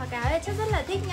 cái áo này chất rất là thích nhá.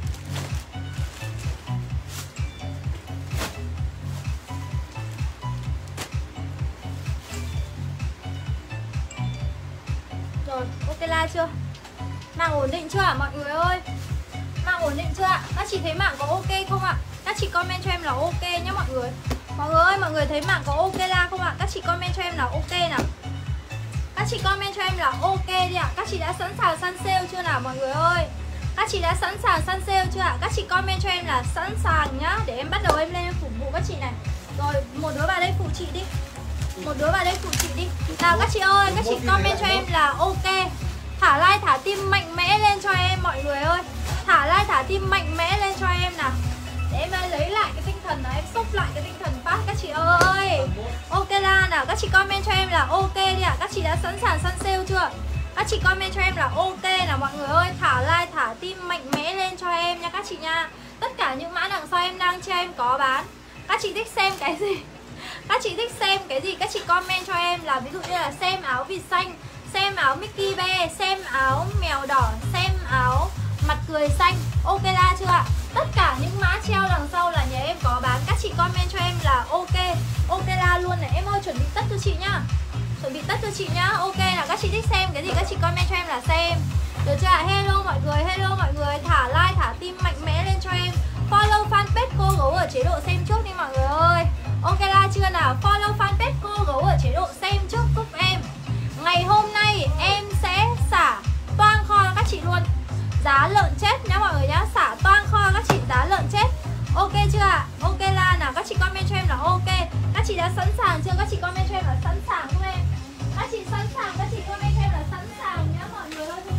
Rồi, ok la chưa? Mạng ổn định chưa ạ mọi người ơi? Mạng ổn định chưa ạ? Các chị thấy mạng có ok không ạ? Các chị comment cho em là ok nhá mọi người. Mọi người ơi, mọi người thấy mạng có ok la không ạ? Các chị comment cho em là ok nào. Các chị comment cho em là ok đi ạ. Các chị đã sẵn sàng săn sale chưa nào mọi người ơi? Các chị đã sẵn sàng săn sale chưa ạ? Các chị comment cho em là sẵn sàng nhá. Để em bắt đầu em lên em phục vụ các chị này. Rồi, một đứa vào đây phụ chị đi. Một đứa vào đây phụ chị đi. Nào các chị ơi, các chị comment cho em là ok. Thả like thả tim mạnh mẽ lên cho em mọi người ơi. Thả like thả tim mạnh mẽ lên cho em nào. Để em lấy lại cái tinh thần nào, em xúc lại cái tinh thần phát các chị ơi. Ok la nào, các chị comment cho em là ok đi ạ. Các chị đã sẵn sàng săn sale chưa? Các chị comment cho em là ok nào mọi người ơi. Thả like thả tim mạnh mẽ lên cho em nha các chị nha. Tất cả những mã đằng sau em đang cho em có bán. Các chị thích xem cái gì? Các chị thích xem cái gì? Các chị comment cho em là ví dụ như là xem áo vịt xanh, xem áo Mickey Bear, xem áo mèo đỏ, xem áo mặt cười xanh. Ok la chưa ạ? Tất cả những mã treo đằng sau là nhà em có bán. Các chị comment cho em là ok. Ok la luôn này. Em ơi chuẩn bị tất cho chị nhá. Chuẩn bị tất cho chị nhá. Ok là các chị thích xem cái gì các chị comment cho em là xem. Được chưa ạ? Hello mọi người, hello mọi người. Thả like, thả tim mạnh mẽ lên cho em. Follow fanpage cô gấu ở chế độ xem trước đi mọi người ơi. Ok la chưa nào? Follow fanpage cô gấu ở chế độ xem trước giúp em. Ngày hôm nay em sẽ xả toang kho các chị luôn. Giá lợn chết nhá mọi người nhá. Xả toang kho các chị giá lợn chết. Ok chưa ạ? Ok la nào, các chị comment cho em là ok. Các chị đã sẵn sàng chưa? Các chị comment cho em là sẵn sàng giúp em. Các chị sẵn sàng, các chị comment cho em là sẵn sàng nhá mọi người ơi.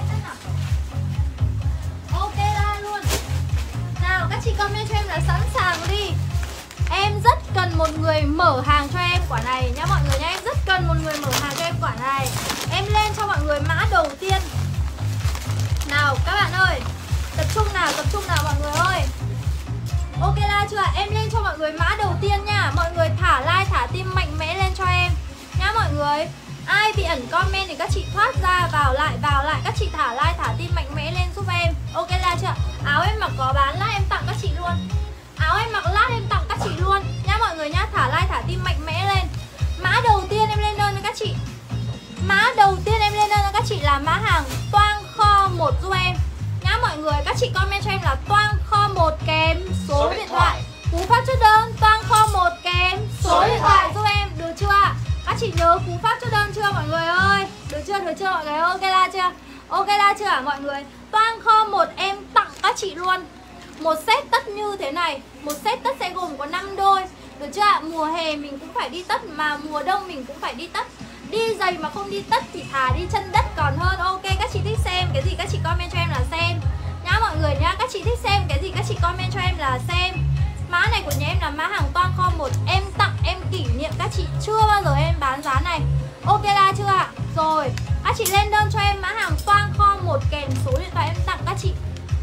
Ok la luôn. Nào các chị comment cho em là sẵn sàng đi. Em rất cần một người mở hàng cho em quả này nhá mọi người nhá. Em rất cần một người mở hàng cho em quả này. Em lên cho mọi người mã đầu tiên. Nào các bạn ơi, tập trung nào mọi người ơi. Ok la chưa? Em lên cho mọi người mã đầu tiên nha. Mọi người thả like, thả tim mạnh mẽ lên cho em nhá mọi người. Ai bị ẩn comment thì các chị thoát ra, vào lại. Các chị thả like, thả tim mạnh mẽ lên giúp em. Ok la chưa? Áo em mặc có bán, lát em tặng các chị luôn. Áo em mặc lát em tặng các chị luôn nhá mọi người nhá. Thả like, thả tim mạnh mẽ lên. Mã đầu tiên em lên đơn cho các chị. Mã đầu tiên em lên đơn cho các chị là mã hàng toang kho 1 giúp em nhá mọi người. Các chị comment cho em là toang kho 1 kèm số điện thoại. Cú pháp chốt đơn toang kho 1 kèm số điện thoại giúp em. Được chưa ạ? Các chị nhớ cú pháp chốt đơn chưa mọi người ơi? Được chưa mọi người? Ok la chưa? Ok la chưa mọi người? Toang kho 1 em tặng các chị luôn. Một set tất như thế này. Một set tất sẽ gồm có 5 đôi. Được chưa ạ? Mùa hè mình cũng phải đi tất, mà mùa đông mình cũng phải đi tất. Đi giày mà không đi tất thì thà đi chân đất còn hơn. Ok, các chị thích xem cái gì các chị comment cho em là xem nhá mọi người nhá. Các chị thích xem cái gì các chị comment cho em là xem. Mã này của nhà em là mã hàng toang kho 1. Em tặng em kỷ niệm các chị. Chưa bao giờ em bán giá này. Ok la chưa ạ? Rồi, các chị lên đơn cho em mã hàng toang kho 1 kèm số điện thoại. Em tặng các chị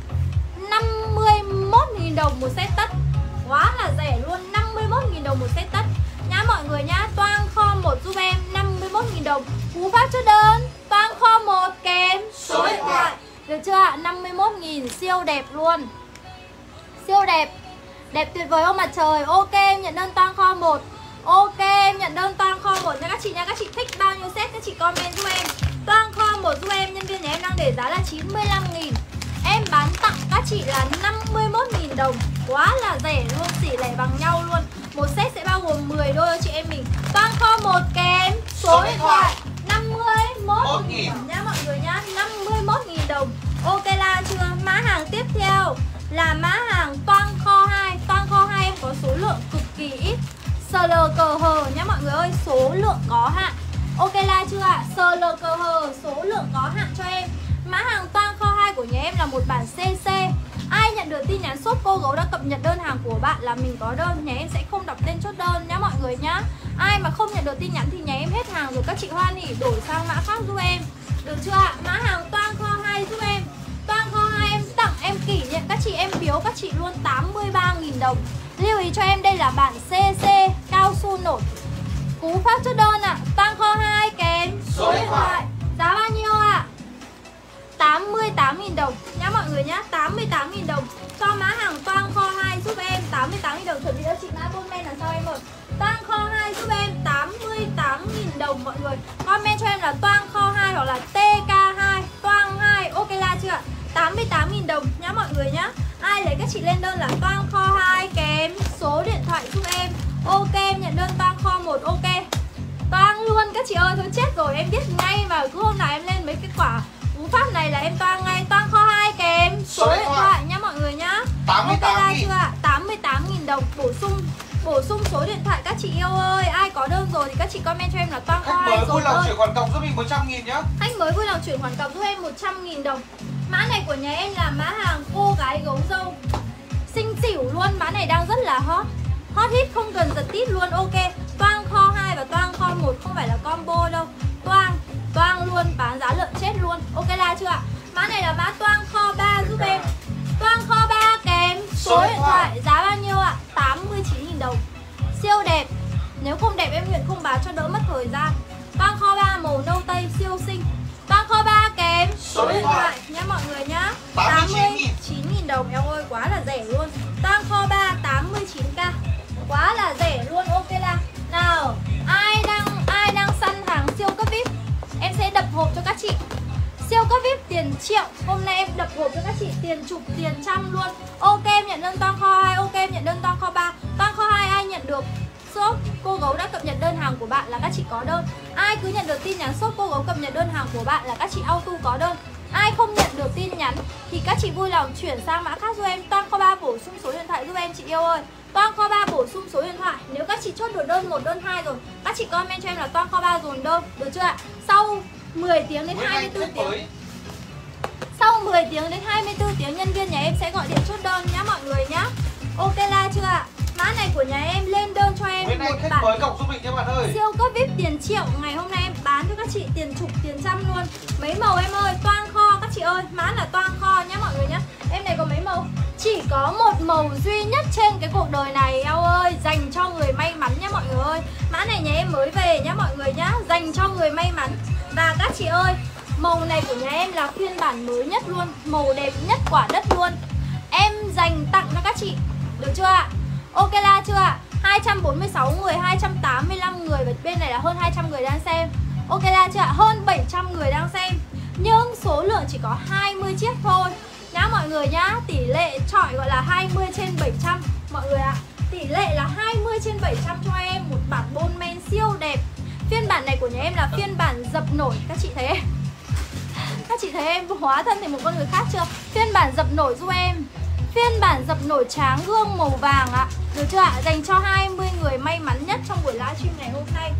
51.000 đồng một set tất. Quá là rẻ luôn. 51.000 đồng một set tất nhá mọi người nhá. Toang kho 1 giúp em 51.000 đồng. Cú pháp chốt đơn toang kho 1 kèm số điện thoại. Được chưa ạ? 51.000 siêu đẹp luôn. Siêu đẹp. Đẹp tuyệt vời không mặt trời. Ok em nhận đơn toang kho 1. Ok em nhận đơn toang kho 1 nha các chị nha. Các chị thích bao nhiêu set các chị comment giúp em. Toang kho 1 giúp em. Nhân viên nhà em đang để giá là 95.000. Em bán tặng các chị là 51.000 đồng. Quá là rẻ luôn, xỉ lẻ bằng nhau luôn. Một set sẽ bao gồm 10 đôi cho chị em mình. Toang kho 1 kèm số điện thoại 51.000 nhá mọi người nhá. 51.000 đồng. Ok la chưa? Mã hàng tiếp theo là mã hàng toang kho 2. Toang kho 2 em có số lượng cực kỳ ít. SLKH nhá mọi người ơi, số lượng có hạn. Ok la chưa ạ? SLKH số lượng có hạn cho em. Mã hàng toang kho 2 của nhà em là một bản CC. Ai nhận được tin nhắn shop cô gấu đã cập nhật đơn hàng của bạn là mình có đơn. Nhà em sẽ không đọc tên chốt đơn nhá mọi người nhá. Ai mà không nhận được tin nhắn thì nhà em hết hàng rồi. Các chị hoan hỉ đổi sang mã khác giúp em. Được chưa ạ? Mã hàng toang kho 2 giúp em. Toang kho 2 em tặng em kỷ niệm các chị, em biếu các chị luôn 83.000 đồng. Lưu ý cho em đây là bản CC cao su nổi. Cú pháp chốt đơn ạ. Toang kho 2 kèm số điện thoại. Giá bao nhiêu ạ? 88.000 88.000 đồng nhá mọi người nhá. 88.000 đồng cho mã hàng toang kho 2 giúp em. 88.000 đồng. Chuẩn bị cho chị mã Bonman là sao em ơi? Toang kho 2 giúp em 88.000 đồng mọi người. Comment cho em là toang kho 2 hoặc là TK2 toang 2. Ok là chưa ạ? 88.000 đồng nhá mọi người nhá. Ai lấy các chị lên đơn là toang kho 2 kèm số điện thoại giúp em. Ok em nhận đơn toang kho 1. Ok toang luôn các chị ơi. Thôi chết rồi, em biết ngay mà cứ hôm nào em lên mấy cái quả cú pháp này là em toang ngay. Toang kho 2 kèm số điện thoại nhá mọi người nhá. 88.000 chưa ạ? 88.000 đồng. Bổ sung số điện thoại các chị yêu ơi. Ai có đơn rồi thì các chị comment cho em là toang kho 2 rồi. Khách mới vui lòng chuyển khoản cọc giúp mình 100.000 nhá. Khách mới vui lòng chuyển khoản cọc giúp em 100.000 đồng. Mã này của nhà em là mã hàng cô gái gấu râu xinh xỉu luôn. Mã này đang rất là hot. Hot hit không cần giật tít luôn. Ok toang kho 2 và toang kho 1 không phải là combo đâu. Toang luôn, bán giá lợn chết luôn. Ok là chưa ạ? Mã này là mã toang kho 3 giúp em. Toang kho 3 kèm số điện thoại. Giá bao nhiêu ạ? 89.000 đồng. Siêu đẹp. Nếu không đẹp em nguyện không bán cho đỡ mất thời gian. Toang kho 3 màu nâu tây siêu xinh. Toang kho 3 kèm số điện thoại nhá mọi người nhá. 89.000 đồng. Eo ơi quá là rẻ luôn. Toang kho 3 89k. Quá là rẻ luôn. Ok là nào, ai đang săn hàng siêu cấp VIP em sẽ đập hộp cho các chị. Siêu cấp VIP tiền triệu. Hôm nay em đập hộp cho các chị tiền chục, tiền trăm luôn. Ok em nhận đơn toang kho 2. Ok em nhận đơn toang kho 3. Toang kho 2 ai nhận được shop cô gấu đã cập nhật đơn hàng của bạn là các chị có đơn. Ai cứ nhận được tin nhắn shop cô gấu cập nhật đơn hàng của bạn là các chị auto có đơn. Ai không nhận được tin nhắn thì các chị vui lòng chuyển sang mã khác giúp em. Toang kho 3 bổ sung số điện thoại giúp em chị yêu ơi. Toang kho 3 bổ sung số điện thoại. Nếu các chị chốt được đơn 1, đơn 2 rồi, các chị comment cho em là toang kho 3 dồn đơn. Được chưa ạ? Sau 10 tiếng đến 24 tiếng. Sau 10 tiếng đến 24 tiếng nhân viên nhà em sẽ gọi điện chốt đơn nhá mọi người nhá. Ok là chưa ạ? Mã này của nhà em lên đơn cho em bên một này bản mới cọc giúp mình nha bạn ơi. Siêu cấp VIP tiền triệu. Ngày hôm nay em bán cho các chị tiền chục, tiền trăm luôn. Mấy màu em ơi, toang kho các chị ơi. Mã là toang kho nhá mọi người nhá. Em này có mấy màu? Chỉ có một màu duy nhất trên cái cuộc đời này eo ơi. Dành cho người may mắn nhá mọi người ơi. Mã này nhà em mới về nhá mọi người nhá. Dành cho người may mắn. Và các chị ơi, màu này của nhà em là phiên bản mới nhất luôn. Màu đẹp nhất quả đất luôn. Em dành tặng cho các chị. Được chưa ạ? Ok là chưa ạ? 246 người, 285 người. Và bên này là hơn 200 người đang xem. Ok là chưa ạ? Hơn 700 người đang xem. Nhưng số lượng chỉ có 20 chiếc thôi nhá mọi người nhá. Tỷ lệ chọi gọi là 20/700 mọi người ạ. Tỷ lệ là 20/700 cho em một bản Bonman siêu đẹp. Phiên bản này của nhà em là phiên bản dập nổi. Các chị thấy em? Các chị thấy em hóa thân thành một con người khác chưa? Phiên bản dập nổi giúp em. Phiên bản dập nổi tráng gương màu vàng ạ. Được chưa ạ? Dành cho 20 người may mắn nhất trong buổi livestream ngày hôm nay.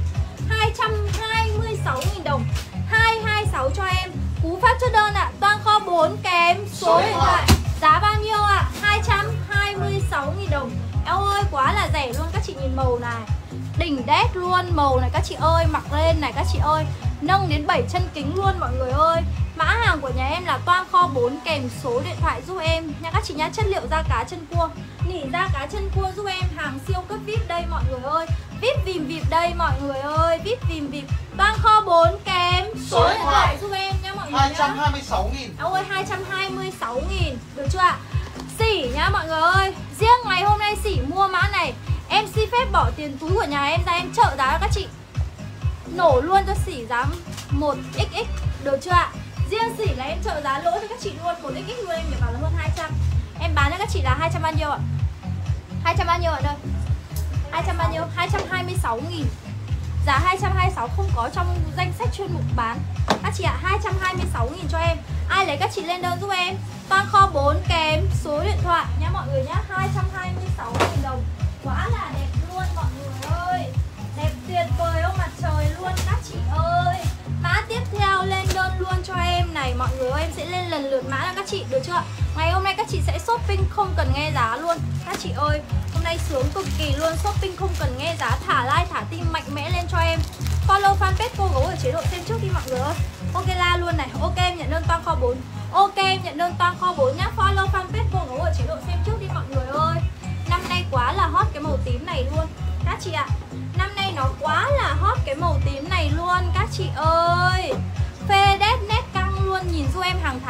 226.000 đồng. 226 cho em. Cú pháp chốt đơn ạ. Toang kho 4 kèm số điện thoại. Giá bao nhiêu ạ? 226.000 đồng. Eo ơi quá là rẻ luôn. Các chị nhìn màu này, đỉnh đét luôn. Màu này các chị ơi, mặc lên này các chị ơi, nâng đến 7 chân kính luôn mọi người ơi. Mã hàng của nhà em là toang kho 4 kèm số điện thoại giúp em nha các chị nhá. Chất liệu da cá chân cua, nỉ da cá chân cua giúp em. Hàng siêu cấp VIP đây mọi người ơi. VIP vìm vịp đây mọi người ơi. VIP vìm vịp. Toang kho 4 kèm số điện thoại giúp em nha mọi người nhá. 226.000. Ôi 226.000. Được chưa ạ? Sỉ nhá mọi người ơi. Riêng ngày hôm nay Sỉ mua mã này, em xin phép bỏ tiền túi của nhà em ra em trợ giá cho các chị. Nổ luôn cho Sỉ giá 1XX. Được chưa ạ? Riêng Sỉ là em trợ giá lỗ cho các chị luôn. 1XX luôn em phải bảo là hơn 200. Em bán cho các chị là 200 bao nhiêu ạ? 200 bao nhiêu ạ đây? 200 bao nhiêu? 226.000. Giá 226 không có trong danh sách chuyên mục bán. Các chị ạ, 226.000 cho em. Ai lấy các chị lên đơn giúp em. Toang kho 4 kèm số điện thoại nhá mọi người nhá. 226.000 đồng. Quá là đẹp luôn mọi người ơi. Đẹp tuyệt vời ông mặt trời luôn các chị ơi. Mã tiếp theo lên đơn luôn cho em này mọi người ơi. Em sẽ lên lần lượt mã cho các chị, được chưa? Ngày hôm nay các chị sẽ shopping không cần nghe giá luôn. Các chị ơi, hôm nay sướng cực kỳ luôn. Shopping không cần nghe giá, thả like, thả tim mạnh mẽ lên cho em. Follow fanpage cô gấu ở chế độ xem trước đi mọi người ơi. Ok la luôn này. Ok em nhận đơn toang kho 4. Ok em nhận đơn toang kho 4 nhá. Follow fanpage cô gấu ở chế độ xem trước đi mọi người ơi. Năm nay quá là hot cái màu tím này luôn các chị ạ. Năm nay nó quá là hot cái màu tím này luôn các chị ơi. Phê đét nét căng luôn. Nhìn giúp em hàng Thái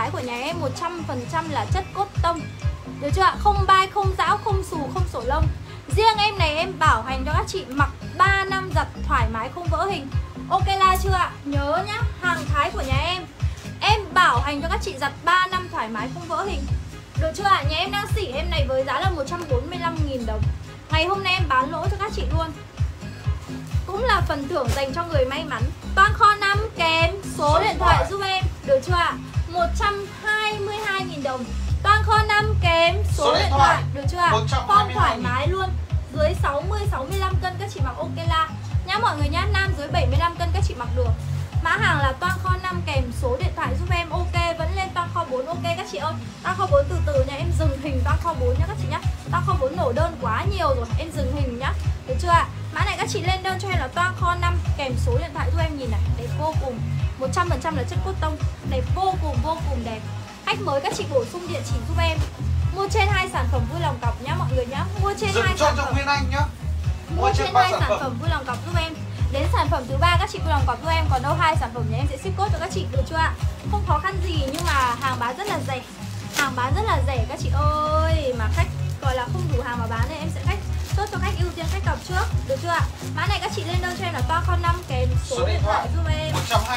thái của nhà em 100% là chất cốt tông. Được chưa ạ? Không bay, không rão, không xù, không sổ lông. Riêng em này em bảo hành cho các chị mặc 3 năm giặt thoải mái không vỡ hình. Ok la chưa ạ? Nhớ nhá, hàng thái của nhà em bảo hành cho các chị giặt 3 năm thoải mái không vỡ hình. Được chưa ạ? Nhà em đang xỉ em này với giá là 145.000 đồng. Ngày hôm nay em bán lỗ cho các chị luôn. Cũng là phần thưởng dành cho người may mắn. Toan kho 5 kèm số điện thoại giúp em. Được chưa ạ? 122.000 đồng. Toan kho 5 kèm số điện thoại. Được chưa ạ? Form thoải mái luôn. Dưới 60-65 cân các chị mặc ok la nhá mọi người nhá. Nam dưới 75 cân các chị mặc được. Mã hàng là toan kho 5 kèm số điện thoại giúp em. Ok, vẫn lên toan kho 4 ok các chị ơi. Toan kho 4 từ từ nha, em dừng hình toan kho 4 nhá các chị nhá. Toan kho 4 nổ đơn quá nhiều rồi, em dừng hình nhá. Được chưa ạ? Mã này các chị lên đơn cho em là toan kho 5 kèm số điện thoại giúp em. Nhìn này, đẹp vô cùng. 100% là chất cốt tông, đẹp vô cùng đẹp. Khách mới các chị bổ sung địa chỉ giúp em. Mua trên 2 sản phẩm vui lòng cọc nhá mọi người nhá. Mua trên 2 sản phẩm Nguyên Anh nhá. Mua trên 2 sản phẩm vui lòng cọc giúp em. Đến sản phẩm thứ 3 các chị vui lòng cọc giúp em. Còn đâu 2 sản phẩm nhà em sẽ ship code cho các chị. Được chưa ạ? Không khó khăn gì nhưng mà hàng bán rất là rẻ. Hàng bán rất là rẻ các chị ơi. Mà khách gọi là không đủ hàng mà bán nên em sẽ chốt cho khách ưu tiên khách cọc trước. Được chưa ạ? Mã này các chị lên đơn cho em là toa kho 5 kèm số điện thoại giúp em.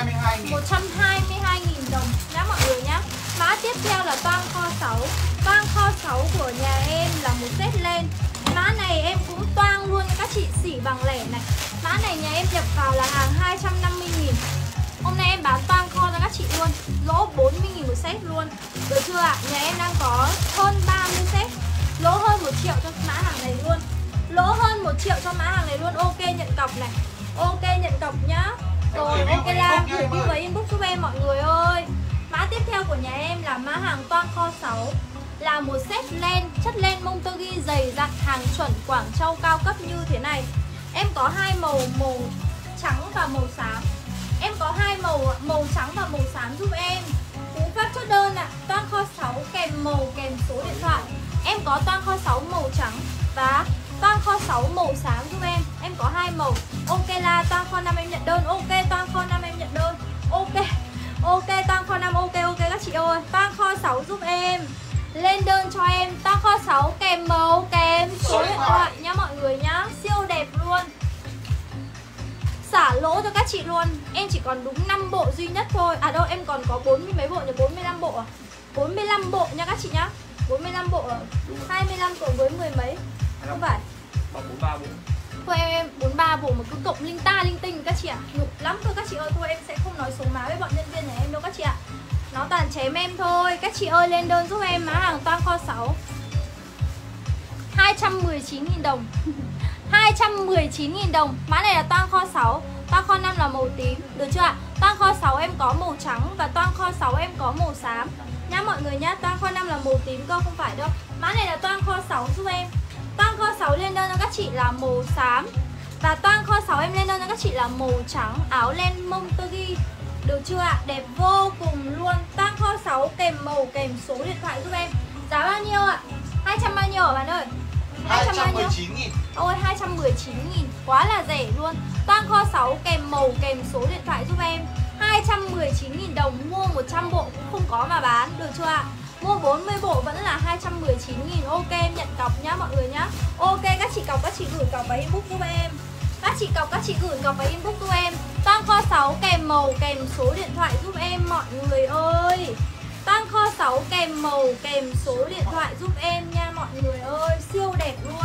122.000 đồng nhá mọi người nhá. Mã tiếp theo là toan kho 6. Toan kho 6 của nhà em là một set lên. Mã này em cũng toang luôn các chị, xỉ bằng lẻ này. Mã này nhà em nhập vào là hàng 250.000. Hôm nay em bán toang kho cho các chị luôn. Lỗ 40.000 một set luôn. Được chưa ạ? Nhà em đang có hơn 30 set. Lỗ hơn 1 triệu cho mã hàng này luôn. Lỗ hơn 1 triệu cho mã hàng này luôn. Ok nhận cọc này. Ok nhận cọc nhá. Rồi ok la, review và inbox giúp em mọi người ơi. Mã tiếp theo của nhà em là mã hàng toan kho 6. Là một set len, chất len Montogi dày dặn, hàng chuẩn Quảng Châu cao cấp như thế này. Em có 2 màu, màu trắng và màu xám. Em có 2 màu trắng và màu xám giúp em. Cú pháp chốt đơn ạ. Toan kho 6 kèm màu kèm số điện thoại. Em có toan kho 6 màu trắng và toan kho 6 màu xám giúp em. Em có 2 màu. Ok là toan kho 5 em nhận đơn. Ok toan kho 5 em nhận đơn. Ok. Ok toan kho 5 ok các chị ơi. Toan kho 6 giúp em. Lên đơn cho em toan kho 6 kèm màu kèm số điện thoại nhá mọi người nhá. Siêu đẹp luôn. Xả lỗ cho các chị luôn. Em chỉ còn đúng 5 bộ duy nhất thôi. À đâu em còn có 40 mấy bộ nhỉ, 45 bộ à? 45 bộ nha các chị nhá. 45 bộ à? 25 cộng với 10 mấy. Không phải 43 bộ. Thôi em 43 bộ mà cứ cộng linh ta linh tinh các chị ạ. Nhục lắm thôi các chị ơi. Thôi em sẽ không nói số má với bọn nhân viên nhà em đâu các chị ạ. Nó toàn chém em thôi. Các chị ơi lên đơn giúp em mã hàng toan kho 6 219.000 đồng. 219.000 đồng. Mã này là toan kho 6. Toan kho 5 là màu tím. Được chưa ạ? Toan kho 6 em có màu trắng và toan kho 6 em có màu xám nhá mọi người nhá. Toan kho 5 là màu tím cơ, không phải đâu. Mã này là toan kho 6 giúp em. Toan kho 6 lên đơn cho các chị là màu xám. Và toan kho 6 em lên đơn cho các chị là màu trắng. Áo len Montogi. Được chưa ạ? Đẹp vô cùng luôn. Toan kho 6 kèm màu kèm số điện thoại giúp em. Giá bao nhiêu ạ? 200 bao nhiêu hả bạn ơi? 219.000. Ôi 219.000. Quá là rẻ luôn. Toan kho 6 kèm màu kèm số điện thoại giúp em. 219.000 đồng. Mua 100 bộ cũng không có mà bán. Được chưa ạ? Mua 40 bộ vẫn là 219.000. Ok em nhận cọc nhá mọi người nhá. Ok các chị cọc các chị gửi cọc vào inbox giúp em. Các chị cọc các chị gửi cọc vào inbox giúp em. Toan kho 6 kèm màu kèm số điện thoại giúp em mọi người ơi. Toan kho 6 kèm màu kèm số điện thoại giúp em nha mọi người ơi. Siêu đẹp luôn.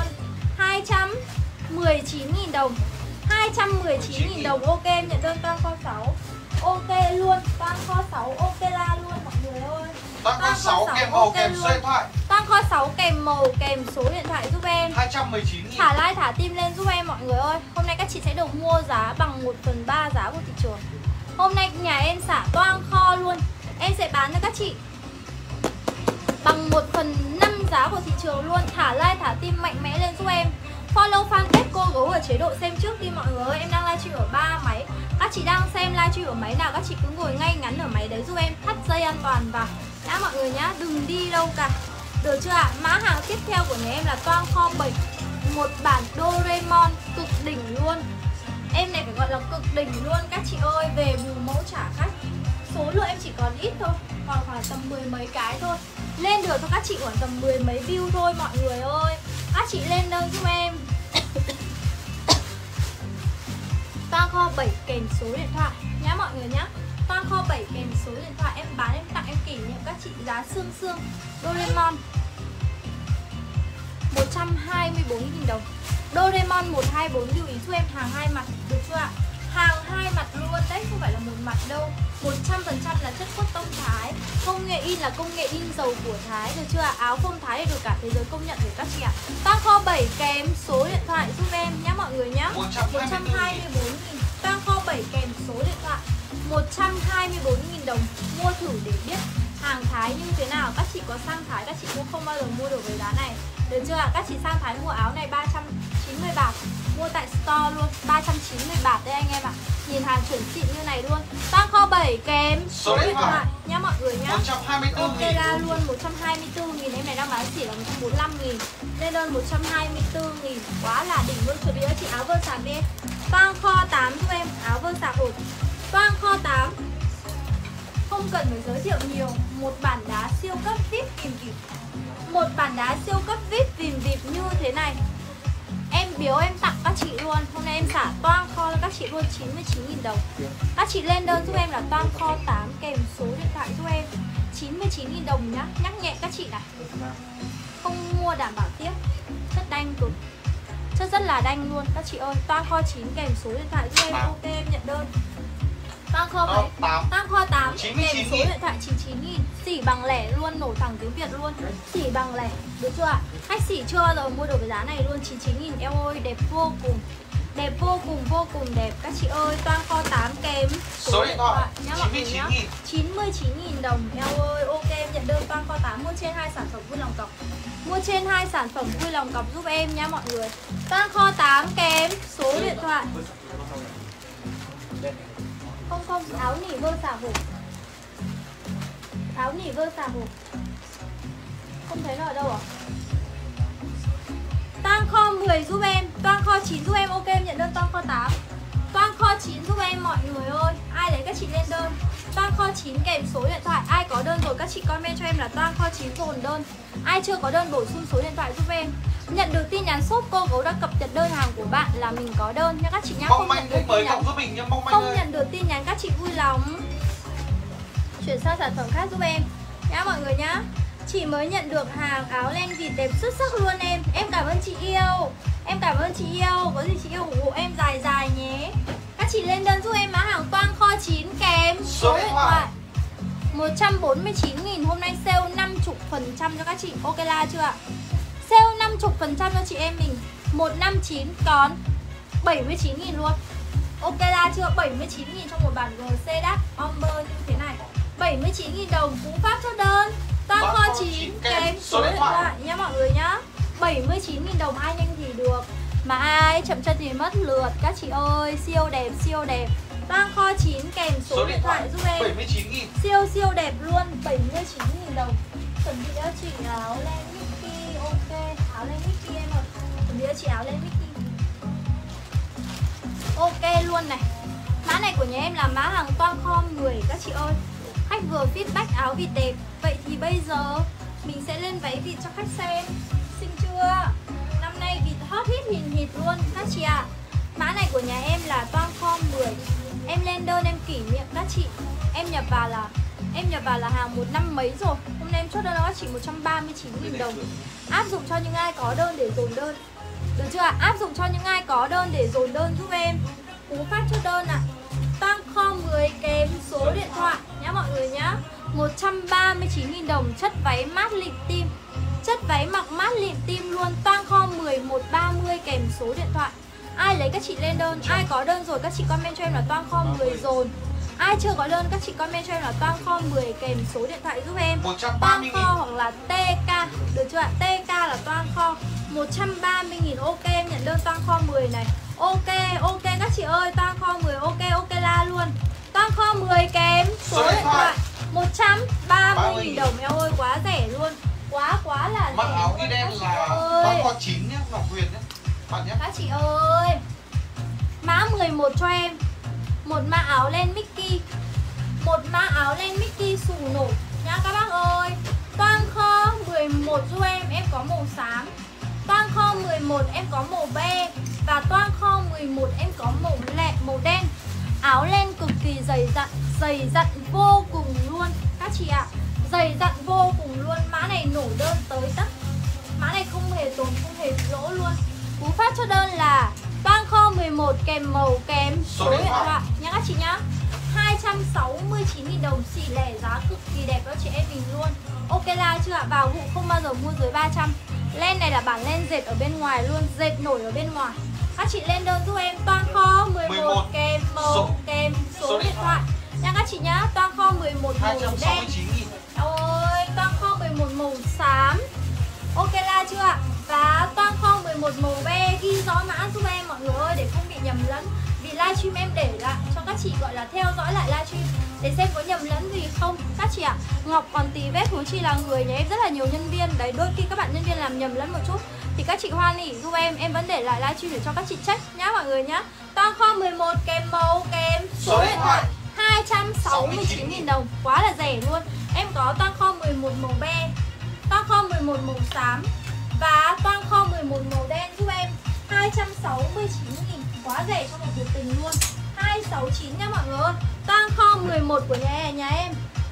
219.000 đồng. 219.000 đồng. Ok em nhận đơn toan kho 6. Ok luôn. Toan kho 6 ok la luôn mọi người ơi. Toan kho 6 kèm màu kèm số điện thoại. Toan kho 6 kèm màu kèm số điện thoại giúp em. 219.000. Thả like thả tim lên giúp em mọi người ơi. Hôm nay các chị sẽ được mua giá bằng 1/3 giá của thị trường. Hôm nay nhà em xả toan kho luôn. Em sẽ bán cho các chị bằng 1/5 giá của thị trường luôn. Thả like thả tim mạnh mẽ lên giúp em. Follow fanpage Cô Gấu ở chế độ xem trước đi mọi người ơi. Em đang livestream ở 3 máy. Các chị đang xem livestream ở máy nào các chị cứ ngồi ngay ngắn ở máy đấy giúp em. Thắt dây an toàn vào nhá mọi người nhá. Đừng đi đâu cả. Được chưa ạ? Mã hàng tiếp theo của nhà em là toan kho 7. Một bản Doraemon cực đỉnh luôn. Em này phải gọi là cực đỉnh luôn các chị ơi. Về bù mẫu trả khách. Số lượng em chỉ còn ít thôi. còn khoảng tầm 10 mấy cái thôi. Lên được cho các chị khoảng tầm 10 mấy view thôi mọi người ơi. Các chị lên đơn giúp em. Toa kho 7 kèm số điện thoại nhá mọi người nhá. Toa kho 7 kèm số điện thoại, em bán em tặng em kỷ niệm các chị giá xương xương Doraemon 124.000 đồng. Doraemon 124 lưu ý giúp em hàng hai mặt được chưa ạ? Hàng hai mặt luôn đấy, không phải là một mặt đâu. 100% là chất cotton Thái. Công nghệ in là công nghệ in dầu của Thái, được chưa ạ? Áo phông Thái được cả thế giới công nhận rồi các chị ạ. Toa kho 7 kèm số điện thoại giúp em nhá mọi người nhá. 124.000. Toa kho 7 kèm số điện thoại 124.000 đồng. Mua thử để biết hàng Thái như thế nào. Các chị có sang Thái các chị cũng không bao giờ mua được với giá này, được chưa ạ? Các chị sang Thái mua áo này 390 bạt, mua tại store luôn 390 bạt đây anh em ạ. Nhìn hàng chuẩn xịn như này luôn. Toa kho 7 kèm số điện thoại nhá mọi người nhá. 124.000. Ok ra luôn 124.000, em này đang bán chỉ là 145.000. Lên đơn 124.000, quá là đỉnh luôn. Chuẩn bị cho chị áo vơ sạc đi. Toa kho 8 giúp em, áo vơ sạc hột. Toa kho 8 không cần phải giới thiệu nhiều, một bản đá siêu cấp VIP kìm kìm. Một bản đá siêu cấp VIP vìm vịp như thế này. Em biếu em tặng các chị luôn. Hôm nay em xả toang kho cho các chị luôn 99.000 đồng. Các chị lên đơn giúp em là toang kho 8 kèm số điện thoại giúp em 99.000 đồng nhá. Nhắc nhẹ các chị này, không mua đảm bảo tiếp. Chất đanh cực, chất rất là đanh luôn các chị ơi. Toang kho 9 kèm số điện thoại giúp em. Ok em nhận đơn. Toang kho 7, toang kho 8 kèm số điện thoại 99.000. Xỉ bằng lẻ luôn, nổ thẳng tiếng Việt luôn. Xỉ bằng lẻ, được chưa ạ? Khách xỉ chưa bao giờ mua được cái giá này luôn. 99.000 em ơi, đẹp vô cùng. Đẹp vô cùng đẹp các chị ơi. Toang kho 8 kèm số điện thoại nhá mọi người nhá. 99.000 đồng em ơi. Ok em nhận đơn toang kho 8. Mua trên 2 sản phẩm vui lòng cọc. Mua trên 2 sản phẩm vui lòng cọc giúp em nhá mọi người. Toang kho 8 kèm số điện thoại. Không, áo nỉ vơ xả hộp. Áo nỉ vơ xả hộp không thấy nó ở đâu à? Toang kho 10 giúp em. Toang kho 9 giúp em. Ok em nhận đơn toang kho 8. Toang kho 9 giúp em mọi người ơi. Ai lấy các chị lên đơn. Toang kho 9 kèm số điện thoại. Ai có đơn rồi các chị comment cho em là toang kho 9 dồn đơn. Ai chưa có đơn bổ sung số điện thoại giúp em. Nhận được tin nhắn shop cô gấu đã cập nhật đơn hàng của bạn là mình có đơn nha các chị nhá. Không nhận được tin nhắn giúp mình nha, không nhận được tin nhắn các chị vui lòng chuyển sang sản phẩm khác giúp em nhá mọi người nhá. Chị mới nhận được hàng áo len vịt đẹp xuất sắc luôn em. Em cảm ơn chị yêu. Em cảm ơn chị yêu. Có gì chị yêu ủng hộ em dài dài nhé. Các chị lên đơn giúp em mã hàng toang kho 9 kèm số điện thoại 149.000. Hôm nay sale 50% cho các chị. Ok la chưa ạ? Sale 50% cho chị em mình 159 còn 79.000 luôn. Ok la chưa? 79.000 trong một bản GC đắt Omber như thế này. 79.000 đồng cú pháp chốt đơn. Toang kho 9 kèm số điện thoại nhá mọi người nhá. 79.000 đồng ai nhanh thì được, mà ai chậm chân thì mất lượt các chị ơi. Siêu đẹp siêu đẹp. Toang kho 9 kèm số điện thoại giúp em 79.000. Siêu đẹp luôn. 79.000 đồng. Chuẩn bị cho chị áo len Mickey. Ok áo len Mickey em ơi. Chuẩn bị cho chị áo len Mickey. Ok luôn này. Mã này của nhà em là mã hàng toang kho 10 các chị ơi. Khách vừa feedback áo vịt đẹp. Vậy thì bây giờ mình sẽ lên váy vịt cho khách xem. Xinh chưa? Năm nay vịt hot hit hit luôn các chị ạ. Mã này của nhà em là toang kho 10. Em lên đơn em kỷ niệm các chị. Em nhập vào là hàng 1 năm mấy rồi. Hôm nay em chốt đơn cho các chị 139.000 đồng. Áp dụng cho những ai có đơn để dồn đơn. Được chưa ạ? Áp dụng cho những ai có đơn để dồn đơn giúp em. Cú phát chốt đơn ạ. Toang kho 10 kèm số điện thoại nhá mọi người nhá. 139.000 đồng. Chất váy mát lịm tim. Chất váy mặc mát lịm tim luôn. Toang kho 10 130 kèm số điện thoại. Ai lấy các chị lên đơn. Ai có đơn rồi các chị comment cho em là toang kho 10 dồn. Ai chưa có đơn các chị comment cho em là toang kho 10 kèm số điện thoại giúp em. Toang kho hoặc là TK. Được chưa ạ? TK là toang kho 130.000. Ok em nhận đơn toang kho 10 này. Ok các chị ơi. Toang kho 10 ok la luôn. Toang kho 10 kèm số điện thoại 130.000 đồng em ơi. Quá rẻ luôn. Quá là rẻ. Mặc áo ghi đen là toang kho 9 nhá, Ngọc Huyền nhá bạn nhé. Các chị ơi, mã 11 cho em. Một mã áo len Mickey. Một mã áo len Mickey xù nổi 11 giúp em có màu xám. Toan kho 11 em có màu be. Và toan kho 11 em có màu đen. Áo len cực kỳ dày dặn vô cùng luôn các chị ạ. Dày dặn vô cùng luôn. Mã này nổi đơn tới tấp. Mã này không hề tồn, không hề lỗ luôn. Cú phát cho đơn là toan kho 11 kèm màu kèm số điện thoại nha các chị nhá. 269.000 đồng, xỉ lẻ giá cực kỳ đẹp cho chị em mình luôn. Ok là chưa ạ? Vào vụ không bao giờ mua dưới 300. Len này là bản len dệt ở bên ngoài luôn, dệt nổi ở bên ngoài. Các chị lên đơn giúp em toan kho 11 kèm màu kèm số điện thoại nha các chị nhá. Toan kho 11 màu đen. Ôi, toan kho 11 màu xám. Ok là chưa ạ? Và toan kho 11 màu be, ghi rõ mã giúp em mọi người ơi để không bị nhầm lẫn. Vì livestream em để lại cho các chị gọi là theo dõi lại livestream để xem có nhầm lẫn gì không các chị ạ. Ngọc còn tí vết, huống chi là người nhà em rất là nhiều nhân viên. Đấy, đôi khi các bạn nhân viên làm nhầm lẫn một chút thì các chị hoan hỉ giúp em vẫn để lại livestream để cho các chị check nhá mọi người nhá. Toan kho 11 kèm màu kèm số điện thoại 269.000 đồng, quá là rẻ luôn. Em có toan kho 11 màu be, toan kho 11 màu xám và toan kho 11 màu đen giúp em 269.000, quá rẻ cho một cuộc tình luôn. 269 nha mọi người ơi. Toan kho 11 của nhà em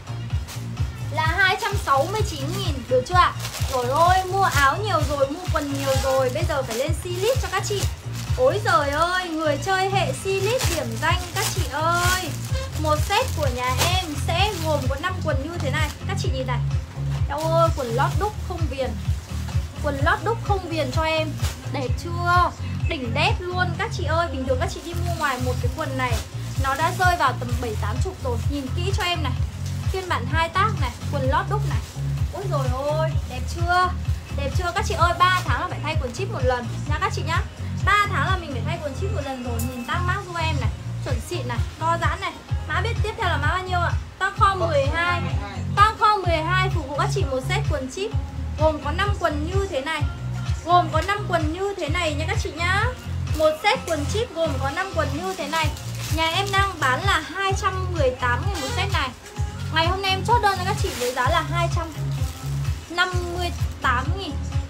là 269.000, được chưa ạ? Rồi ôi, mua áo nhiều rồi, mua quần nhiều rồi, bây giờ phải lên C-list cho các chị. Ôi giời ơi, người chơi hệ C-list điểm danh các chị ơi. Một set của nhà em sẽ gồm có 5 quần như thế này. Các chị nhìn này. Eo ơi, quần lót đúc không viền. Quần lót đúc không viền cho em. Đẹp chưa? Đỉnh đét luôn các chị ơi. Bình thường các chị đi mua ngoài một cái quần này nó đã rơi vào tầm 7-80 rồi. Nhìn kỹ cho em này. Phiên bản 2 tác này, quần lót đúc này. Ôi rồi ôi, đẹp chưa? Đẹp chưa các chị ơi? 3 tháng là phải thay quần chip một lần nha các chị nhá. 3 tháng là mình phải thay quần chip một lần rồi. Nhìn tăng mát giúp em này, chuẩn xịn này, co giãn này. Mã biết tiếp theo là mã bao nhiêu ạ? Toan kho 12. Toan kho 12 phục vụ các chị một set quần chip gồm có 5 quần như thế này. Gồm có 5 quần như thế này nha các chị nhá. Một set quần chip gồm có 5 quần như thế này. Nhà em đang bán là 218.000 một set này. Ngày hôm nay em chốt đơn cho các chị với giá là 258.000.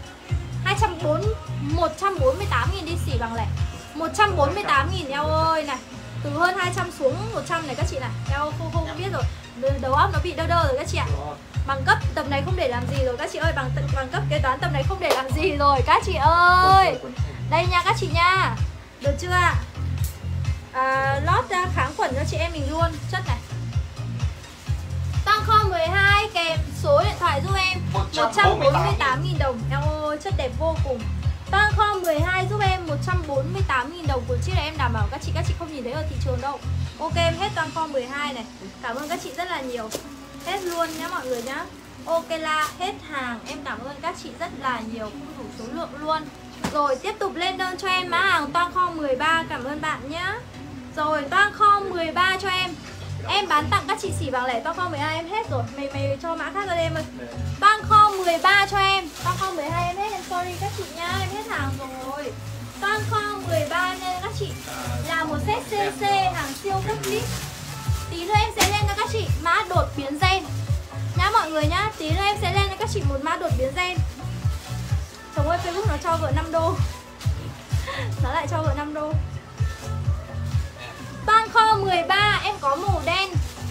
148.000 đi, xỉ bằng lẻ. 148.000 eo ơi này. Từ hơn 200 xuống 100 này các chị này. Eo không biết rồi. Đầu óc nó bị đơ rồi các chị ạ. Bằng cấp tầm này không để làm gì rồi các chị ơi. Bằng cấp kế toán tầm này không để làm gì rồi các chị ơi. Đây nha các chị nha. Được chưa ạ? Lót ra kháng khuẩn cho chị em mình luôn. Chất này. Toan kho 12 kèm số điện thoại giúp em 148.000 đồng. Eo ơi, chất đẹp vô cùng. Toan kho 12 giúp em 148.000 đồng. Của chiếc này em đảm bảo các chị không nhìn thấy ở thị trường đâu. Ok, em hết toan kho 12 này. Cảm ơn các chị rất là nhiều. Hết luôn nhá mọi người nhá. Ok là hết hàng. Em cảm ơn các chị rất là nhiều, không đủ số lượng luôn. Rồi tiếp tục lên đơn cho em mã hàng toan kho 13. Cảm ơn bạn nhá. Rồi toan kho 13 cho em. Em bán tặng các chị xỉ bằng lẻ. Toan kho 12 em hết rồi. Mày cho mã khác ra em ơi. Toan kho 13 cho em. Toan kho 12 em hết. Em sorry các chị nhá. Em hết hàng rồi. Toan kho 13 nên các chị là một set CC hàng siêu cấp lít. Tí nữa em sẽ lên cho các chị mã đột biến gen nhá mọi người nhá. Tí nữa em sẽ lên cho các chị một mã đột biến gen. Chồng ơi, Facebook nó cho vợ 5 đô. Nó lại cho vợ 5 đô. Toan kho 13 em có màu đen.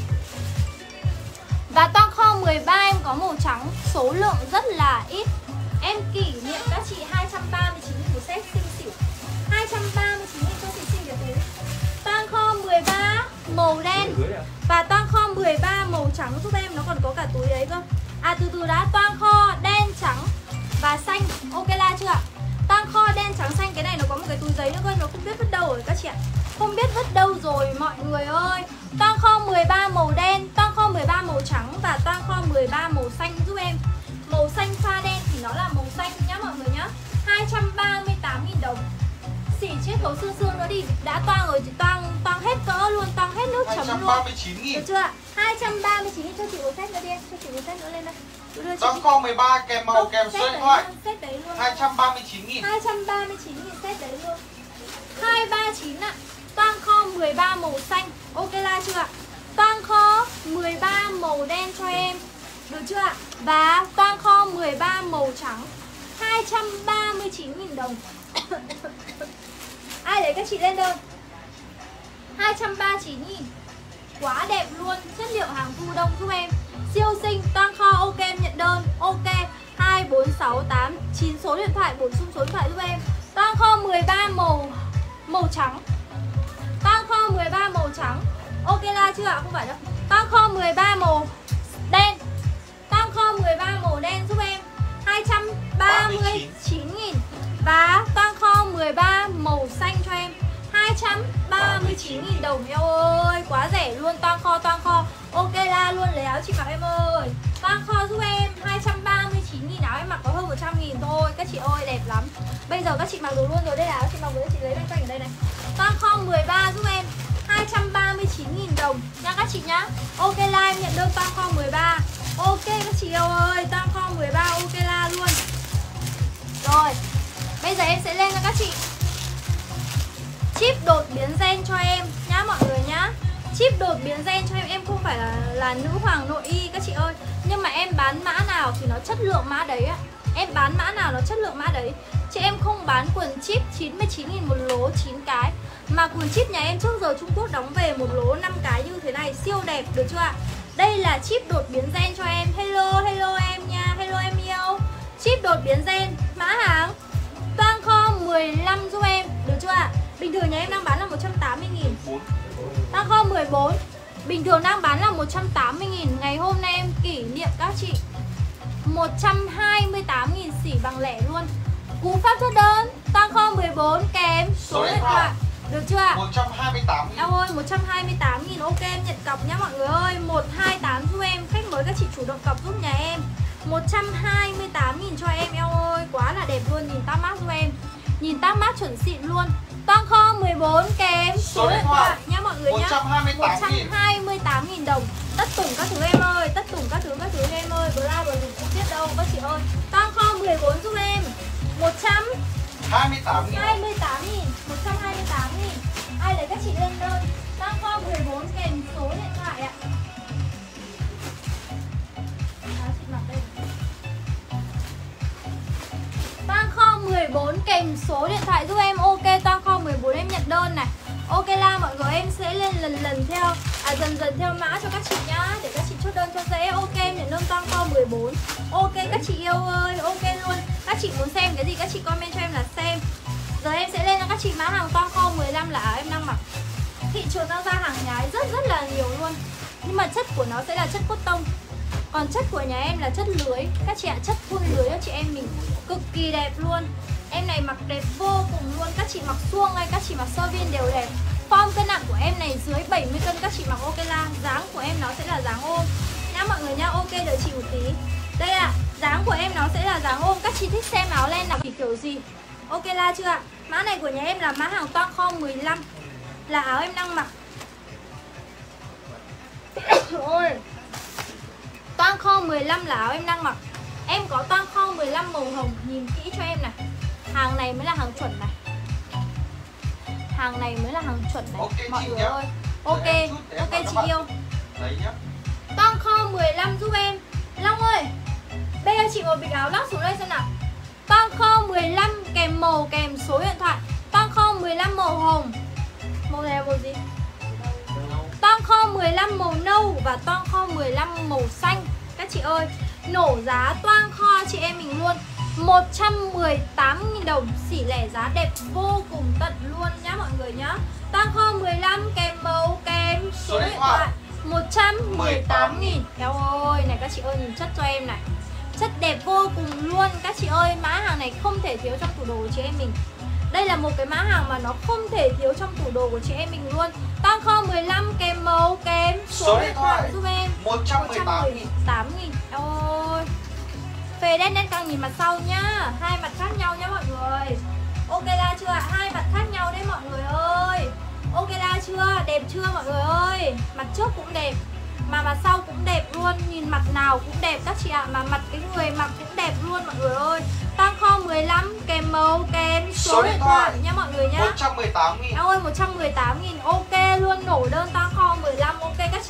Và toan kho 13 em có màu trắng. Số lượng rất là ít. Em kỷ niệm các chị 239 một set xinh xỉu. 239 cho chị xinh đẹp thế. Toan kho 13 màu đen. Và toan kho 13 màu trắng giúp em. Nó còn có cả túi đấy cơ. Từ đã. Toan kho đen trắng và xanh. Ok là chưa ạ? Toan kho đen trắng xanh. Cái này nó có một cái túi giấy nữa cơ. Nó không biết vứt đâu rồi các chị ạ. Không biết vứt đâu rồi mọi người ơi. Toan kho 13 màu đen, toan kho 13 màu trắng và toan kho 13 màu xanh giúp em. Màu xanh pha đen thì nó là màu xanh nhá mọi người nhá. 238.000 đồng. Xỉ chết khấu xương nữa đi. Đã toang rồi, toang hết cỡ luôn, toang hết nước chấm luôn. 239.000. Được chưa ạ? 239.000 cho chị một set nữa đi em. Cho chị một set nữa lên đây. Toan kho 13 kèm màu kèm số điện thoại. Set đấy luôn. 239.000. 239.000 set đấy luôn. 239 ạ. Toan kho 13 màu xanh. Ok là chưa ạ? Toan kho 13 màu đen cho em. Được chưa ạ? Và toang kho 13 màu trắng 239.000 đồng. Ai lấy các chị lên đơn 239.000. Quá đẹp luôn. Chất liệu hàng thu đông giúp em. Siêu xinh. Toang kho ok em nhận đơn. Ok 24689 số điện thoại, bổ sung số điện thoại giúp em. Toang kho 13 màu trắng. Toang kho 13 màu trắng. Ok la chưa ạ? Không phải đâu. Toang kho 13 màu đen. Toang kho 13 màu đen giúp em 239.000. Và toang kho 13 màu xanh cho em 239.000 đồng. Eo ơi quá rẻ luôn. Toang kho ok la luôn. Lấy áo chị mặc em ơi. Toang kho giúp em 239.000. Áo em mặc có hơn 100.000 thôi. Các chị ơi đẹp lắm. Bây giờ các chị mặc đủ luôn rồi. Đây là áo chị mặc với chị lấy bên cạnh ở đây này. Toang kho 13 giúp em 239.000 đồng nha các chị nhá. Ok la em nhận đơn toang kho 13. Ok các chị yêu ơi, toang kho 13 ok la luôn. Rồi bây giờ em sẽ lên cho các chị chip đột biến gen cho em nhá mọi người nhá. Chip đột biến gen cho em không phải là nữ hoàng nội y các chị ơi. Nhưng mà em bán mã nào thì nó chất lượng mã đấy á. Em bán mã nào nó chất lượng mã đấy. Chứ em không bán quần chip 99.000 một lố 9 cái. Mà quần chip nhà em trước giờ Trung Quốc đóng về một lố 5 cái như thế này. Siêu đẹp được chưa ạ? Đây là chip đột biến gen cho em. Hello em nha. Hello em yêu. Chip đột biến gen. Mã hàng toang kho 15 giúp em. Được chưa ạ? Bình thường nhà em đang bán là 180.000. Toang kho 14. Bình thường đang bán là 180.000. Ngày hôm nay em kỷ niệm các chị 128.000 xỉ bằng lẻ luôn. Cú pháp chốt đơn toang kho 14 kèm số điện thoại. Được chưa ạ? 128.000. Em ơi 128.000 ok em nhận cọc nhá mọi người ơi. 128 giúp em. Khách mới các chị chủ động cọc giúp nhà em 128.000 cho em. Eo ơi quá là đẹp luôn. Nhìn tag mác giúp em. Nhìn tag mác chuẩn xịn luôn. Toang kho 14 kèm số điện thoại nha mọi người nhá. 128.000 đồng. Tất tủng các thứ em ơi. Tất tủng các thứ em ơi. Bla bla đừng không biết đâu các chị ơi. Toang kho 14 giúp em 128.000. 128.000. Ai lấy các chị lên đơn. Toang kho 14 kèm số điện thoại ạ. Chị mặc đây. Toang kho 14 kèm số điện thoại giúp em. Ok toang kho 14 em nhận đơn này. Ok la mọi người em sẽ lên dần theo mã cho các chị nhá. Để các chị chốt đơn cho dễ. Ok em nhận đơn toang kho 14. Ok các chị yêu ơi. Ok luôn. Các chị muốn xem cái gì các chị comment cho em là xem. Giờ em sẽ lên cho các chị mã hàng toang kho 15 là áo em đang mặc. Thị trường đang ra hàng nhái rất là nhiều luôn. Nhưng mà chất của nó sẽ là chất cotton. Còn chất của nhà em là chất lưới. Các chị ạ, chất thun lưới cho chị em mình. Cực kỳ đẹp luôn. Em này mặc đẹp vô cùng luôn. Các chị mặc suông hay các chị mặc sơ viên đều đẹp. Form cân nặng của em này dưới 70 cân. Các chị mặc ok la. Dáng của em nó sẽ là dáng ôm nhá mọi người nhá. Ok đợi chị một tí. Đây ạ, dáng của em nó sẽ là dáng ôm. Các chị thích xem áo len là kiểu gì. Ok la chưa ạ? Mã này của nhà em là mã hàng toang kho 15. Là áo em đang mặc. Ôi, toang kho 15 là áo em đang mặc. Em có toang kho 15 màu hồng. Nhìn kỹ cho em này. Hàng này mới là hàng chuẩn này. Hàng này mới là hàng chuẩn này. Okay, mọi người nhá. ơi. Ok, ok chị yêu. Đấy nhá. Toang kho 15 giúp em. Long ơi, bây giờ chị một bịch áo lắc xuống đây xem nào. Toang kho 15 kèm màu kèm số điện thoại. Toang kho 15 màu hồng. Màu này là màu gì? Toang kho 15 màu nâu và toang kho 15 màu xanh. Các chị ơi, nổ giá toang kho chị em mình luôn 118.000 đồng. Xỉ lẻ giá đẹp vô cùng tận luôn nhá mọi người nhá. Toang kho 15 kèm màu kèm số điện thoại 118.000. Eo ơi, này các chị ơi nhìn chất cho em này. Chất đẹp vô cùng luôn. Các chị ơi, mã hàng này không thể thiếu trong tủ đồ của chị em mình. Đây là một cái mã hàng mà nó không thể thiếu trong tủ đồ của chị em mình luôn. Toang kho 15 kèm màu kèm số điện thoại giúp em 118.000. Eo ơi, phê đen đen càng nhìn mặt sau nhá. Hai mặt khác nhau nhá mọi người. Ok la chưa ạ? Hai mặt khác nhau đấy mọi người ơi. Ok la chưa? Đẹp chưa mọi người ơi? Mặt trước cũng đẹp mà mặt sau cũng đẹp luôn. Nhìn mặt nào cũng đẹp các chị ạ. Mà mặt cái người mặc cũng đẹp luôn mọi người ơi. Toang kho 15 kèm màu kèm số điện thoại nha mọi người nhá. 118.000. Ôi 118.000. Ok luôn, nổ đơn toang kho 15. Ok các chị.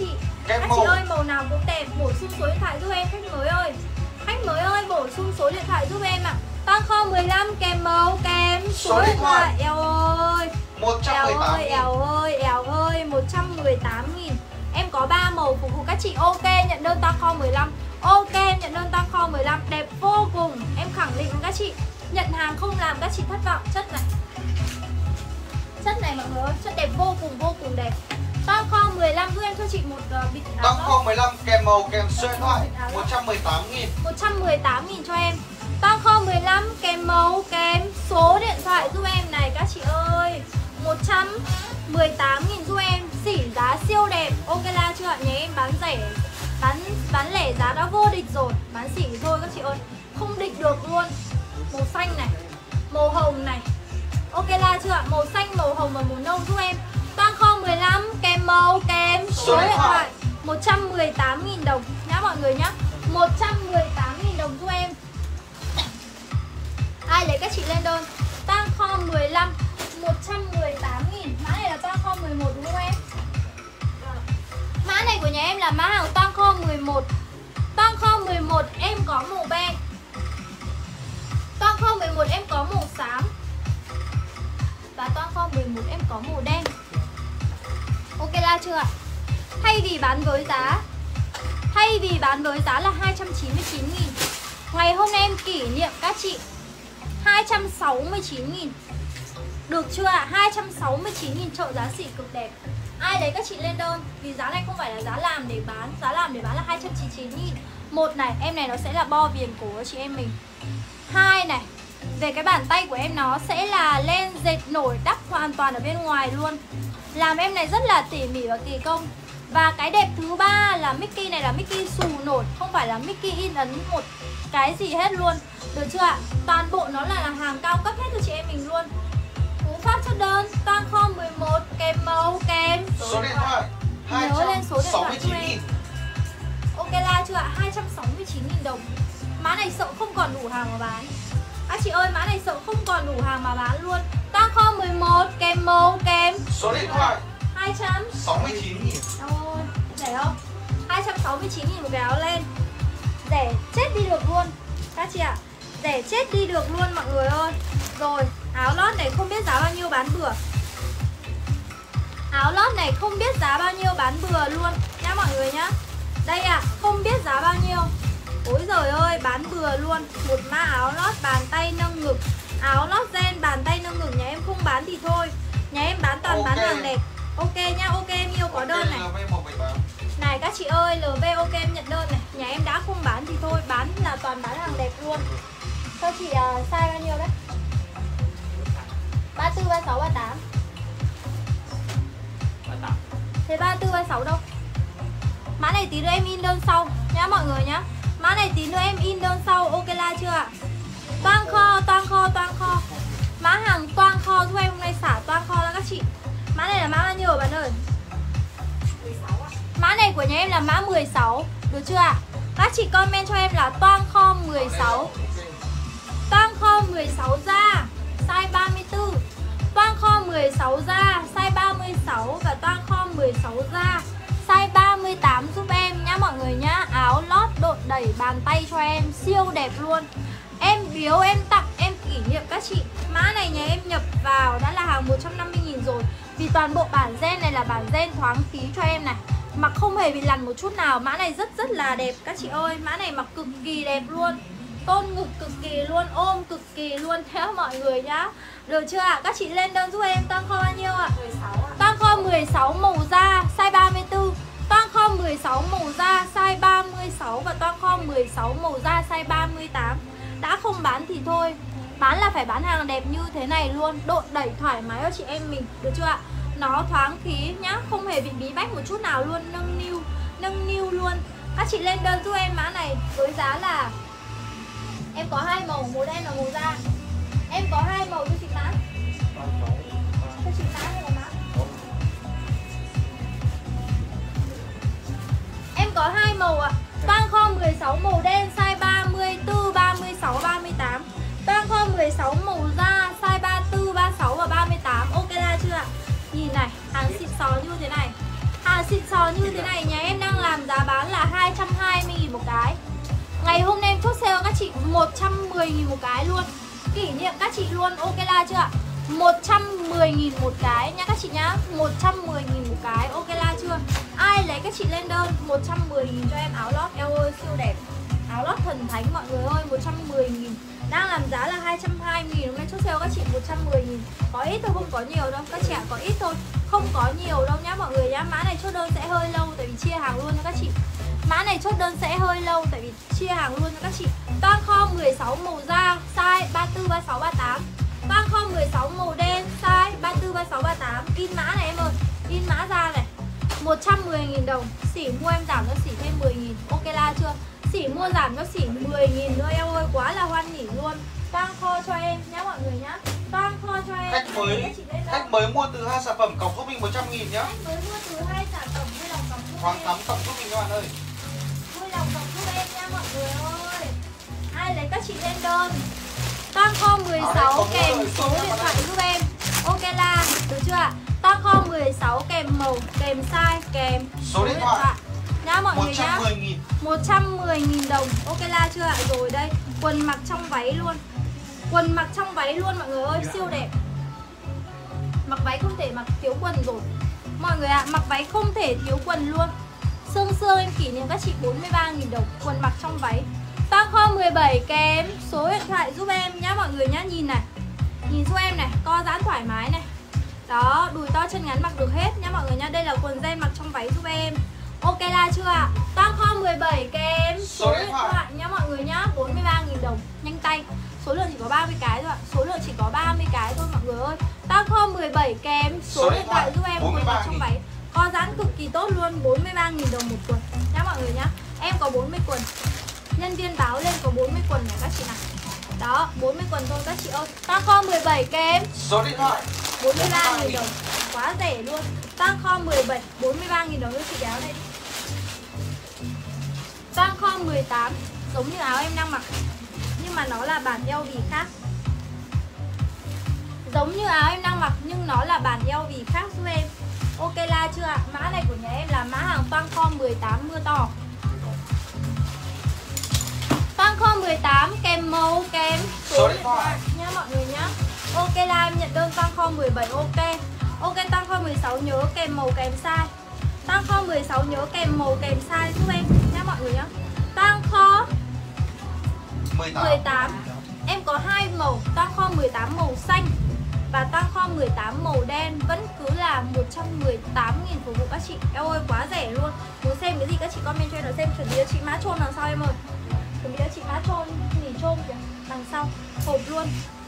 Kem Các màu. chị ơi, màu nào cũng đẹp. Bổ sung số điện thoại giúp em khách mới ơi. Khách mới ơi, bổ sung số điện thoại giúp em ạ. Tăng kho 15 kèm màu kèm số điện thoại. Eo ơi. 118.000. Eo ơi, 118.000. Em có 3 màu phục vụ các chị. Ok, nhận đơn tăng kho 15. Ok, em nhận đơn tăng kho 15. Đẹp vô cùng. Em khẳng định với các chị, nhận hàng không làm các chị thất vọng. Chất này, chất này mọi người ơi, chất đẹp vô cùng đẹp. Tăng kho 15 giúp em cho chị một bịch áo. Tăng kho 15 kèm màu kèm số điện thoại 118.000. 118.000 cho em. Tăng kho 15 kèm màu kèm số điện thoại giúp em này các chị ơi. 118.000 giúp em. Xỉ giá siêu đẹp. Ok la chưa ạ? Nhà em bán rẻ, bán lẻ giá đã vô địch rồi. Bán xỉ thôi các chị ơi, không địch được luôn. Màu xanh này, màu hồng này. Ok la chưa ạ? Màu xanh, màu hồng và màu nâu giúp em. Tăng kho 15 kèm màu kèm số điện thoại 118.000 đồng nhá mọi người nhá. 118.000 đồng giúp em. Ai lấy các chị lên đơn. Tăng kho 15 118.000. Mã này là tăng kho 11 đúng không em? Mã này của nhà em là mã hàng tăng kho 11. Tăng kho 11 em có màu be. Tăng kho 11 em có màu xám. Và tăng kho 11 em có màu đen. Ok la chưa ạ? Thay vì bán với giá là 299.000, ngày hôm nay em kỷ niệm các chị 269.000. Được chưa ạ? 269.000 chợ giá xỉ cực đẹp. Ai lấy các chị lên đơn. Vì giá này không phải là giá làm để bán. Giá làm để bán là 299.000. Một này, em này nó sẽ là bo viền cổ của chị em mình. Hai này, về cái bàn tay của em nó sẽ là len dệt nổi đắp hoàn toàn ở bên ngoài luôn. Làm em này rất là tỉ mỉ và kỳ công. Và cái đẹp thứ ba là Mickey này là Mickey xù nổi, không phải là Mickey in ấn một cái gì hết luôn. Được chưa ạ? Toàn bộ nó là hàng cao cấp hết cho chị em mình luôn. Cú pháp chốt đơn tăng kho 11 kèm màu kèm Số điện thoại nhớ lên số điện thoại cho em. 269.000. Ok la chưa ạ? 269.000 đồng. Mã này sợ không còn đủ hàng mà bán. Các chị ơi, mã này sợ không còn đủ hàng mà bán luôn. Tăng kho 11 kèm màu kèm Số điện thoại 269.000. Ôi, rẻ không? 269.000 một cái áo len. Rẻ chết đi được luôn các chị ạ. Rẻ chết đi được luôn mọi người ơi. Rồi, áo lót này không biết giá bao nhiêu bán bừa. Áo lót này không biết giá bao nhiêu bán bừa luôn nhá mọi người nhá. Đây ạ, không biết giá bao nhiêu. Ôi giời ơi, bán bừa luôn. Một mã áo lót bàn tay nâng ngực. Áo lót gen bàn tay nâng ngực. Nhà em không bán thì thôi. Nhà em bán toàn bán hàng đẹp. Ok nhá, ok em yêu có đơn này. Này các chị ơi, LV ok em nhận đơn này. Nhà em đã không bán thì thôi, bán là toàn bán hàng đẹp luôn. Cho chị size bao nhiêu đấy? 34, 36, 38. Thế 34, 36 đâu? Mã này tí nữa em in đơn sau nhá mọi người nhá. Mã này tí nữa em in đơn sau. Ok la chưa ạ? Toang kho, toang kho, toang kho. Mã hàng toang kho giúp em hôm nay xả toang kho ra các chị. Mã này là mã bao nhiêu rồi bạn ơi? 16 ạ. Mã này của nhà em là mã 16. Được chưa ạ? Các chị comment cho em là toang kho 16. Toang kho 16 ra size 34. Toang kho 16 ra size 36. Và toang kho 16 ra size 38 giúp em nhá mọi người nhá. Áo lót độn đẩy bàn tay cho em siêu đẹp luôn. Em biếu em tặng em kỷ niệm các chị. Mã này nhà em nhập vào đã là hàng 150.000 rồi. Vì toàn bộ bản gen này là bản gen thoáng khí cho em này. Mặc không hề bị lằn một chút nào. Mã này rất là đẹp các chị ơi. Mã này mặc cực kỳ đẹp luôn. Tôn ngực cực kỳ luôn, ôm cực kỳ luôn theo mọi người nhá. Được chưa ạ? Các chị lên đơn giúp em. Tăng kho bao nhiêu ạ? 16 ạ. Tăng kho 16 màu da size 34. Toang kho 16 màu da size 36. Và toang kho 16 màu da size 38. Đã không bán thì thôi. Bán là phải bán hàng đẹp như thế này luôn. Độn đẩy thoải mái cho chị em mình. Được chưa ạ? Nó thoáng khí nhá. Không hề bị bí bách một chút nào luôn. Nâng niu luôn. Các chị lên đơn giúp em mã này với giá là em có 2 màu, màu đen và màu da. Em có 2 màu cho chị mã. Cho chị mã hay là mã? Em có 2 màu ạ. Toang kho 16 màu đen size 34, 36, 38. Toang kho 16 màu da size 34, 36 và 38. Ok la chưa ạ? Nhìn này, hàng xịn sò như thế này. Hàng xịn sò như thế này nhà em đang làm giá bán là 220.000 một cái. Ngày hôm nay em chốt sale các chị 110.000 một cái luôn. Kỷ niệm các chị luôn, ok la chưa ạ? 110.000 một cái nha các chị nhá. 110.000 một cái, ok la chưa? Ai lấy các chị lên đơn 110.000 cho em áo lót. Eo ơi siêu đẹp. Áo lót thần thánh mọi người ơi, 110.000. Đang làm giá là 220.000, hôm nay chốt sale các chị 110.000. Có ít thôi, không có nhiều đâu các chị ạ, có ít thôi, không có nhiều đâu nhá mọi người nhá. Mã này chốt đơn sẽ hơi lâu tại vì chia hàng luôn cho các chị. Mã này chốt đơn sẽ hơi lâu tại vì chia hàng luôn cho các chị. Toan kho 16 màu da, size 34, 36, 38. Toan kho 16 màu đen, size 34, 36, 38. In mã này em ơi, in mã ra này. 110.000 đồng. Sỉ mua em giảm cho sỉ thêm 10.000. Ok la chưa? Sỉ mua giảm cho sỉ 10.000 nữa em ơi, quá là hoan hỉ luôn. Toan kho cho em nhá mọi người nhá. Toan kho cho em. Khách mới mua từ 2 sản phẩm cọc giúp mình 100.000 nhá. Khách mới mua từ 2 sản phẩm vui lòng cọc giúp Khoảng em. 8 cọc giúp mình các bạn ơi. Vui lòng cọc giúp em nha mọi người ơi. Ai lấy các chị lên đơn. Toan kho 16 kèm số điện thoại giúp em. Ok la, được chưa ạ? Toan kho 16 kèm màu, kèm size, kèm Số điện thoại nhá mọi người nhá. 110.000. 110.000 đồng. Ok la chưa ạ? Rồi đây, quần mặc trong váy luôn. Quần mặc trong váy luôn mọi người ơi, siêu đẹp. Mặc váy không thể mặc thiếu quần rồi. Mọi người ạ, mặc váy không thể thiếu quần luôn. Sương sương em kỷ niệm các chị 43.000 đồng. Quần mặc trong váy. Toan kho 17 kèm số điện thoại giúp em nhá mọi người nhá. Nhìn này, nhìn giúp em này, co giãn thoải mái này. Đó, đùi to chân ngắn mặc được hết nhá mọi người nhá. Đây là quần jean mặc trong váy giúp em. Ok la chưa ạ? Toan kho 17 kèm số điện thoại nhá mọi người nhá. 43.000 đồng, nhanh tay. Số lượng chỉ có 30 cái thôi ạ. Số lượng chỉ có 30 cái thôi mọi người ơi. Toan kho 17 kèm số điện thoại giúp em, quần mặc trong váy. Co giãn cực kỳ tốt luôn, 43.000 đồng một quần nhá mọi người nhá. Em có 40 quần. Nhân viên báo lên có 40 quần này các chị nào. Đó, 40 quần thôi các chị ơi. Toan kho 17 kèm Số điện thoại 43.000 đồng. Quá rẻ luôn. Toan kho 17 43.000 đồng cho chị áo này đi. Toan kho 18 giống như áo em đang mặc nhưng mà nó là bản eo vì khác. Giống như áo em đang mặc nhưng nó là bản eo vì khác giúp em. Ok la chưa ạ? Mã này của nhà em là mã hàng toan kho 18 mưa to. Toan kho 18 kèm màu kèm số điện thoại nha mọi người nhá. Ok la em nhận đơn toan kho 17 ok. Ok toan kho 16 nhớ kèm màu kèm size. Toan kho 16 nhớ kèm màu kèm size giúp em nha mọi người nhá. Toan kho 18 em có 2 màu, toan kho 18 màu xanh và toan kho 18 màu đen vẫn cứ là 118.000 phục vụ các chị. Eo ơi quá rẻ luôn. Muốn xem cái gì các chị comment cho em, xem chuẩn bị cho chị mã trôn đằng sau em ơi. Chuẩn bị cho chị mã trôn, nỉ trôn kìa, đằng sau hộp luôn.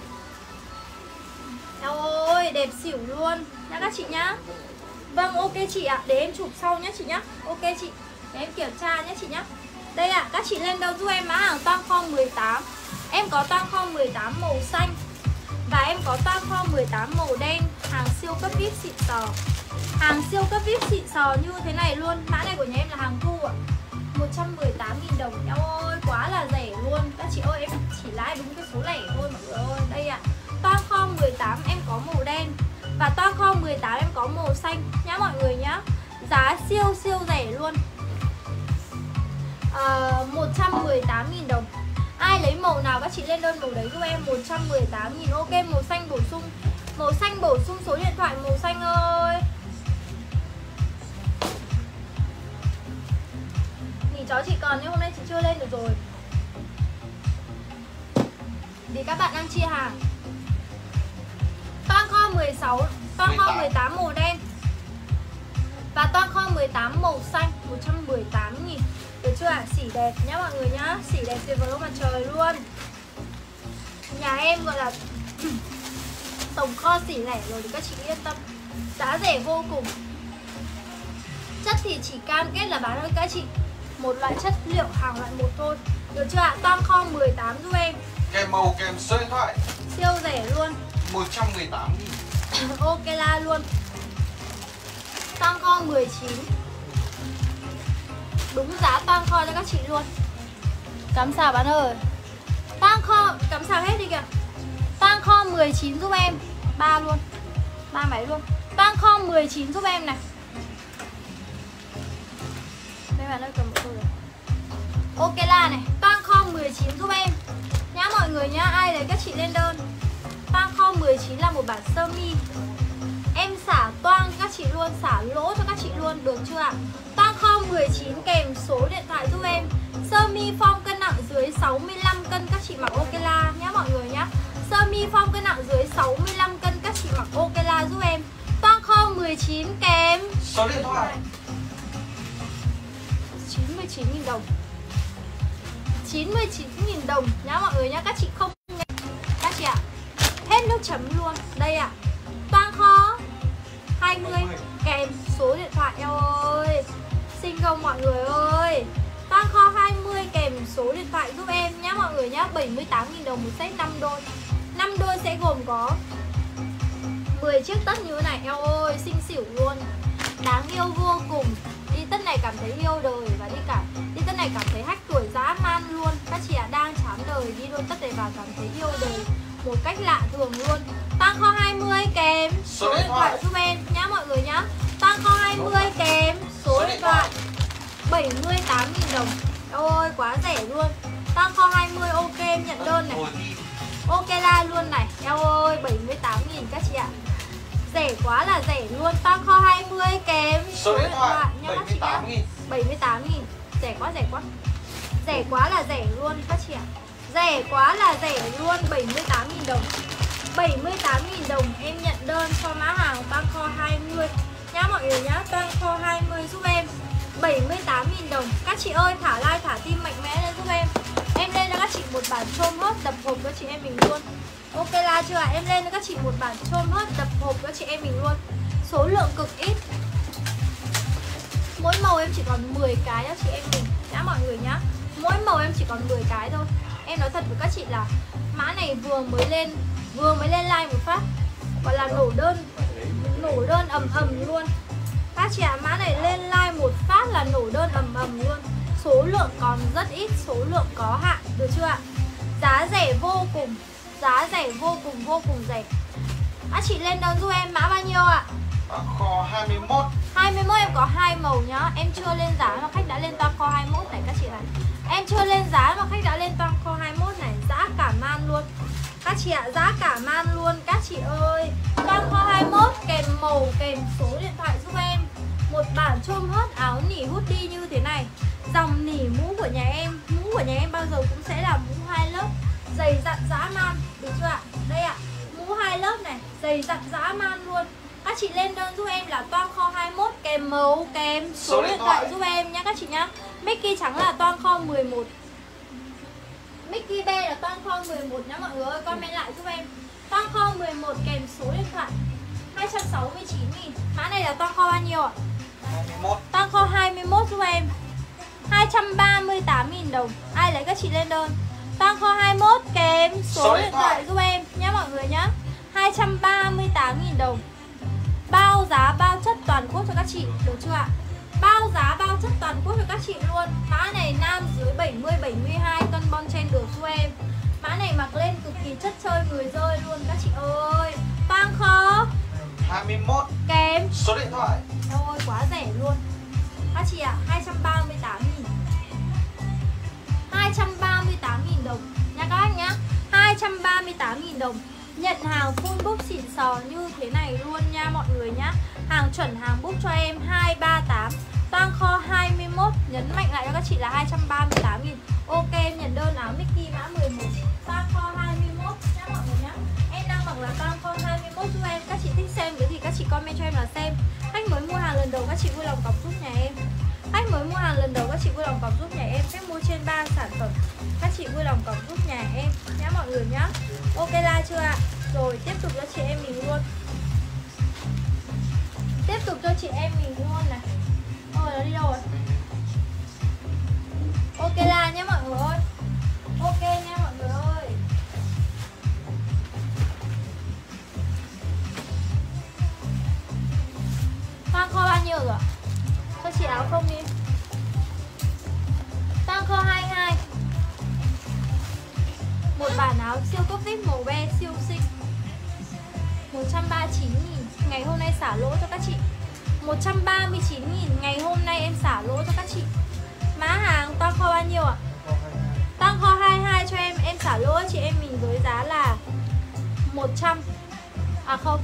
Eo ơi đẹp xỉu luôn nha các chị nhá. Vâng ok chị ạ, để em chụp sau nhé chị nhá. Ok chị, để em kiểm tra nhé chị nhá. Đây ạ, các chị lên đâu giúp em mã hàng toan kho 18. Em có toan kho 18 màu xanh và em có toan kho 18 màu đen. Hàng siêu cấp VIP xịn sò. Hàng siêu cấp VIP xịn sò như thế này luôn. Mã này của nhà em là hàng thu ạ. 118.000 đồng. Eo ơi quá là rẻ luôn. Các chị ơi em chỉ lãi đúng cái số lẻ thôi mọi người ơi. Đây ạ, toan kho 18 em có màu đen và toan kho 18 em có màu xanh nhá mọi người nhá. Giá siêu siêu rẻ luôn. 118.000 đồng. Ai lấy màu nào các chị lên đơn màu đấy giúp em. 118.000. Ok màu xanh bổ sung. Màu xanh bổ sung số điện thoại màu xanh ơi. Nghỉ chó chị còn nhưng hôm nay chị chưa lên được rồi vì các bạn đang chia hàng. Toan kho 16, toan kho 18 màu đen và toan kho 18 màu xanh 118.000. Được chưa ạ? Xỉ đẹp nhá mọi người nhá. Xỉ đẹp tuyệt vời mặt trời luôn. Nhà em gọi là tổng kho xỉ lẻ rồi thì các chị yên tâm. Giá rẻ vô cùng. Chất thì chỉ cam kết là bán cho các chị một loại chất liệu hàng loại một thôi. Được chưa ạ? Toan kho 18 giúp em. Kèm màu kèm số điện thoại. Siêu rẻ luôn. 118.000. Ok la luôn. Toan kho 19. Đúng giá toan kho cho các chị luôn. Cắm sạc bạn ơi. Toan kho, cắm sạc hết đi kìa. Toan kho 19 giúp em. 3 luôn. 3 máy luôn. Toan kho 19 giúp em này. Mấy bạn ơi cầm một tôi rồi. Ok là này, toang kho 19 giúp em nhá mọi người nhá. Ai lấy các chị lên đơn. Toang kho 19 là một bản sơ mi. Em xả toang các chị luôn, xả lỗ cho các chị luôn, được chưa ạ? Toang kho 19 kèm số điện thoại giúp em. Sơ mi form cân nặng dưới 65 cân các chị mặc ok la nhá mọi người nhá. Sơ mi form cân nặng dưới 65 cân các chị mặc ok la giúp em. Toang kho 19 kèm số điện thoại 99.000 đồng. 99.000 đồng nhá mọi người nhá. Các chị không nghe. Các chị ạ, hết nước chấm luôn. Đây ạ, toang kho 20 kèm số điện thoại. Eo ơi, xinh không mọi người ơi. Toang kho 20 kèm số điện thoại giúp em nhá mọi người nhá. 78.000 đồng một set 5 đôi. 5 đôi sẽ gồm có 10 chiếc tất như thế này. Eo ơi, xinh xỉu luôn, đáng yêu vô cùng. Đi tất này cảm thấy yêu đời và đi tất này cảm thấy hách tuổi dã man luôn. Các chị ạ, đang chán đời đi luôn tất này vào cảm thấy yêu đời một cách lạ thường luôn. Toang kho 20 kèm số điện thoại giúp em nhá mọi người nhá. Toang kho 20 kèm số điện thoại 78.000 đồng. Ôi quá rẻ luôn. Toang kho 20 ok em nhận đơn này. Ok la luôn này. Eo ơi 78.000 các chị ạ. Rẻ quá là rẻ luôn. Toang kho 20 kèm số điện thoại nhá các chị nhá. 78.000. Rẻ quá rẻ quá. Rẻ quá là rẻ luôn các chị ạ. Rẻ quá là rẻ luôn. 78.000 đồng. 78.000 đồng em nhận đơn cho mã hàng toang kho 20 nhá mọi người nhá. Toang kho 20 giúp em 78.000 đồng. Các chị ơi thả like thả tim mạnh mẽ lên giúp em. Em lên cho các chị một bản chôm hot đập hộp cho chị em mình luôn. Ok là chưa ạ? Em lên cho các chị một bản chôm hot đập hộp cho chị em mình luôn. Số lượng cực ít. Mỗi màu em chỉ còn 10 cái cho chị em mình nhá mọi người nhá. Mỗi màu em chỉ còn 10 cái thôi. Em nói thật với các chị là mã này vừa mới lên like một phát gọi là nổ đơn ầm ầm luôn. Các chị ạ, mã này lên like một phát là nổ đơn ầm ầm luôn. Số lượng còn rất ít, số lượng có hạn, được chưa ạ? Giá rẻ vô cùng, giá rẻ vô cùng rẻ. Các chị lên đơn giúp em mã bao nhiêu ạ? Kho 21. 21 em có 2 màu nhá. Em chưa lên giá mà khách đã lên toang kho 21 này các chị này. Em chưa lên giá mà khách đã lên toang kho 21 này. Giá cả man luôn. Các chị ạ, giá cả man luôn các chị ơi. Toang kho 21 kèm màu kèm số điện thoại giúp em. Một bản chôm hot áo nỉ hoodie như thế này. Dòng nỉ mũ của nhà em. Mũ của nhà em bao giờ cũng sẽ là mũ 2 lớp, dày dặn dã man, được chưa ạ? Đây ạ, mũ 2 lớp này, dày dặn dã man luôn. Các chị lên đơn giúp em là toang kho 21 kèm màu kèm số điện thoại giúp em nhá các chị nhá. Mickey trắng là toang kho 11. Mickey B là toang kho 11 nhá mọi người ơi, comment lại giúp em. Toang kho 11 kèm số điện thoại 269.000. Mã này là toang kho bao nhiêu ạ? 21. Toang kho 21 giúp em 238.000 đồng. Ai lấy các chị lên đơn. Toang kho 21 kèm số điện thoại giúp em nhé mọi người nhá. 238.000 đồng. Bao giá bao chất toàn quốc cho các chị, được chưa ạ? Bao giá bao chất toàn quốc cho các chị luôn. Mã này nam dưới 70-72 cân bon chen được giúp em. Mã này mặc lên cực kỳ chất chơi người rơi luôn các chị ơi. Toang kho 21 kèm số điện thoại. Ôi quá rẻ luôn các chị ạ. 238.000. 238.000 đồng nha các anh nhá. 238.000 đồng. Nhận hàng full book xịn sò như thế này luôn nha mọi người nhá. Hàng chuẩn hàng book cho em 238. Toang kho 21. Nhấn mạnh lại cho các chị là 238.000. Ok em nhận đơn áo Mickey mã 11. Toang kho 21 nhá mọi người nhá. Em đang mặc là toang kho 21 giúp em. Các chị thích xem cái gì các chị comment cho em là xem. Khách mới mua hàng lần đầu các chị vui lòng cọc giúp nhà em. Khách mới mua hàng lần đầu các chị vui lòng cọc giúp nhà em. Khách mua trên 3 sản phẩm các chị vui lòng cọc giúp nhà em nhá mọi người nhá. Ok la chưa ạ? Rồi tiếp tục cho chị em mình luôn. Tiếp tục cho chị em mình luôn này. Ôi nó đi đâu rồi? Ok la nhé mọi người ơi. Ok nha mọi người ơi. Toang kho bao nhiêu rồi? Cho chị áo không đi. Toang kho 22. Một bản áo siêu cấp vip màu be siêu xinh 139.000. Ngày hôm nay xả lỗ cho các chị 139.000. Ngày hôm nay em xả lỗ cho các chị Má hàng toan kho bao nhiêu ạ? Toan kho 22 cho em xả lỗ chị em mình với giá là 100. À không,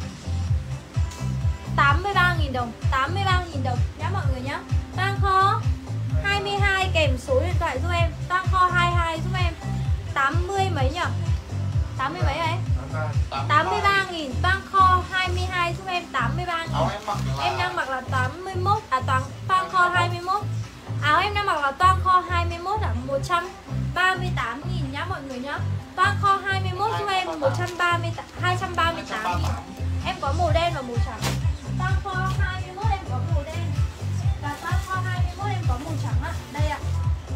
83.000 đồng, 83.000 đồng nhá mọi người nhá. Toan kho 22 kèm số điện thoại giúp em. Toan kho 22 giúp em 80 mấy nhỉ? 80 mấy ấy? 83.000. Toan kho 22 giúp em 83.000. Em đang mặc là 81. À toan kho 21. Áo em đang mặc là toan kho 21 là 138.000 nhá mọi người nhá. Toan kho 21 giúp em 238.000. Em có màu đen và màu trắng. Toan kho 21 em có màu đen và toan kho 21 em có màu trắng ạ. Đây ạ.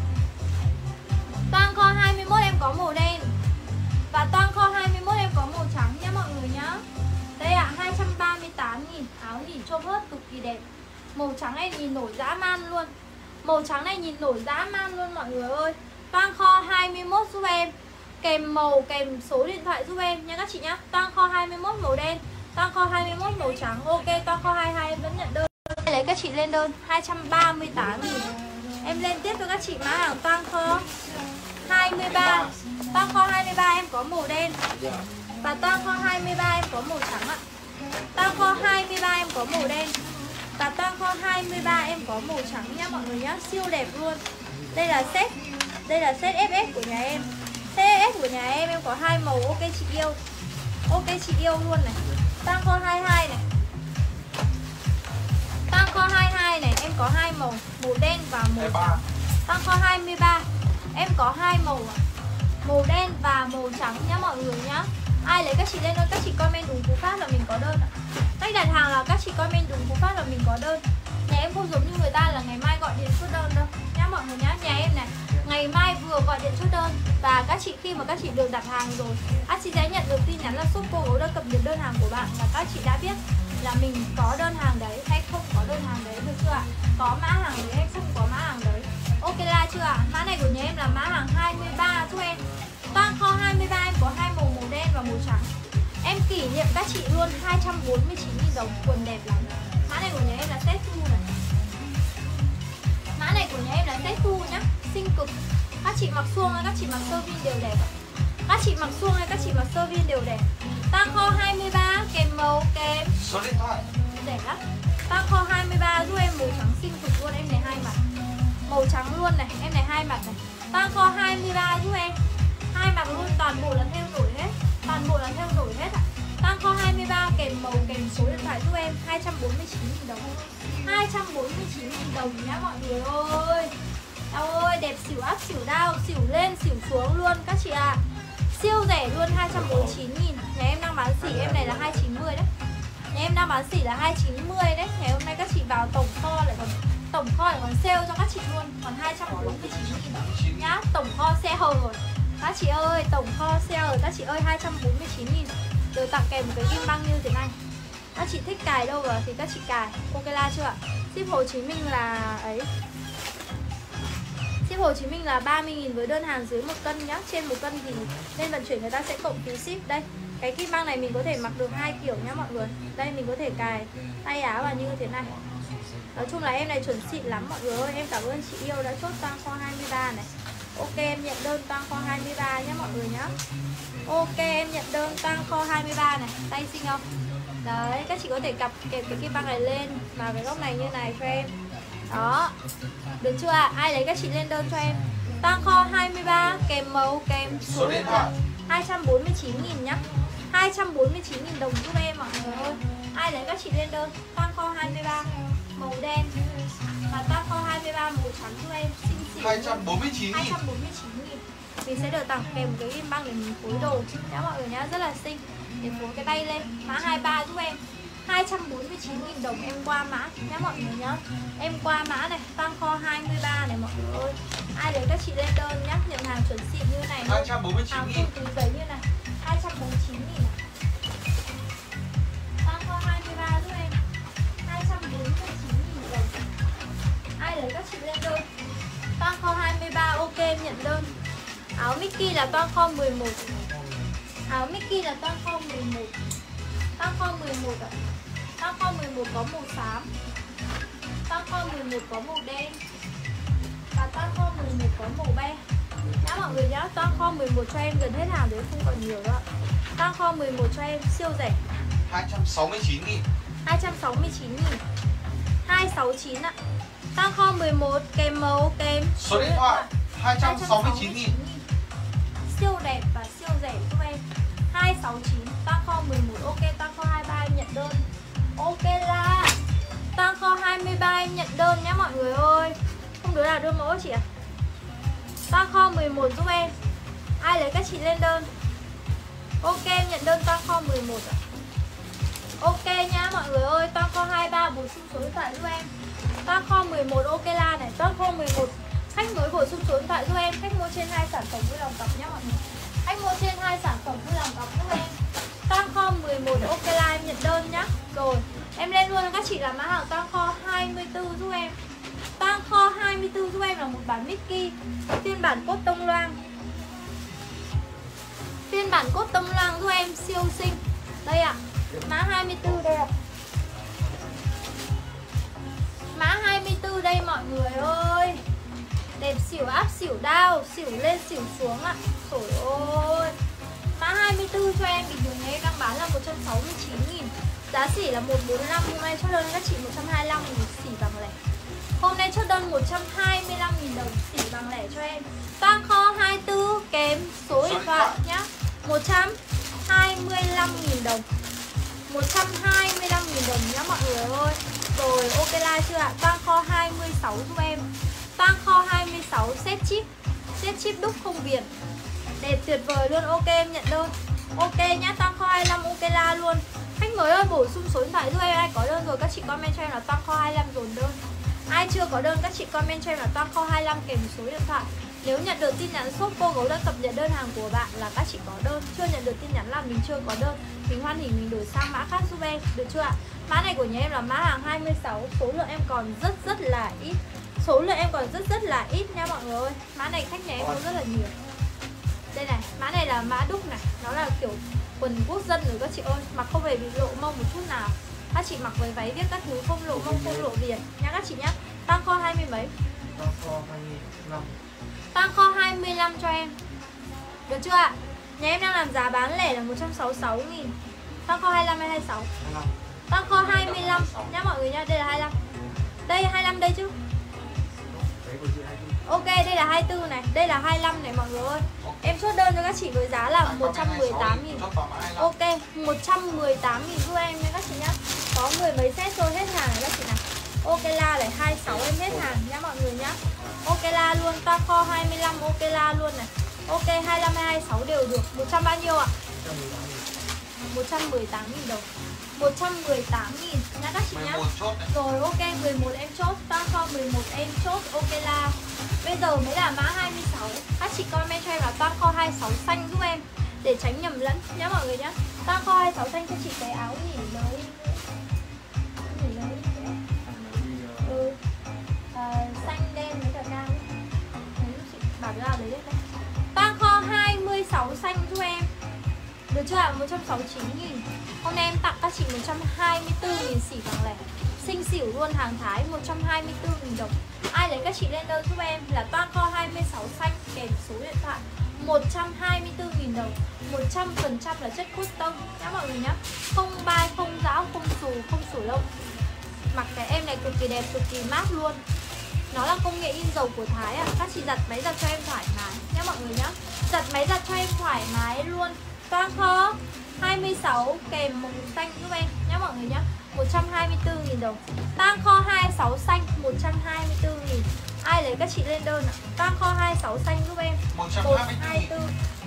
Toan kho 21 em có màu đen và toan kho 21 em có màu trắng nhá mọi người nhá. Đây ạ, 238.000. Áo nhìn chôm hớt cực kỳ đẹp. Màu trắng này nhìn nổi dã man luôn. Màu trắng này nhìn nổi dã man luôn mọi người ơi. Toan kho 21 giúp em, kèm màu kèm số điện thoại giúp em nha các chị nhá. Toan kho 21 màu đen, toan kho 21 màu trắng. Ok, toan kho 22 em vẫn nhận đơn. Lấy các chị lên đơn 238.000. Em lên tiếp cho các chị mã hàng toan kho 23. Toan kho 23 em có màu đen và toan kho 23 em có màu trắng ạ. Toan kho 23 em có màu đen và toan kho 23 em có màu trắng nhá mọi người nhá. Siêu đẹp luôn. Đây là set FS của nhà em. Set FS của nhà em có 2 màu. Ok chị yêu. Ok chị yêu luôn này. Toan kho 22 này. Toan kho 22 này em có 2 màu, màu đen và màu trắng. Toan kho 23 em có 2 màu, màu đen và màu trắng nhá mọi người nhá. Ai lấy các chị lên đơn, các chị comment đúng cú pháp là mình có đơn ạ. Cách đặt hàng là các chị comment đúng cú pháp là mình có đơn. Nhà em không giống như người ta là ngày mai gọi điện chốt đơn đâu nhá mọi người nhá. Nhà em này ngày mai vừa gọi điện chốt đơn và các chị khi mà các chị được đặt hàng rồi, các chị sẽ nhận được tin nhắn là shop cô gấu đã cập nhật đơn hàng của bạn và các chị đã biết là mình có đơn hàng đấy hay không có đơn hàng đấy, được chưa ạ? Có mã hàng đấy hay không có mã hàng đấy. Ok là chưa ạ? Mã này của nhà em là mã hàng 23 giúp em. Toan kho 23 em có 2 màu, màu đen và màu trắng. Em kỷ niệm các chị luôn 249.000 đồng, quần đẹp lắm. Mã này của nhà em là set full này. Mã này của nhà em là set full nhá, xinh cực. Các chị mặc suông hay các chị mặc sơ viên đều đẹp. Các chị mặc suông hay các chị mặc sơ viên đều đẹp. Toan kho 23 kèm màu kèm số điện thoại. đẹp lắm. Toan kho 23 giúp em màu trắng xinh cực luôn, em này 2 mặt. Màu trắng luôn này, em này 2 mặt này. Toan kho 23 giúp em 2 mặt luôn, toàn bộ là theo nổi hết. Toàn bộ là theo nổi hết ạ. Toan kho 23 kèm màu kèm số điện thoại giúp em 249.000 đồng. 249.000 đồng nhá mọi người ơi. Ôi đẹp xỉu áp xỉu đao, xỉu lên xỉu xuống luôn các chị ạ. Siêu rẻ luôn 249.000. Nhà em đang bán xỉ em này là 290 đấy. Nhà em đang bán xỉ là 290 đấy. Ngày hôm nay các chị vào tổng kho lại còn sale cho các chị luôn, còn 249.000 nhá. Tổng kho sale rồi. Các chị ơi, tổng kho sale rồi các chị ơi, 249.000. Được tặng kèm một cái kim băng như thế này. Các chị thích cài đâu rồi thì các chị cài. Ok la chưa ạ? Ship Hồ Chí Minh là ấy. Ship Hồ Chí Minh là 30.000 với đơn hàng dưới 1 cân nhá. Trên 1 cân thì bên vận chuyển người ta sẽ cộng phí ship. Đây, cái kim băng này mình có thể mặc được 2 kiểu nhá mọi người. Đây mình có thể cài tay áo vào như thế này. Nói chung là em này chuẩn xịn lắm mọi người ơi. Em cảm ơn chị yêu đã chốt toan kho 23 này. Ok em nhận đơn toan kho 23 nhá mọi người nhá. Ok em nhận đơn toan kho 23 này. Tay xinh không? Đấy, các chị có thể kẹp cái kim băng này lên mà cái góc này như này cho em. Đó. Được chưa ạ? Ai lấy các chị lên đơn cho em. Toan kho 23 kèm màu kèm số điện thoại 249.000 nhá. 249.000 đồng giúp em mọi người ơi. Ai lấy các chị lên đơn. Toan kho 23 màu đen và toan kho 23 màu trắng giúp em. Xinh xỉu 249.000. 249.000. Mình sẽ được tặng kèm một cái kim băng để mình phối đồ nhá mọi người nhá, rất là xinh. Để phối cái tay lên. Mã 23 giúp em 249.000 đồng em qua mã nhá mọi người nhá. Em qua mã này, toan kho 23 này mọi người ơi. Ai lấy các chị lên đơn nhá, nhận hàng chuẩn xịn như này. 249.000. Hàng full túi giấy như này. 249.000 này. Toan kho 23 giúp em 249.000 đồng. Ai lấy các chị lên đơn. Toan kho 23 ok em nhận đơn. Áo Mickey là toan kho 11. Áo Mickey là toan kho 11. Toan kho 11 ạ. Toan kho 11 có màu xám. Toan kho 11 có màu đen. Và toan kho 11 có màu be nhá mọi người nhá. Toan kho 11 cho em gần hết hàng đấy, không còn nhiều nữa. Toan kho 11 cho em siêu rẻ 269.000. 269.000 269 ạ. Toan kho 11 kèm màu kèm Số điện thoại 269.000. Siêu đẹp và siêu rẻ giúp em 269. Toan kho 11 ok. Toan kho 23 em nhận đơn. Ok là toan kho 23 em nhận đơn nhá mọi người ơi. Không đứa nào đưa mẫu chị ạ. Toan kho 11 giúp em. Ai lấy các chị lên đơn. Ok em nhận đơn toan kho 11 ạ. Ok nhá mọi người ơi. Toan kho 23 bổ sung số điện thoại giúp em. Toan kho 11 ok la này. Toan kho 11 khách mới bổ sung số điện thoại giúp em. Khách mua trên 2 sản phẩm vui lòng cọc nhá mọi người. Khách mua trên 2 sản phẩm vui lòng cọc giúp em. Toan kho 11 ok la em nhận đơn nhá. Rồi em lên luôn các chị là mã hàng toan kho 24 giúp em. Toan kho 24 giúp em là một bản Mickey phiên bản cốt tông loang. Phiên bản cốt tông loang giúp em siêu xinh. Đây ạ. Mã 24 đây ạ. Mã 24 đây mọi người ơi. Đẹp xỉu áp xỉu đao, xỉu lên xỉu xuống ạ. Trời ơi. Mã 24 cho em bình thường em đang bán là 169.000. Giá xỉ là 145, hôm nay chốt đơn các chị 125.000 xỉ bằng lẻ. Hôm nay chốt đơn 125.000 đồng xỉ bằng lẻ cho em. Toan kho 24 kèm số điện thoại nhá. 125.000 đồng. 125.000 đồng nhá mọi người ơi. Rồi ok like chưa ạ? Toan kho 26 giúp em. Toan kho 26 set chip đúc không viền. Đẹp tuyệt vời luôn. Ok em nhận đơn. Ok nhá. Toan kho 25 ok la luôn. Khách mới ơi bổ sung số điện thoại giúp em. Ai có đơn rồi các chị comment cho em là toan kho 25 dồn đơn. Ai chưa có đơn các chị comment cho em là toan kho 25 kèm số điện thoại. Nếu nhận được tin nhắn shop cô gấu đã cập nhật đơn hàng của bạn là các chị có đơn. Chưa nhận được tin nhắn là mình chưa có đơn. Mình hoan hỉ mình đổi sang mã khác giúp em. Được chưa ạ? Mã này của nhà em là mã hàng 26. Số lượng em còn rất là ít. Số lượng em còn rất là ít nha mọi người ơi. Mã này khách nhà em mua rất là nhiều. Đây này, mã này là mã đúc này. Nó là kiểu quần quốc dân rồi các chị ơi. Mặc không hề bị lộ mông một chút nào. Các chị mặc với váy viết các thứ không lộ mông không lộ viền nha các chị nhá. Toan kho 20 mấy? Toan kho 25. Toan kho 25 cho em. Được chưa ạ? Nhà em đang làm giá bán lẻ là 166.000. Toan kho 25 hay 26? 25. Toan kho 25 nhá mọi người nha. Đây là 25. Đây 25 đây chứ. Ok đây là 24 này. Đây là 25 này mọi người ơi. Em chốt đơn cho các chị với giá là 118.000. Ok 118.000 giúp em nha các chị nhá. Có 10 mấy set thôi hết hàng này các chị nào. Ok la này 26 em hết hàng nha mọi người nhá. Ok la luôn. Toan kho 25 ok la luôn này. Ok 25 hay 26 đều được. 100 bao nhiêu ạ? 118.000 đồng. 118.000 nha các chị nhá. Rồi ok 11 em chốt. Toan kho 11 em chốt. Ok la. Bây giờ mới là mã 26. Các chị comment cho em là toan kho 26 xanh giúp em để tránh nhầm lẫn nhá mọi người nhá. Toan kho 26 xanh cho chị cái áo nghỉ lấy. Xanh đen với cả cam. Đấy chị bảo ra lấy đấy. Toan kho 26 xanh giúp em. Được chưa ạ? 169.000. Hôm nay em tặng các chị 124.000 xỉ bằng lẻ. Xinh xỉu luôn hàng Thái 124.000 đồng. Ai lấy các chị lên đơn giúp em là toan kho 26 xanh kèm số điện thoại 124.000 đồng. 100% là chất cốt tông nhá mọi người nhá. Không bay, không rão, không xù, không sủi lông. Mặc cái em này cực kỳ đẹp, cực kỳ mát luôn. Nó là công nghệ in dầu của Thái ạ. Các chị giặt máy giặt cho em thoải mái nhá mọi người nhá. Giặt máy giặt cho em thoải mái luôn. Toan kho 26 kèm màu xanh giúp em nhá mọi người nhá. 124.000 đồng. Toan kho 26 xanh 124.000. Ai lấy các chị lên đơn ạ? Toan kho 26 xanh giúp em 124.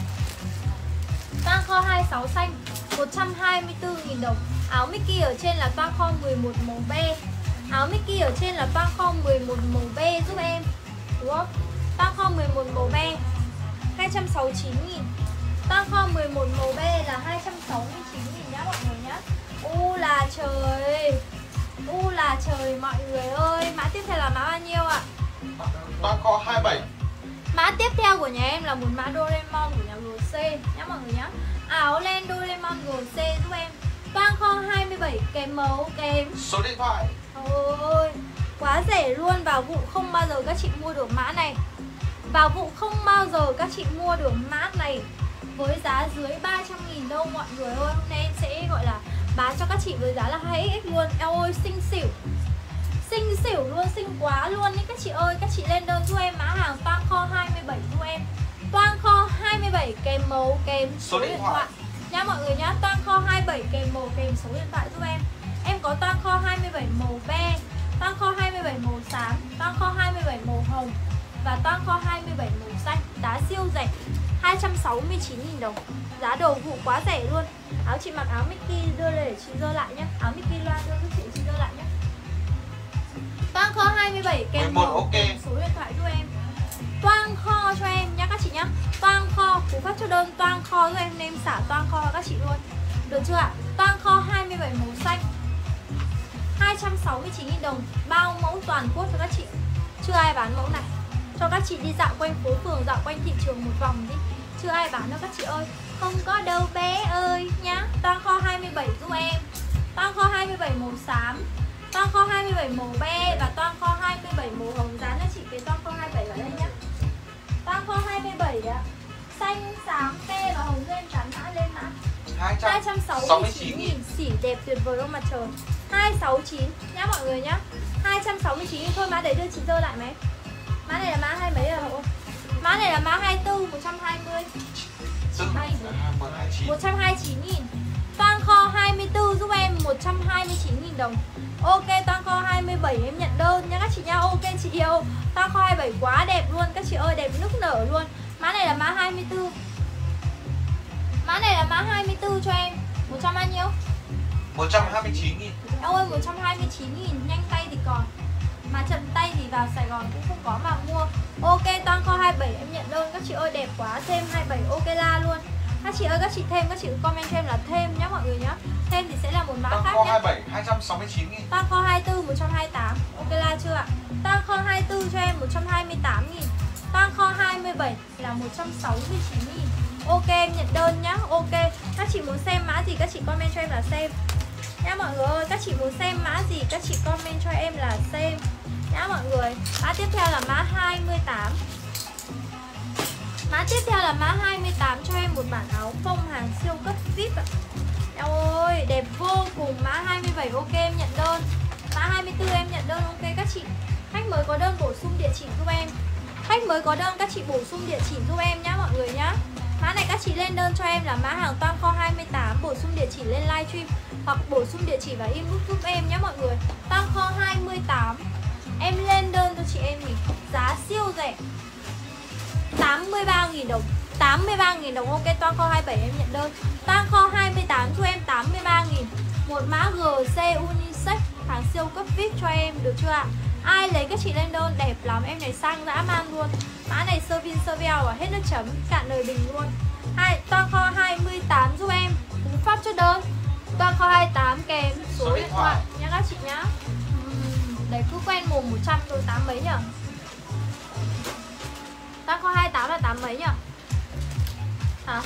Toan kho 26 xanh 124.000 đồng. Áo Mickey ở trên là toan kho 11 màu be. Áo Mickey ở trên là toan kho 11 màu be giúp em. Đúng không? Toan kho 11 màu be 269.000. Toan kho 11 màu be là 269.000 nhá mọi người nhá. U là trời. U là trời mọi người ơi. Mã tiếp theo là mã bao nhiêu ạ? Toan kho 27. Mã tiếp theo của nhà em là một mã Doraemon của nhà GC nhá mọi người nhá. Áo len Doraemon GC giúp em. Toan kho 27 kèm màu kèm số điện thoại. ôi Quá rẻ luôn. Vào vụ không bao giờ các chị mua được mã này. Vào vụ không bao giờ các chị mua được mã này với giá dưới 300.000 đâu mọi người ơi. Hôm nay em sẽ gọi là bán cho các chị với giá là 2x luôn. Eo ơi xinh xỉu. Xinh xỉu luôn, xinh quá luôn ý các chị ơi. Các chị lên đơn cho em mã hàng toang kho 27 cho em. Toang kho 27 kèm màu kèm số điện thoại nha mọi người nhá. Toang kho 27 kèm màu kèm số điện thoại giúp em. Em có toang kho 27 màu be, toang kho 27 màu xám, toang kho 27 màu hồng và toang kho 27 màu xanh. Giá siêu rẻ 269.000 đồng. Giá đồ vụ quá rẻ luôn. Áo chị mặc áo Mickey đưa lên để chị dơ lại nhá. Áo Mickey loa đưa giúp chị dơ lại nhá. Toang kho 27 kèm màu kèm số điện thoại giúp em. Toang kho cho em nhá các chị nhá. Toang kho, cú phát cho đơn toang kho giúp em xả toang kho các chị luôn. Được chưa ạ? Toang kho 27 màu xanh 269.000 đồng. Bao mẫu toàn quốc cho các chị. Chưa ai bán mẫu này. Cho các chị đi dạo quanh phố phường, dạo quanh thị trường một vòng đi. Chưa ai bán đâu các chị ơi. Không có đâu bé ơi nhá. Toang kho 27 giúp em. Toang kho 27 màu xám, toang kho 27 màu be và toang kho 27 màu hồng. Dán cho chị cái toang kho 27 vào đây nhá. Toang kho 27 ạ. Xanh, xám, be và hồng lên dán mã lên mã 269.000. Xỉ đẹp tuyệt vời không mặt trời. 269 nhá mọi người nhá. 269 thôi mã đấy đưa chị dơ lại mấy. Mã này là mã hai mấy rồi hộ. Mã này là mã 24 120. 129.000. Toang kho 24 giúp em 129.000 đồng. Ok toang kho 27 em nhận đơn nha các chị nha. Ok chị yêu. Toang kho 27 quá đẹp luôn các chị ơi, đẹp nức nở luôn. Mã này là mã 24. Mã này là mã 24 cho em. 100 bao nhiêu? 129.000. Em ơi 129.000, nhanh tay thì còn. Mà chậm tay thì vào Sài Gòn cũng không có mà mua. Ok toang kho 27 em nhận đơn các chị ơi, đẹp quá. Thêm 27 ok la luôn. Các chị ơi các chị thêm, các chị comment cho em là thêm nhá mọi người nhá. Thêm thì sẽ là một mã khác nhé. Toang kho 27 269.000. Toang kho 24 128. Ok la chưa ạ? Toang kho 24 cho em 128.000. Toang kho 27 là 169.000. Ok em nhận đơn nhá. Ok. Các chị muốn xem mã gì các chị comment cho em là xem nhá mọi người ơi. Các chị muốn xem mã gì các chị comment cho em là xem nhá mọi người. Mã tiếp theo là mã 28. Mã tiếp theo là mã 28 cho em một bản áo phông hàng siêu cấp VIP ạ. Ôi đẹp vô cùng. Mã 27 ok em nhận đơn. Mã 24 em nhận đơn ok các chị. Khách mới có đơn bổ sung địa chỉ giúp em. Khách mới có đơn các chị bổ sung địa chỉ giúp em nhá mọi người nhá. Mã này các chị lên đơn cho em là mã hàng toang kho 28, bổ sung địa chỉ lên livestream hoặc bổ sung địa chỉ vào inbox giúp em nhé mọi người. Toang kho 28 em lên đơn cho chị em mình giá siêu rẻ 83.000 đồng. 83.000 đồng ok. Toang kho 27 em nhận đơn. Toang kho 28 cho em 83.000. Một mã GC unisex hàng siêu cấp VIP cho em được chưa ạ? Ai lấy các chị lên đơn đẹp lắm. Em này sang dã man luôn. Mã này sơ vin sơ veo và hết nước chấm cạn đời bình luôn. Toang kho 28 giúp em. Cú pháp cho đơn. Toang kho 28 kèm số điện thoại nha các chị nhá. Đấy cứ quen mồm 100 rồi 8 mấy nhở. Toang kho 28 là 8 mấy nhỉ? Hả?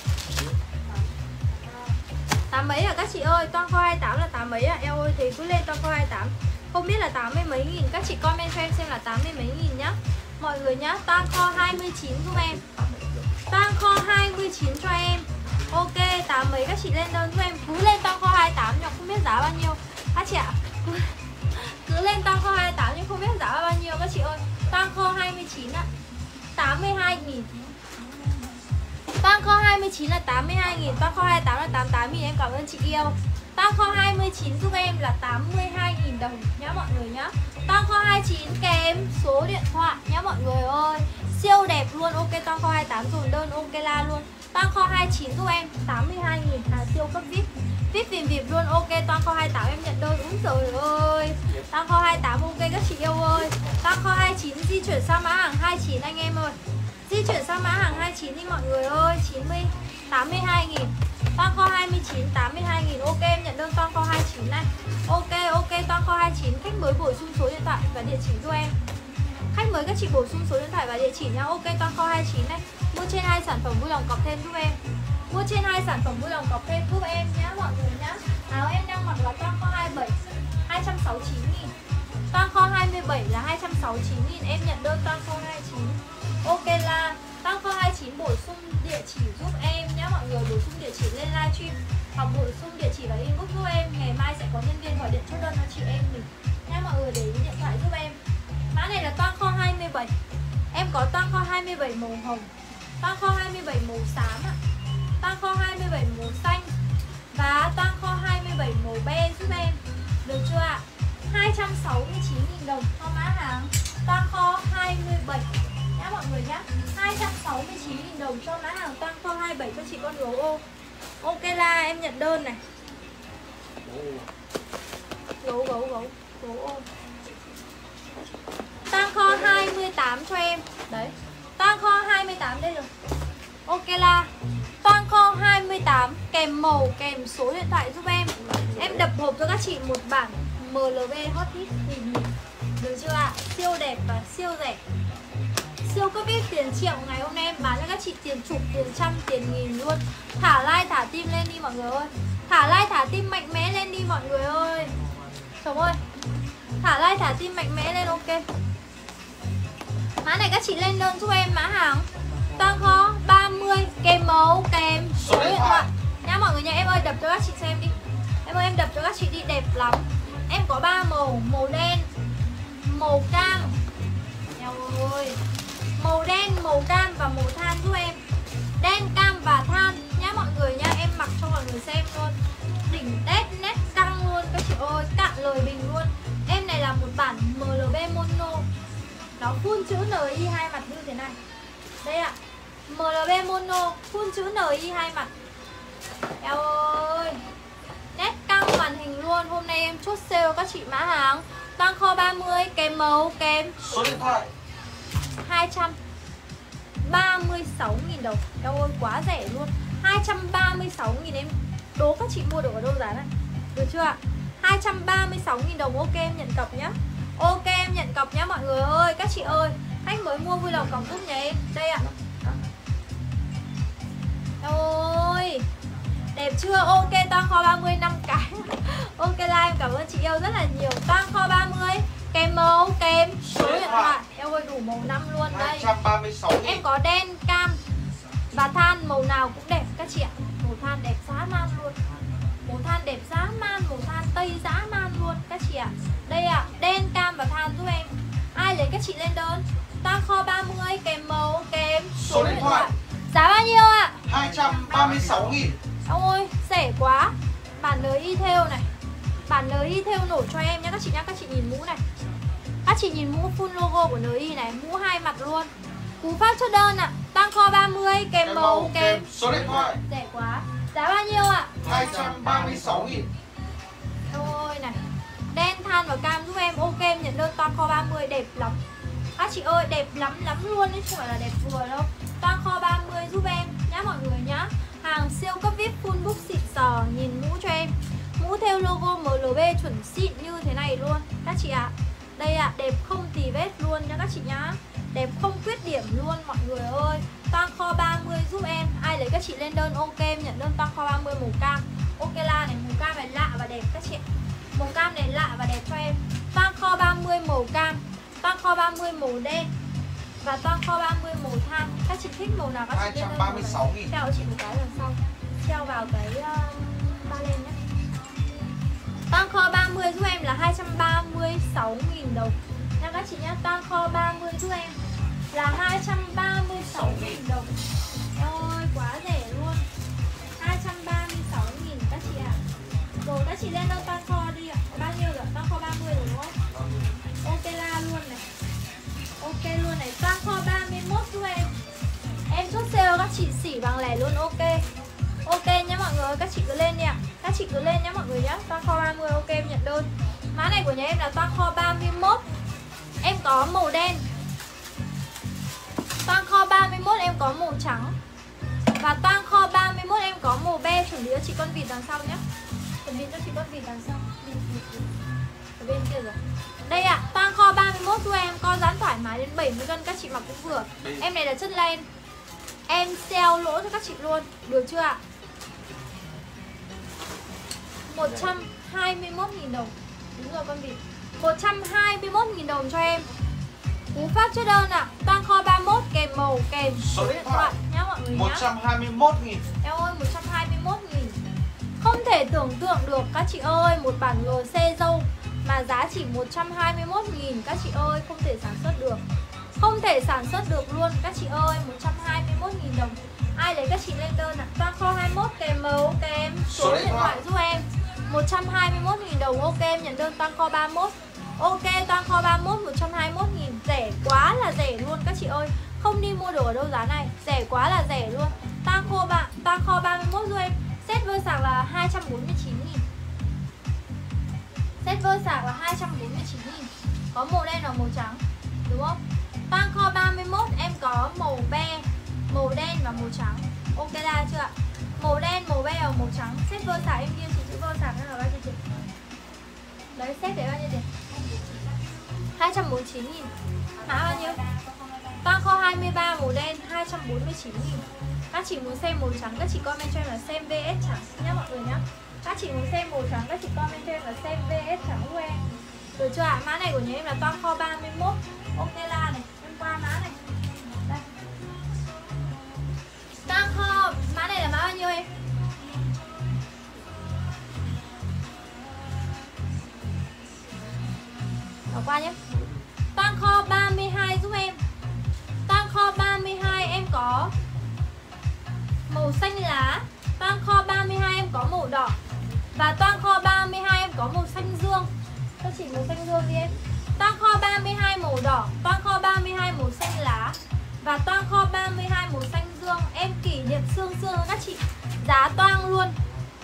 8 mấy à các chị ơi? Toang kho 28 là 8 mấy à? Eo ơi thì cứ lên toang kho 28. Không biết là 80 mấy nghìn. Các chị comment cho em xem là 80 mấy nghìn nhá mọi người nhá. Toang kho 29 giúp em. Toang kho 29 cho em. Ok 8 mấy các chị lên đơn giúp em. Cứ lên toang kho 28 nhưng không biết giá bao nhiêu các chị ạ. Cứ lên toang kho 28 nhưng không biết giá bao nhiêu các chị ơi. Toang kho 29 ạ 82.000. Toang kho 29 là 82.000. Toang kho 28 là 88.000. Em cảm ơn chị yêu. Toang kho 29 giúp em là 82.000 đồng nhá mọi người nhá. Toang kho 29 kèm số điện thoại nhá mọi người ơi. Siêu đẹp luôn. Ok toang kho 28 dồn đơn ok la luôn. Toang kho 29 giúp em 82.000 hàng siêu cấp VIP. VIP tìm VIP luôn. Ok toang kho 28 em nhận đơn. Úi trời ơi. Toang kho 28 ok các chị yêu ơi. Toang kho 29 di chuyển sang mã hàng 29 anh em ơi. Di chuyển sang mã hàng 29 đi mọi người ơi. 82.000. Toang kho 29 82.000. Ok em nhận đơn toang kho 29 này. Ok toang kho 29. Khách mới bổ sung số điện thoại và địa chỉ giúp em. Khách mới các chị bổ sung số điện thoại và địa chỉ nhá. Ok toang kho 29 này. Mua trên 2 sản phẩm vui lòng cọc thêm giúp em. Mua trên 2 sản phẩm vui lòng cọc thêm giúp em nhá mọi người nhá. Áo em đang mặc là toang kho 27 269.000. Toang kho 27 là 269.000. Em nhận đơn toang kho 29. Ok là toang kho 29 bổ sung địa chỉ giúp em nhé mọi người. Bổ sung địa chỉ lên livestream hoặc bổ sung địa chỉ vào inbox giúp em. Ngày mai sẽ có nhân viên gọi điện chốt đơn cho chị em mình nhé mọi người, để ý điện thoại giúp em. Mã này là toang kho 27. Em có toang kho 27 màu hồng, toang kho 27 màu xám ạ, toang kho 27 màu xanh và toang kho 27 màu be giúp em. Được chưa ạ? 269.000 đồng cho mã hàng toang kho 27 nhá mọi người nhá. 269.000 đồng cho mã hàng toang kho 27 cho chị con gấu ô. Ok là em nhận đơn này. Gấu ô. Toang kho 28 cho em. Đấy. Toang kho 28 đây rồi. Ok là toang kho 28 kèm màu kèm số điện thoại giúp em. Em đập hộp cho các chị một bản MLB hot hit nhìn. Được chưa ạ? Siêu đẹp và siêu rẻ. Siêu cấp VIP tiền triệu. Ngày hôm nay em bán cho các chị tiền chục, tiền trăm, tiền nghìn luôn. Thả like thả tim lên đi mọi người ơi. Thả like thả tim mạnh mẽ lên đi mọi người ơi. Chồng ơi, thả like thả tim mạnh mẽ lên. Ok. Mã này các chị lên đơn giúp em mã hàng toang kho 30 kèm mẫu kèm số điện thoại nhá mọi người nha. Em ơi đập cho các chị xem đi. Em ơi em đập cho các chị đi, đẹp lắm. Em có 3 màu, màu đen, màu cam. Eo ơi. Màu đen, màu cam và màu than giúp em. Đen, cam và than nhá mọi người nha. Em mặc cho mọi người xem luôn. Đỉnh tét nét căng luôn các chị ơi, cạn lời bình luôn. Em này là một bản MLB mono. Nó full chữ NI hai mặt như thế này. Đây ạ. MLB mono full chữ NI hai mặt. Eo ơi. Nét căng màn hình luôn. Hôm nay em chốt sale các chị mã hàng toang kho 30 kèm màu kèm số điện thoại 236.000 đồng. Eo ơi quá rẻ luôn. 236.000 em đố các chị mua được ở đâu giá này. Được chưa ạ? 236.000 đồng. Ok em nhận cọc nhá. Ok em nhận cọc nhá mọi người ơi. Các chị ơi, khách mới mua vui lòng cọc giúp nhà em. Đây ạ. Ôi đẹp chưa? Ok toang kho 30 5 cái. Ok like em cảm ơn chị yêu rất là nhiều. Toang kho 30 kèm màu kèm số điện thoại. Em ơi đủ màu 5 luôn đây. 236.000. Em có đen, cam và than, màu nào cũng đẹp các chị ạ. Màu than đẹp dã man luôn. Màu than đẹp dã man, màu than tây dã man luôn các chị ạ. Đây ạ, đen, cam và than giúp em. Ai lấy các chị lên đơn. Toang kho 30 kèm màu kèm số điện thoại. Giá bao nhiêu ạ? 236.000. Ôi rẻ quá. Bản NI theo này. Bản NI theo nổi cho em nhé các chị nhá. Các chị nhìn mũ này. Các chị nhìn mũ full logo của NI này. Mũ hai mặt luôn. Cú pháp chốt đơn ạ. Toang kho 30 kèm màu kèm số điện thoại. Rẻ quá. Giá bao nhiêu ạ? 236.000. Ôi này. Đen, than và cam giúp em. Ok em nhận đơn toang kho 30 đẹp lắm. Các chị ơi đẹp lắm lắm luôn đấy, không phải là đẹp vừa đâu. Toang kho 30 giúp em nhá mọi người nhá. Hàng siêu cấp VIP full book xịn sò. Nhìn mũ cho em. Mũ theo logo MLB chuẩn xịn như thế này luôn các chị ạ. Đây ạ, đẹp không tì vết luôn nha các chị nhá. Đẹp không khuyết điểm luôn mọi người ơi. Toang kho 30 giúp em. Ai lấy các chị lên đơn ok em nhận đơn toang kho 30 màu cam. Ok la này, màu cam này lạ và đẹp các chị ạ. Màu cam này lạ và đẹp cho em. Toang kho 30 màu cam, toang kho 30 màu đen và toang kho 30 màu than. Các chị thích màu nào các chị lên đơn. 236.000. Treo chị một cái lần sau. Treo vào cái ba lên nhé. Toang kho 30 giúp em là 236.000 đồng nha các chị nhá. Toang kho 30 giúp em là 236.000 đồng. Ôi quá rẻ luôn. 236.000 các chị ạ. Rồi các chị lên đơn toang kho đi ạ. Bao nhiêu rồi? Toang kho 30 rồi đúng không? Ok la luôn này. Ok luôn này. Toang kho 31 giúp em. Em chốt sale các chị xỉ bằng lẻ luôn. Ok. Ok nhá mọi người, các chị cứ lên đi ạ. Các chị cứ lên nhá mọi người nhá. Toang kho 30 ok em nhận đơn. Mã này của nhà em là toang kho 31. Em có màu đen. Toang kho 31 em có màu trắng. Và toang kho 31 em có màu be. Chuẩn bị cho chị con vịt đằng sau nhá. Chuẩn bị cho chị con vịt đằng sau. Ở bên kia rồi. Đây ạ, toang kho 31 của em co giãn thoải mái đến 70 cân, các chị mặc cũng vừa. Em này là chất len. Em sale lỗ cho các chị luôn, được chưa ạ? 121.000 đồng. Đúng rồi con vịt. 121.000 đồng cho em. Cú pháp chốt đơn ạ. Toan kho 31 kèm màu kèm số điện thoại nhá mọi người nhá. 121.000. Em ơi 121.000. Không thể tưởng tượng được các chị ơi, một bản GC dâu mà giá chỉ 121.000 các chị ơi, không thể sản xuất được. Không thể sản xuất được luôn các chị ơi, 121.000 đồng. Ai lấy các chị lên đơn ạ. Toan kho 21 kèm màu kèm số điện thoại giúp em. 121.000 đồng. Ok em nhận đơn toan kho 31. Ok toan kho 31 121.000. Rẻ quá là rẻ luôn các chị ơi. Không đi mua đồ ở đâu giá này. Rẻ quá là rẻ luôn. Toan kho 31 giúp em. Set vơ sạc là 249.000. Set vơ sạc là 249.000. Có màu đen và màu trắng, đúng không? Toan kho 31 em có màu be, màu đen và màu trắng. Ok ra chưa ạ? Màu đen, màu be và màu trắng. Set vơ sạc em ghi chị chữ vơ sạc là bao nhiêu tiền? Đấy set đấy bao nhiêu tiền? 249.000. Mã bao nhiêu? Toan kho 23 màu đen 249.000. Các chị muốn xem màu trắng các chị comment cho em là xem VS trắng nhá mọi người nhá. Các chị muốn xem màu trắng các chị comment cho em là xem VS trắng của em. Được chưa ạ? Mã này của nhà em là toan kho 31. Ok la này, em qua mã này. Đây. Toan kho, mã này là mã bao nhiêu em? Bỏ qua nhé. Toan kho 32 giúp em. Toan kho 32 em có màu xanh lá. Toan kho 32 em có màu đỏ. Và toan kho 32 em có màu xanh dương. Các chị màu xanh dương đi em. Toan kho 32 màu đỏ. Toan kho 32 màu xanh lá. Và toan kho 32 màu xanh dương. Em kỷ niệm xương các chị. Giá toan luôn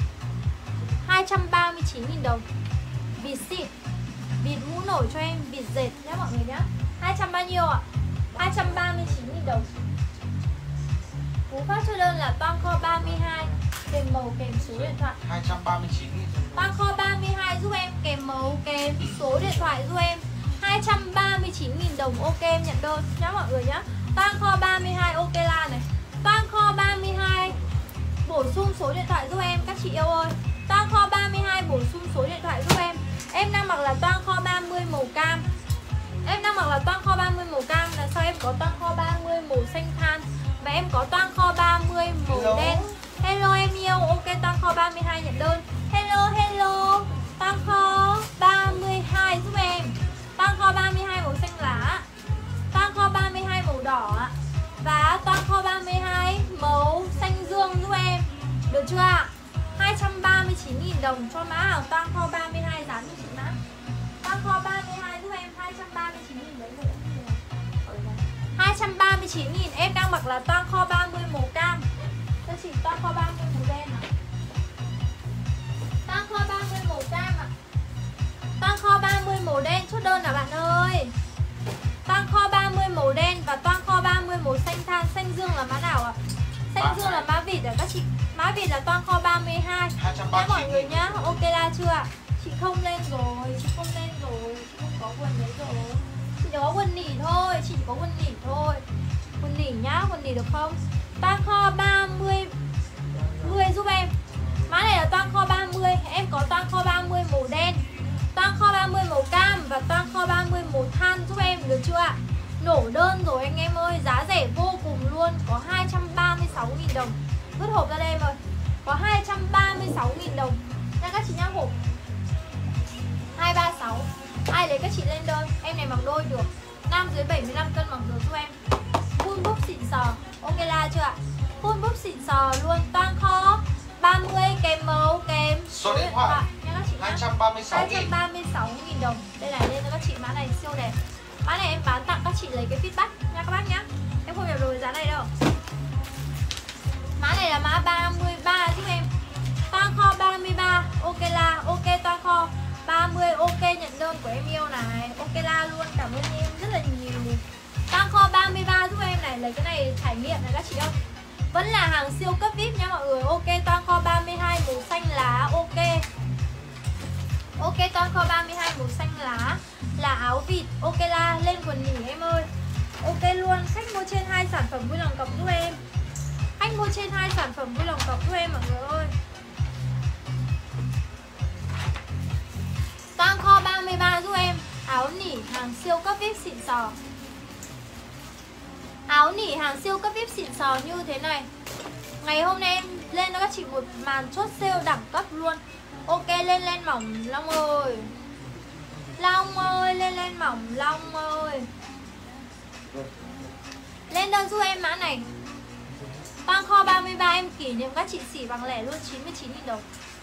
239.000 đồng. Vịt xịn, vịt mũ nổi cho em, vịt dệt nhé mọi người nhé. 200 bao nhiêu ạ? 239.000 đồng. Cú pháp cho đơn là toan kho 32 kèm màu kèm số điện thoại. 239.000. Toan kho 32 giúp em kèm màu kèm số điện thoại giúp em. 239.000 đồng. Ok em nhận đơn nhá mọi người nhá. Toan kho 32 ok la này. Toan kho 32 bổ sung số điện thoại giúp em các chị yêu ơi. Toan kho 32 bổ sung số điện thoại giúp em. Em đang mặc là toan kho 30 màu cam. Em đang mặc là toan kho 30 màu cam. Là sau em có toan kho 30 màu xanh than. Và em có toan kho 30 màu đen. Hello em yêu. Ok toan kho 32 nhận đơn. Hello. Toan kho 32 giúp em. Toan kho 32 màu xanh lá. Toan kho 32 màu đỏ. Và toan kho 32 màu xanh dương giúp em. Được chưa ạ? 239.000 đồng cho mã hàng toan kho 32 dán cho chị mã. Toan kho 32 giúp em 239.000 đấy rồi. 239.000 em đang mặc là toan kho 30 màu cam. Cho chị toan kho 30 màu đen ạ. Toan kho 30 màu cam ạ. Toan kho 30 màu đen chốt đơn à bạn ơi. Toan kho 30 màu đen và toan kho 30 màu xanh than. Xanh dương là mã nào ạ? Xanh dương là mã vịt à các chị. Mã vịt là toan kho 32 nhá mọi người nhá. Ok la chưa ạ? Chị không lên rồi, chị không lên rồi, chị không có quần đấy rồi. Chị chỉ có quần nỉ thôi, chị chỉ có quần nỉ thôi. Quần nỉ nhá, quần nỉ được không? Toan kho 30 giúp em. Mã này là toan kho 30. Em có toan kho 30 màu đen, toan kho 30 màu cam và toan kho 30 màu than giúp em. Được chưa ạ? Nổ đơn rồi anh em ơi. Giá rẻ vô cùng luôn. Có 236.000 đồng. Vứt hộp ra đây em ơi. Có 236.000 đồng nha các chị nhá. Hộp 236. Ai lấy các chị lên đơn. Em này mặc đôi được. Nam dưới 75 cân mặc được giúp em. Full búp xịn sò. Ok la chưa ạ? Full búp xịn sò luôn. Toan kho 30 kèm màu kèm số điện thoại nha các chị nhá. 236.000 đồng. Đây này lên cho các chị. Mã này siêu đẹp. Mã này em bán tặng các chị lấy cái feedback nha các bác nhá. Em không nhập đồ giá này đâu. Mã này là mã 33 giúp em. Toan kho 33. Ok la. Ok toan kho 30. Ok nhận đơn của em yêu này. Ok la luôn. Cảm ơn em rất là nhiều. Toan kho 33 giúp em này. Lấy cái này trải nghiệm này các chị không? Vẫn là hàng siêu cấp VIP nha mọi người. Ok toan kho 32 màu xanh lá. Ok. Ok toan kho 32 màu xanh lá là áo vịt. Ok la lên quần nỉ em ơi. Ok luôn. Khách mua trên 2 sản phẩm vui lòng cọc giúp em. Khách mua trên 2 sản phẩm vui lòng cọc giúp em mọi người ơi. Toan kho 33 giúp em. áo nỉ hàng siêu cấp VIP xịn sò. Áo nỉ hàng siêu cấp VIP xịn sò như thế này. Ngày hôm nay em lên cho các chị một màn chốt sale đẳng cấp luôn. Ok, lên mỏng Long ơi. Long ơi, lên mỏng Long ơi. Lên đơn giúp em mã này. Toan kho 33 em kỷ niệm các chị xỉ bằng lẻ luôn 99.000 đồng.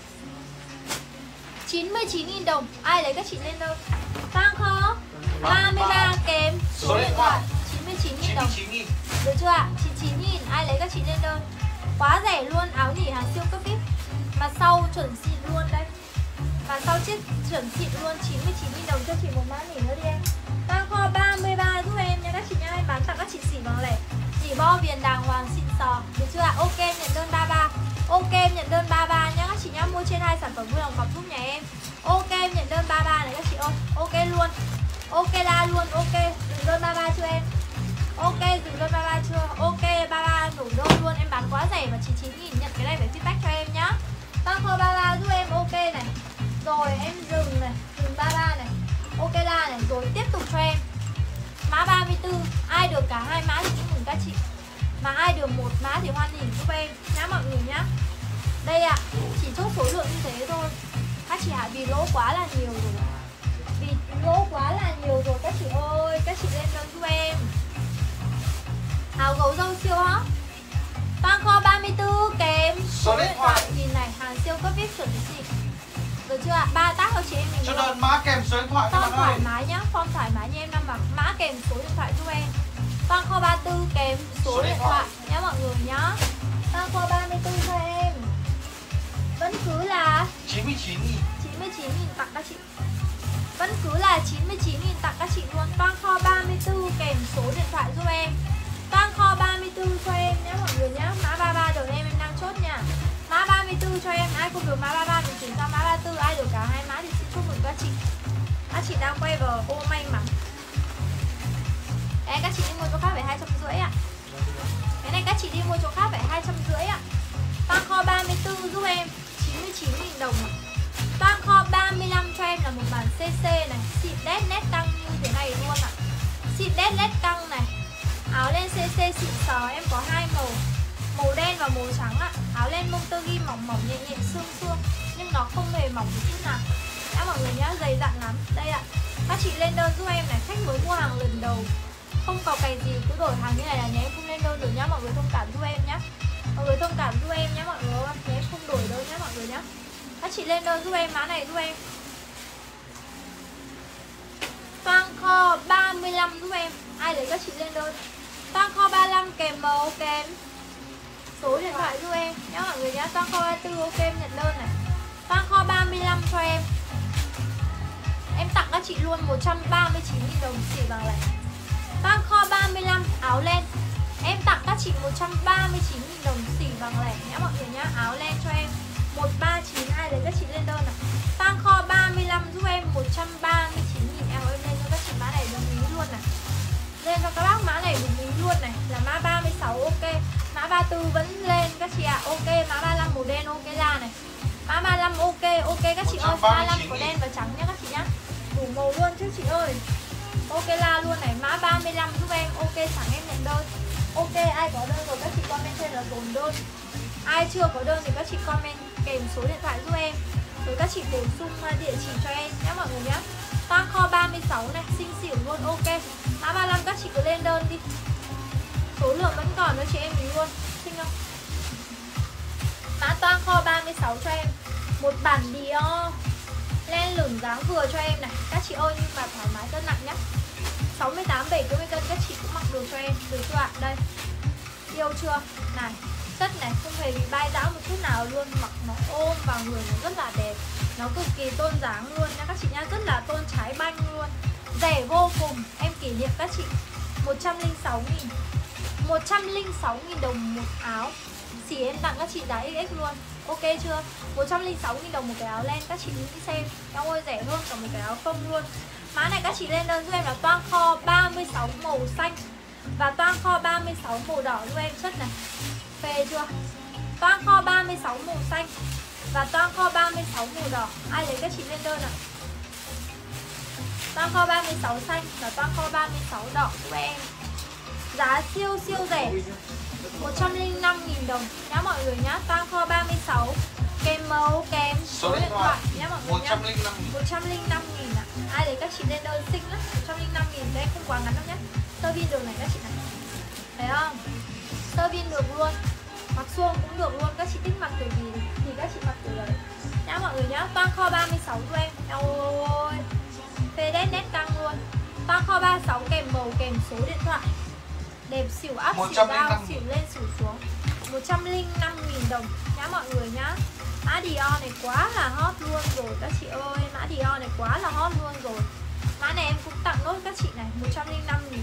99.000 đồng. Ai lấy các chị lên đơn. Toan kho 33 kèm số điện thoại 99.000 đồng. Được chưa ạ? 99.000. Ai lấy các chị lên đơn. Quá rẻ luôn, áo nỉ hàng siêu cấp VIP. Mà sau chuẩn xịn luôn đây. Và sau chiếc chuẩn xịn luôn 99.000 đồng cho chị một mã nỉ nữa đi em. Toan kho 33 giúp em nha các chị nha. Em bán tặng các chị xỉ bằng lẻ. Chỉ bo viền đàng hoàng xịn sò. Được chưa ạ? Ok em nhận đơn 33. Ok em nhận đơn 33 nhá các chị nhá. Mua trên 2 sản phẩm vui lòng cọc giúp nhà em. Ok em nhận đơn 33 này các chị ơi. Ok luôn. Ok la luôn. Ok dừng đơn 33 chưa em? Ok dừng đơn 33 chưa? Ok 33 nổ đơn luôn. Em bán quá rẻ và 99.000. Nhận cái này phải feedback cho em nhá. Toan kho 33 giúp em. Ok này. Rồi em dừng này. Dừng 33 này. Ok la này. Rồi tiếp tục cho em mã 34. Ai được cả hai mã thì chúc mừng các chị. Mà ai được một mã thì hoan hỉ giúp em nhá mọi người nhá. Đây ạ, chỉ chốt số lượng như thế thôi. Các chị ạ, vì lỗ quá là nhiều rồi. Vì lỗ quá là nhiều rồi các chị ơi. Các chị lên đơn giúp em. Áo gấu dâu siêu hot. Toan kho 34 kèm số điện thoại. Nhìn này, hàng siêu cấp VIP chuẩn xịn. Được chưa ạ? 3 tác cho chị em mình. Cho đơn mã kèm số điện thoại. Form thoải mái nhá, form thoải mái như em đang mặc. Mã kèm số điện thoại giúp em. Toan kho 34 kèm số điện thoại nhá mọi người nhá. Toan kho 34 cho em. Vẫn cứ là 99.000 tặng các chị. Vẫn cứ là 99.000 tặng các chị luôn. Toan kho 34 kèm số điện thoại giúp em. Toan kho 34 cho em nhá mọi người nhá. Mã 33 đợi em đang chốt nha. Mã 34 cho em. Ai không được mã 33 thì chuyển sang mã 34. Ai được cả hai mã thì xin chúc mừng các chị. Các chị đang quay vào ô may mắn. Đấy, các chị đi mua chỗ khác phải 250 ạ. Cái này các chị đi mua chỗ khác phải 250 ạ. Toan kho 34 giúp em 99.000 đồng. Toan kho 35 cho em là một bản CC này. Xịn đét nét căng như thế này luôn ạ. Xịn đét nét căng này. Áo len CC xịn sò. Em có hai màu, màu đen và màu trắng ạ. Áo len mông tơ ghi mỏng mỏng nhẹ nhẹ xương xương. Nhưng nó không hề mỏng một chút nào. Đã mọi người nhá, dày dặn lắm. Đây ạ. Các chị lên đơn giúp em này. Khách mới mua hàng lần đầu không có cái gì cứ đổi hàng như này là nhà em không lên đơn được nhá. Mọi người thông cảm giúp em nhá. Mọi người thông cảm giúp em nhá mọi người. Nhà em không đổi đơn nhá mọi người nhá. Các chị lên đơn giúp em mã này giúp em. Toan kho 35 giúp em. Ai lấy các chị lên đơn. Toan kho 35 kèm màu kèm số điện thoại giúp em nhá mọi người nhá. Toan kho 34 ok em nhận đơn này. Toan kho 35 cho em. Em tặng các chị luôn 139.000 đồng xỉ bằng lẻ. Toan kho 35 áo len. Em tặng các chị 139.000 đồng xỉ bằng lẻ nhá mọi người nhá. Áo len cho em 139. Ai lấy các chị lên đơn này. Toan kho 35 giúp em 139.000. Em lên cho các chị mã này đồng ý luôn này. Lên cho các bác mã này đồng ý luôn này. Là mã 36 ok. Mã 34 vẫn lên các chị ạ. Ok, mã 35 màu đen ok la này. Mã 35 ok, ok các chị ơi. 35 có đen và trắng nhá các chị nhá. Đủ màu luôn chứ chị ơi. Ok la luôn này. Mã 35 giúp em. Ok chẳng em nhận đơn. Ok, ai có đơn rồi các chị comment trên là dồn đơn. Ai chưa có đơn thì các chị comment kèm số điện thoại giúp em. Rồi các chị bổ sung địa chỉ cho em nhé mọi người nhé. Toan kho 36 này, xinh xỉu luôn, ok. Mã 35 các chị cứ lên đơn đi. Số lượng vẫn còn cho chị em mình luôn. Xinh không? Mã toan kho 36 cho em. Một bản Dior len lửng dáng vừa cho em này. Các chị ơi nhưng mà thoải mái cân nặng nhé. 68, 70 cân các chị cũng mặc được cho em. Được chưa ạ? Đây. Yêu chưa? Này. Chất này không hề bị bay dão một chút nào luôn. Mặc nó ôm vào người nó rất là đẹp. Nó cực kỳ tôn dáng luôn nha các chị nha. Rất là tôn trái banh luôn. Rẻ vô cùng. Em kỷ niệm các chị 106.000. 106.000 đồng một áo. Chỉ em tặng các chị giá XX luôn. Ok chưa? 106.000 đồng một cái áo len. Các chị đi xem. Em ơi rẻ hơn cả một cái áo phông luôn. Mã này các chị lên đơn giúp em là toan kho 36 màu xanh và toan kho 36 màu đỏ giúp em. Chất này phê chưa? Toan kho 36 màu xanh và toan kho 36 màu đỏ. Ai lấy các chị lên đơn ạ? Toan kho 36 xanh và toan kho 36 đỏ giúp em. Giá siêu rẻ, 105.000 đồng nhá mọi người nhá. Toan kho 36 kèm mẫu kèm số điện thoại nhá mọi người nhá. 105.000 ạ. Ai lấy các chị lên đơn xinh lắm. 105.000 đây không quá ngắn đâu nhá. Tơ viên đường này các chị này. Thấy không? Tơ viên được luôn. Mặc suông cũng được luôn. Các chị thích mặc kiểu gì thì các chị mặc kiểu đấy nhá mọi người nhá. Toan kho 36 cho em. Ôi phê đét nét căng luôn. Toan kho 36 kèm màu kèm số điện thoại. Đẹp xỉu áp xỉu down xỉu lên xỉu xuống. 105.000 đồng nhá mọi người nhá. Mã Dior này quá là hot luôn rồi các chị ơi. Mã Dior này quá là hot luôn rồi. Mã này em cũng tặng nốt các chị này, 105.000.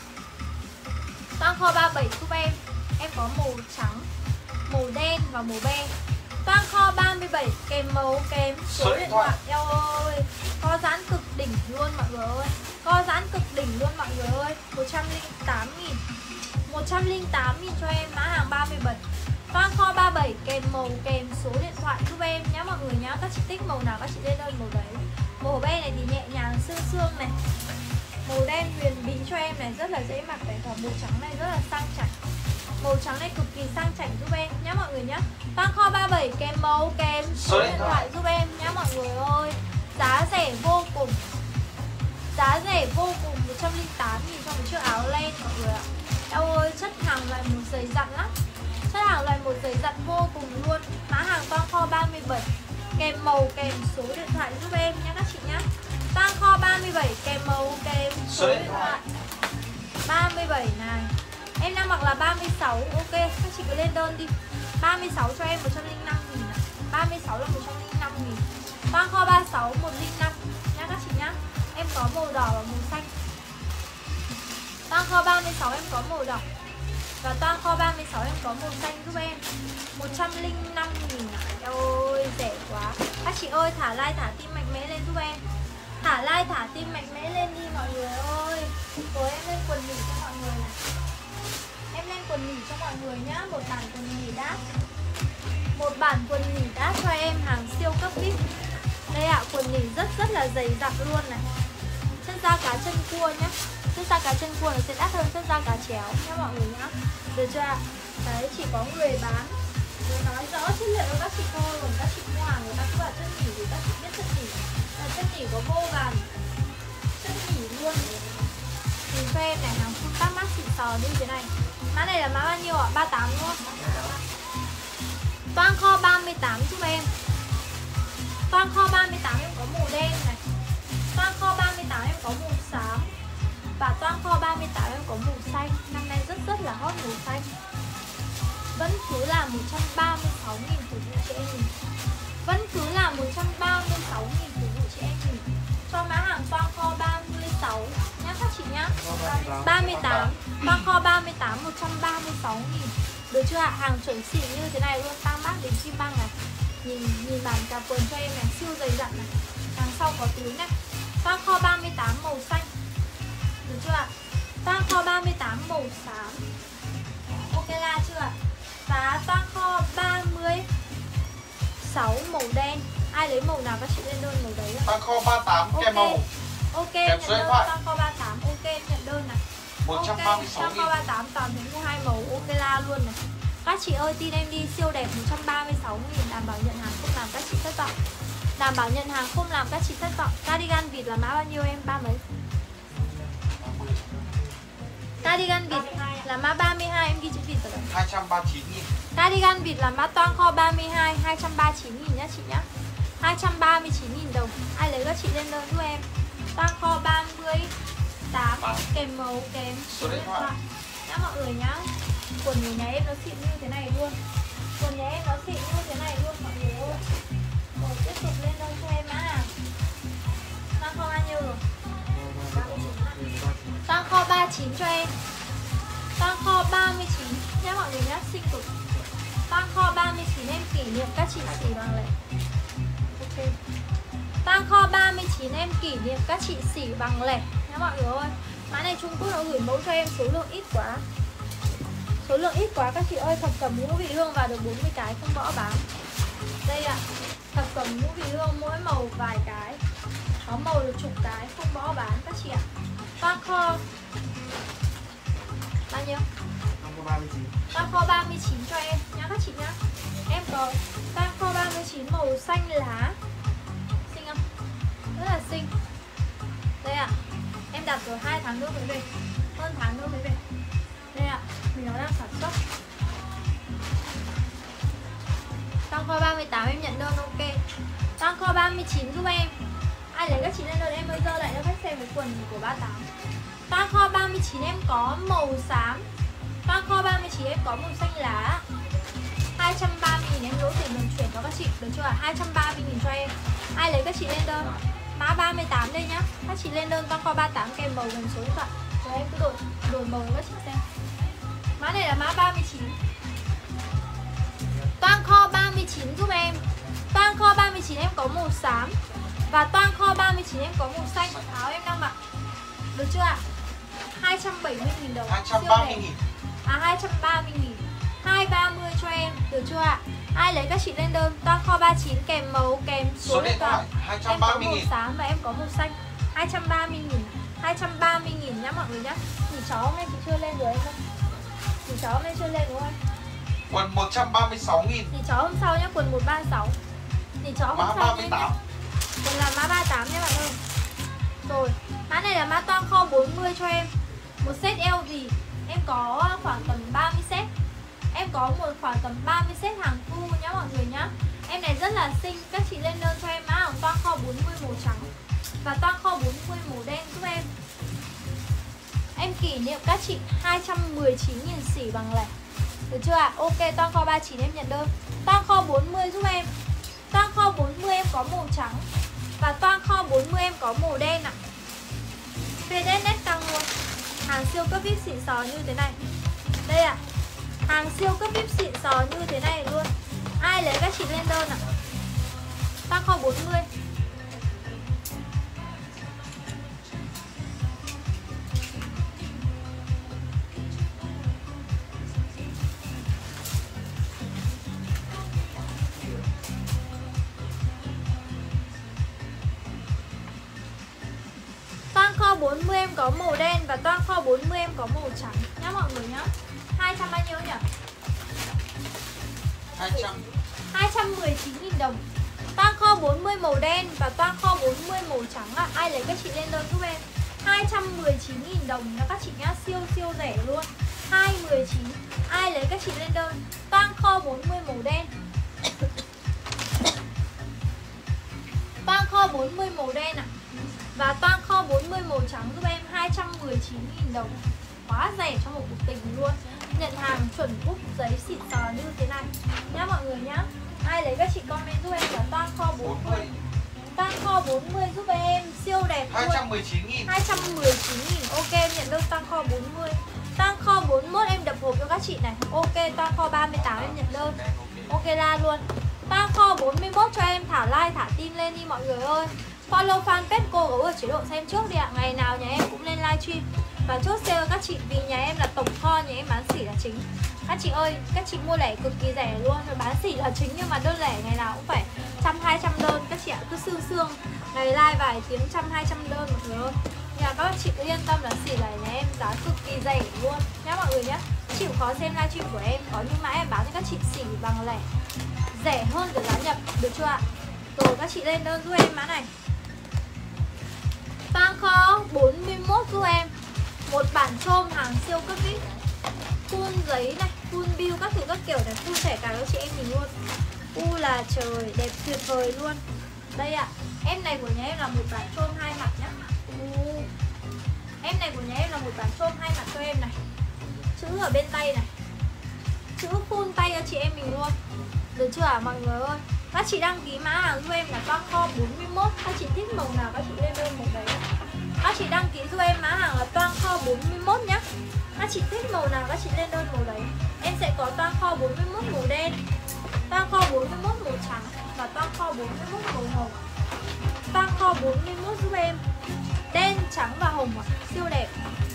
Toan kho 37 giúp em. Em có màu trắng, màu đen và màu be. Toan kho 37 kèm màu kèm số điện thoại. Eo ơi, co giãn cực đỉnh luôn mọi người ơi. Co giãn cực đỉnh luôn mọi người ơi. 108.000. 108.000 cho em, mã hàng 37. Toan kho 37 kèm màu kèm số điện thoại giúp em nhá mọi người nhá. Các chị thích màu nào các chị lên đơn màu đấy. Màu be này thì nhẹ nhàng sương này. Màu đen huyền bí cho em này rất là dễ mặc này. Và màu trắng này rất là sang chảnh. Màu trắng này cực kỳ sang chảnh giúp em nhá mọi người nhá. Toan kho 37 kèm màu kèm số điện thoại giúp em nhá mọi người ơi. Giá rẻ vô cùng. Giá rẻ vô cùng, 108.000 cho một chiếc áo len mọi người ạ. Eo ơi, chất hàng loại một dày dặn lắm. Chất hàng loại một dày dặn vô cùng luôn. Mã hàng toan kho 37 kèm màu kèm số điện thoại giúp em nhá các chị nhá. Toan kho 37 kèm màu kèm số điện thoại. 37 này. Em đang mặc là 36, ok, các chị cứ lên đơn đi. 36 cho em 105.000 ạ. 36 là 105.000. Toan kho 36 105 nha các chị nhá. Em có màu đỏ và màu xanh. Toan kho 36 em có màu đỏ. Và toan kho 36 em có màu xanh giúp em. 105.000 ạ. Ôi rẻ quá. Các chị ơi thả like thả tim mạnh mẽ lên giúp em. Thả like thả tim mạnh mẽ lên đi mọi người ơi. Rồi em lên quần nỉ cho mọi người này. Em lên quần nỉ cho mọi người nhá. Một bản quần nỉ đát. Một bản quần nỉ đát cho em hàng siêu cấp VIP. Đây ạ, quần nỉ rất là dày dặn luôn này. Chân da cá chân cua nhá. Chân da cá chân cua nó sẽ đắt hơn chân da cá chéo nha mọi người nhá. Được chưa ạ? Đấy, chỉ có người bán người nói rõ chất liệu cho các chị thôi. Còn các chị mua hàng người ta cứ bảo chân nỉ thì các chị biết chân nỉ là chân nỉ có vô vàn. Chân nỉ luôn. Nhìn cho em này, hàng full tag mát xịn sò như thế này. Mã này là mã bao nhiêu ạ? 38 đúng không? Toan kho 38 giúp em. Toan kho 38 em có màu đen này. Toan kho 38 em có màu xám. Và toan kho 38 em có màu xanh. Năm nay rất là hot màu xanh. Vẫn cứ là 136.000 phục vụ chị em mình. Vẫn cứ là 136.000 phục vụ chị em mình. Cho mã hàng toan kho 36 nhá các chị nhá. 38. Toan kho 38 136.000. Được chưa ạ? Hàng chuẩn xịn như thế này luôn, tăng mát đến kim băng này. Nhìn bản cà quần cho em này, siêu dày dặn này. Đằng sau có túi này. Toan kho 38 màu xanh. Được chưa ạ? Toan kho 38 màu xám. Ok la chưa ạ? Giá toan kho 36 màu đen. Ai lấy màu nào các chị lên đơn màu đấy ạ? Toan kho 38 kèm màu. Ok, nhận đơn toan kho 38. Ok, nhận đơn này. 136.000. Toan kho 38 toàn thấy mua hai màu ok la luôn này. Các chị ơi tin em đi, siêu đẹp 136.000. Đảm bảo nhận hàng không làm các chị thất vọng. Đảm bảo nhận hàng không làm các chị thất vọng. Cardigan vịt là mã bao nhiêu em? Ba mấy? Cardigan vịt là mã 32, em ghi chữ vịt rồi đấy. 239.000. Cardigan vịt là mã toan kho 32, 239.000 nhá chị nhá. 239.000 đồng. Ai lấy các chị lên đơn giúp em. Toan kho 38 kèm màu kèm số điện thoại nhá mọi người nhá. Quần của nhà em nó xịn như thế này luôn. Quần nhà em nó xịn như thế này luôn mọi người ơi. Rồi tiếp tục lên đơn cho em á. Toan kho bao nhiêu rồi? Toan kho 39 cho em. Toan kho 39 nhá mọi người nhá, xinh cực. Toan kho 39 em kỷ niệm các chị xỉ bằng lẻ. Ok. Toan kho 39 em kỷ niệm các chị xỉ bằng lẻ nhá mọi người ơi. Mã này Trung Quốc nó gửi mẫu cho em số lượng ít quá. Số lượng ít quá các chị ơi. Thập cẩm ngũ vị hương vào được 40 cái không bỏ bán. Đây ạ. Thập cẩm ngũ vị hương mỗi màu vài cái. Có màu được chục cái, không bỏ bán các chị ạ. Toa kho bao nhiêu? Toa kho 39 cho em nhá các chị nhá. Em có toa kho 39 màu xanh lá. Xinh không? Rất là xinh. Đây ạ. Em đặt rồi 2 tháng nữa mới về. Hơn tháng nữa mới về. Đây ạ. Mình nó đang sản xuất. Toa kho 38 em nhận đơn ok. Toa kho 39 giúp em. Ai lấy các chị lên đơn em ơi, dơ lại cho khách xem cái quần của 38. Toa kho 39 em có màu xám. Toa kho 39 em có màu xanh lá. 230.000 em lỗ tiền vận chuyển cho các chị, được chưa ạ? 230.000 cho em. Ai lấy các chị lên đơn mã 38 đây nhá. Các chị lên đơn toa kho 38 kèm màu gần số điện thoại. Rồi em cứ đổi màu cho các chị xem. Mã này là mã 39. Toa kho 39 giúp em. Toa kho 39 em có màu xám. Và toa kho 39 em có màu xanh. Áo em đang mặc. Được chưa ạ? 270.000 đồng. 230.000. 230.000. 230 cho em, được chưa ạ? Ai lấy các chị lên đơn toa kho 39 kèm màu kèm số điện thoại. 230.000. Em có màu xám và em có màu xanh. 230.000. 230.000 nhá mọi người nhá. Thì chó hôm nay chị chưa lên rồi em đâu. Thì chó hôm nay chưa lên đúng không? Quần 136.000. Thì chó hôm sau nhá, quần 136. Thì chó hôm Mã sau 38. Quần là mã 38 nha bạn ơi. Rồi, mã này là mã toa kho 40 cho em. Một set eo gì? Em có khoảng tầm 30 set. Em có một khoảng tầm 30 set hàng full nhá mọi người nhá. Em này rất là xinh. Các chị lên đơn cho em mã hàng toa kho 40 màu trắng và toa kho 40 màu đen giúp em. Em kỷ niệm các chị 219.000 xỉ bằng lẻ. Được chưa ạ? Ok, toa kho 39 em nhận đơn. Toa kho 40 giúp em. Toa kho 40 em có màu trắng và toa kho 40 em có màu đen ạ. Vdes nét căng luôn. Hàng siêu cấp VIP xịn sò như thế này. Đây ạ. Hàng siêu cấp VIP xịn sò như thế này luôn. Ai lấy các chị lên đơn ạ? Toa kho 40. Toa kho 40 em có màu đen và toa kho 40 em có màu trắng nhá mọi người nhá. 200 bao nhiêu nhỉ? 219.000 đồng. Toa kho 40 màu đen và toa kho 40 màu trắng ạ. Ai lấy các chị lên đơn giúp em. 219.000 đồng nha các chị nhá, siêu siêu rẻ luôn. 219. Ai lấy các chị lên đơn. Toa kho 40 màu đen. Toa kho 40 màu đen ạ. Và toa kho 40 màu trắng giúp em 219.000 đồng. Quá rẻ cho một cuộc tình luôn. Nhận hàng chuẩn bút giấy xịn sò như thế này nhá mọi người nhá. Ai lấy các chị comment giúp em là toa kho 40. Toa kho 40 giúp em, siêu đẹp luôn. 219.000. 219.000. Ok, em nhận đơn toa kho 40. Toa kho 41 em đập hộp cho các chị này. Ok, toa kho 38 em nhận đơn. Ok ra luôn. Toa kho 41 cho em, thả like thả tim lên đi mọi người ơi. Follow fanpage cô gấu ở chế độ xem trước đi ạ. Ngày nào nhà em cũng lên livestream và chốt sale các chị, vì nhà em là tổng kho, nhà em bán sỉ là chính. Các chị ơi, các chị mua lẻ cực kỳ rẻ luôn. Rồi bán sỉ là chính nhưng mà đơn lẻ ngày nào cũng phải 100-200 đơn. Các chị ạ, cứ sương ngày live vài tiếng 100-200 đơn mọi người ơi. Nhà các chị cứ yên tâm là sỉ lẻ nhà em giá cực kỳ rẻ luôn nhá mọi người nhá. Chịu khó xem livestream của em, có những mã em bán cho các chị sỉ bằng lẻ, rẻ hơn cái giá nhập, được chưa ạ? Rồi các chị lên đơn giúp em mã này. Toa kho 41 giúp em. Một bản chôm hàng siêu cấp VIP. Full giấy này, full bill các thứ các kiểu này, full thẻ cả cho chị em mình luôn. Là trời, đẹp tuyệt vời luôn. Đây ạ, em này của nhà em là một bản chôm hai mặt nhá. Em này của nhà em là một bản chôm hai mặt cho em này. Chữ ở bên tay này. Chữ full tay cho chị em mình luôn. Được chưa ạ mọi người ơi? Các chị đăng ký mã hàng giúp em là toa kho 41. Các chị thích màu nào các chị lên đơn màu đấy. Các chị đăng ký giúp em mã hàng là toa kho 41 nhá. Các chị thích màu nào các chị lên đơn màu đấy. Em sẽ có toa kho 41 màu đen, toa kho 41 màu trắng và toa kho 41 màu hồng. Toa kho 41 giúp em đen, trắng và hồng ạ, siêu đẹp.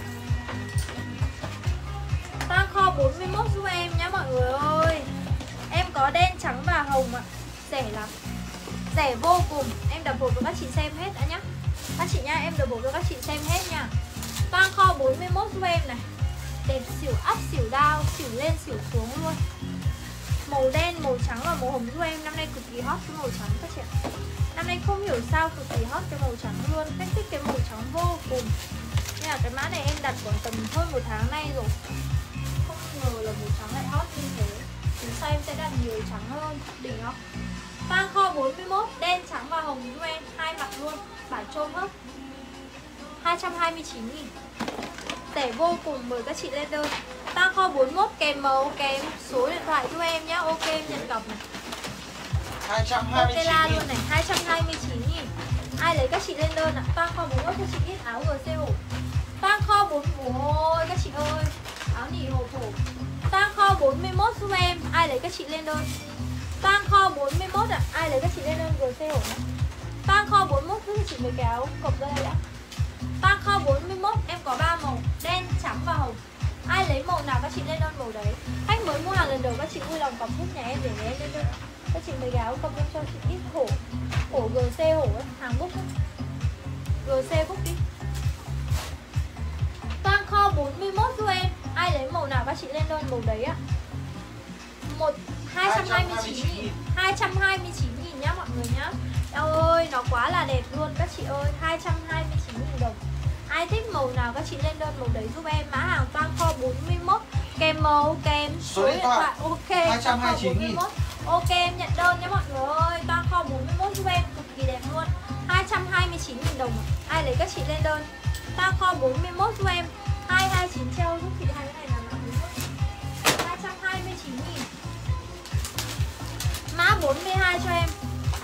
Toa kho 41 giúp em nhá mọi người ơi. Em có đen, trắng và hồng ạ, rẻ lắm, rẻ vô cùng. Em đập hộp cho các chị xem hết đã nhá. Các chị nha, em double cho các chị xem hết nha. Toang kho 41 giúp em này. Đẹp xỉu up, xỉu down, xỉu lên, xỉu xuống luôn. Màu đen, màu trắng và màu hồng giúp em. Năm nay cực kỳ hot cái màu trắng các chị ạ. Năm nay không hiểu sao cực kỳ hot cái màu trắng luôn. Khách thích cái màu trắng vô cùng. Nên là cái mã này em đặt khoảng tầm hơn 1 tháng nay rồi. Không ngờ là màu trắng lại hot như thế. Chúng ta em sẽ đặt nhiều trắng hơn. Đỉnh không? Toang kho 41, đen, trắng và hồng giúp em. Hai mặt luôn, bản trôm hấp 229.000. Rẻ vô cùng, mời các chị lên đơn. Toang kho 41 kèm màu, kèm số điện thoại giúp em nhá. Ok em nhận cọc này. 229.000 luôn này, 229.000. Ai lấy các chị lên đơn ạ. Toang kho 41 các chị biết áo GC hổ. Toang kho 41 ôi các chị ơi. Áo nỉ hộp hổ. Toang kho 41 giúp em. Ai lấy các chị lên đơn. Toang kho 41 ạ. Ai lấy các chị lên đơn GC hổ nhá. Toang kho 41 giúp chị mấy cái áo cộc ra đây đã. Toang kho 41 em có 3 màu, đen, trắng và hồng. Ai lấy màu nào các chị lên đơn màu đấy. Khách mới mua hàng lần đầu các chị vui lòng cọc giúp nhà em để em lên đơn. Các chị mấy cái áo cọc em cho chị ít hổ. Hổ GC hổ ấy, hàng book ấy. GC book đi. Toang kho 41 giúp em. Ai lấy màu nào các chị lên đơn màu đấy ạ. 229.000. 229.000 nhá mọi người nhá. Eo ơi, nó quá là đẹp luôn các chị ơi. 229.000 đồng. Ai thích màu nào các chị lên đơn màu đấy giúp em. Mã hàng toang kho 41 kèm màu, kèm số điện thoại. Ok, 229.000. Ok em nhận đơn nhé mọi người ơi. Toang kho 41 giúp em, cực kỳ đẹp luôn. 229.000 đồng. Ai lấy các chị lên đơn. Toang kho 41 giúp em. 229 treo giúp chị hai cái này là 229.000. Mã 42 cho em.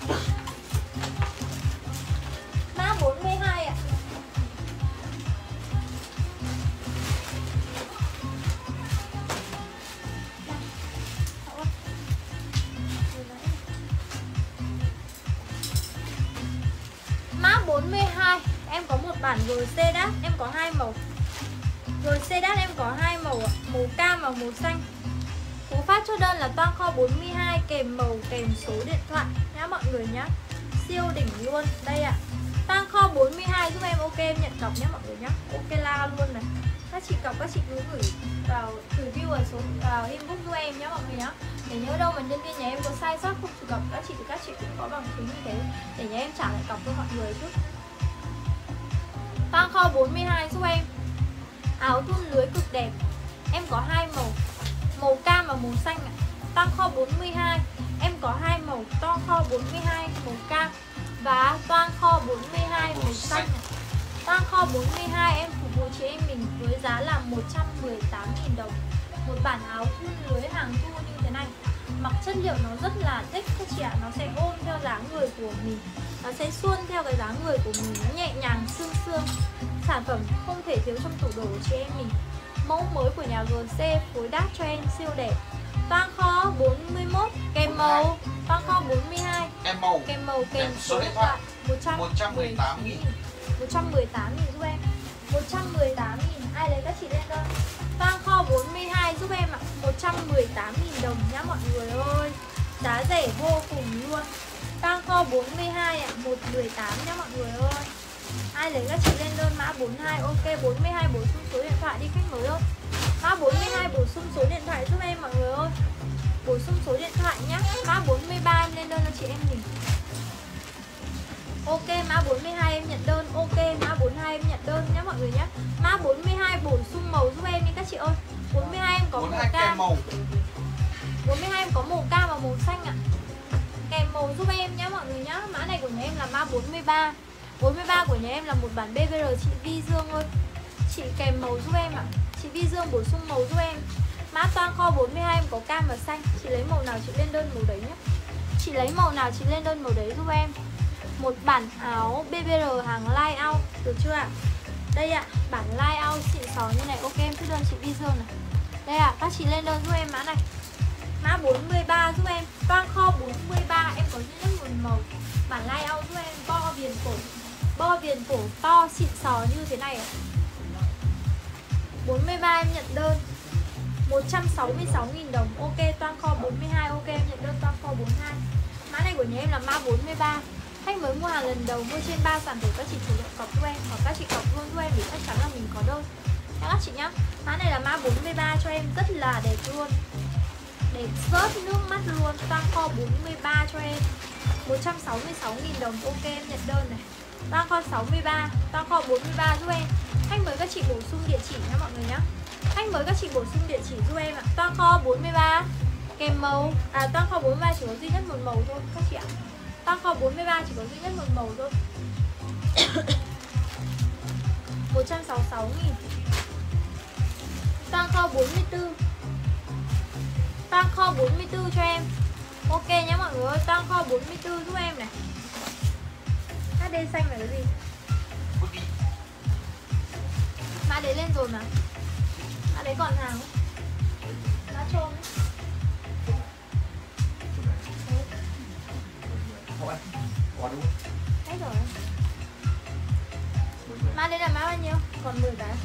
Mã 42 ạ. Mã 42 em có một bản GC đắt, em có 2 màu. GC đắt em có 2 màu ạ, màu cam và màu xanh. Cú phát chốt đơn là toang kho 42 kèm màu, kèm số điện thoại nhá mọi người nhá. Siêu đỉnh luôn. Đây ạ. Toang kho 42 giúp em. Ok em nhận cọc nhé mọi người nhá. Ok la luôn này. Các chị cọc các chị cứ gửi view ở số vào inbox giúp em nhé mọi người nhá. Để nhớ đâu mà nhân viên nhà em có sai sót không chịu cọc các chị thì các chị cũng có bằng chứng như thế để nhà em trả lại cọc cho mọi người chút. Toang kho 42 giúp em. Áo thun lưới cực đẹp. Em có 2 màu, màu cam và màu xanh ạ. Toang kho 42 em có 2 màu, toang kho 42 màu cam và toang kho 42 màu xanh ạ. Toang kho 42 em phục vụ chị em mình với giá là 118.000 đồng. Một bản áo thun lưới hàng thu như thế này. Mặc chất liệu nó rất là thích các chị ạ. Nó sẽ ôm theo dáng người của mình. Nó sẽ suôn theo cái dáng người của mình. Nó nhẹ nhàng sương sương. Sản phẩm không thể thiếu trong tủ đồ của chị em mình. Mẫu mới của nhà GC phối đáp cho em siêu đẹp. Toang kho 41 kèm màu. Toang kho 42 em màu kèm màu kèm số điện thoại. 118.000. 118.000 giúp em. 118.000. Ai lấy các chị lên đơn. Toang kho 42 giúp em ạ. 118.000 đồng nhá mọi người ơi. Giá rẻ vô cùng luôn. Toang kho 42 ạ. 118 nhá mọi người ơi. Ai lấy các chị lên đơn mã 42. Ok 42 bổ sung số điện thoại đi khách mới ơi. Mã 42 bổ sung số điện thoại giúp em mọi người ơi. Bổ sung số điện thoại nhá. Mã 43 em lên đơn cho chị em mình. Ok mã 42 em nhận đơn. Ok mã 42 em nhận đơn nhá mọi người nhá. Mã 42 bổ sung màu giúp em đi các chị ơi. 42 em có màu cam. 42 em có màu cam và màu xanh ạ. Kèm màu giúp em nhá mọi người nhá. Mã này của nhà em là mã 43. 43 của nhà em là một bản BBR chị Vi Dương ơi. Chị kèm màu giúp em ạ. Chị Vi Dương bổ sung màu giúp em. Mã toang kho 42 em có cam và xanh. Chị lấy màu nào chị lên đơn màu đấy nhé. Chị lấy màu nào chị lên đơn màu đấy giúp em. Một bản áo BBR hàng line out. Được chưa ạ? Đây ạ, bản line out xịn sò như này. Ok em chốt đơn chị Vi Dương này. Đây ạ, các chị lên đơn giúp em mã này. Mã 43 giúp em. Toang kho 43 em có duy nhất một màu. Bản line out giúp em. Bo viền cổ. Bo viền cổ to xịn sò như thế này ạ. 43 em nhận đơn 166.000 đồng. Ok toang kho 42. Ok em nhận đơn toang kho 42. Mã này của nhà em là mã 43. Khách mới mua hàng lần đầu mua trên 3 sản phẩm các chị chủ động cọc cho em, hoặc các chị cọc luôn cho em để chắc chắn là mình có đơn nha các chị nhá. Mã này là mã 43 cho em, rất là đẹp luôn, đẹp rớt nước mắt luôn. Tăng kho 43 cho em, 166.000 đồng. Ok em nhận đơn này. Tăng kho 63, tăng kho 43 giúp em. Khách mới các chị bổ sung địa chỉ nha mọi người nhá. Khách mới các chị bổ sung địa chỉ giúp em ạ. Tăng kho 43 kèm màu, tăng kho 43 chỉ có duy nhất một màu thôi các chị ạ. Tăng kho 43 chỉ có duy nhất một màu thôi. 166.000. Tăng kho 44. Tăng kho 44 cho em. Ok nhá mọi người ơi, tăng kho 44 giúp em này. HD xanh là cái gì? Mã đấy lên rồi mà. Mã đấy còn hàng không? Mã trôm ấy. Hết rồi. Mã đấy là mã bao nhiêu? Còn 10 cái.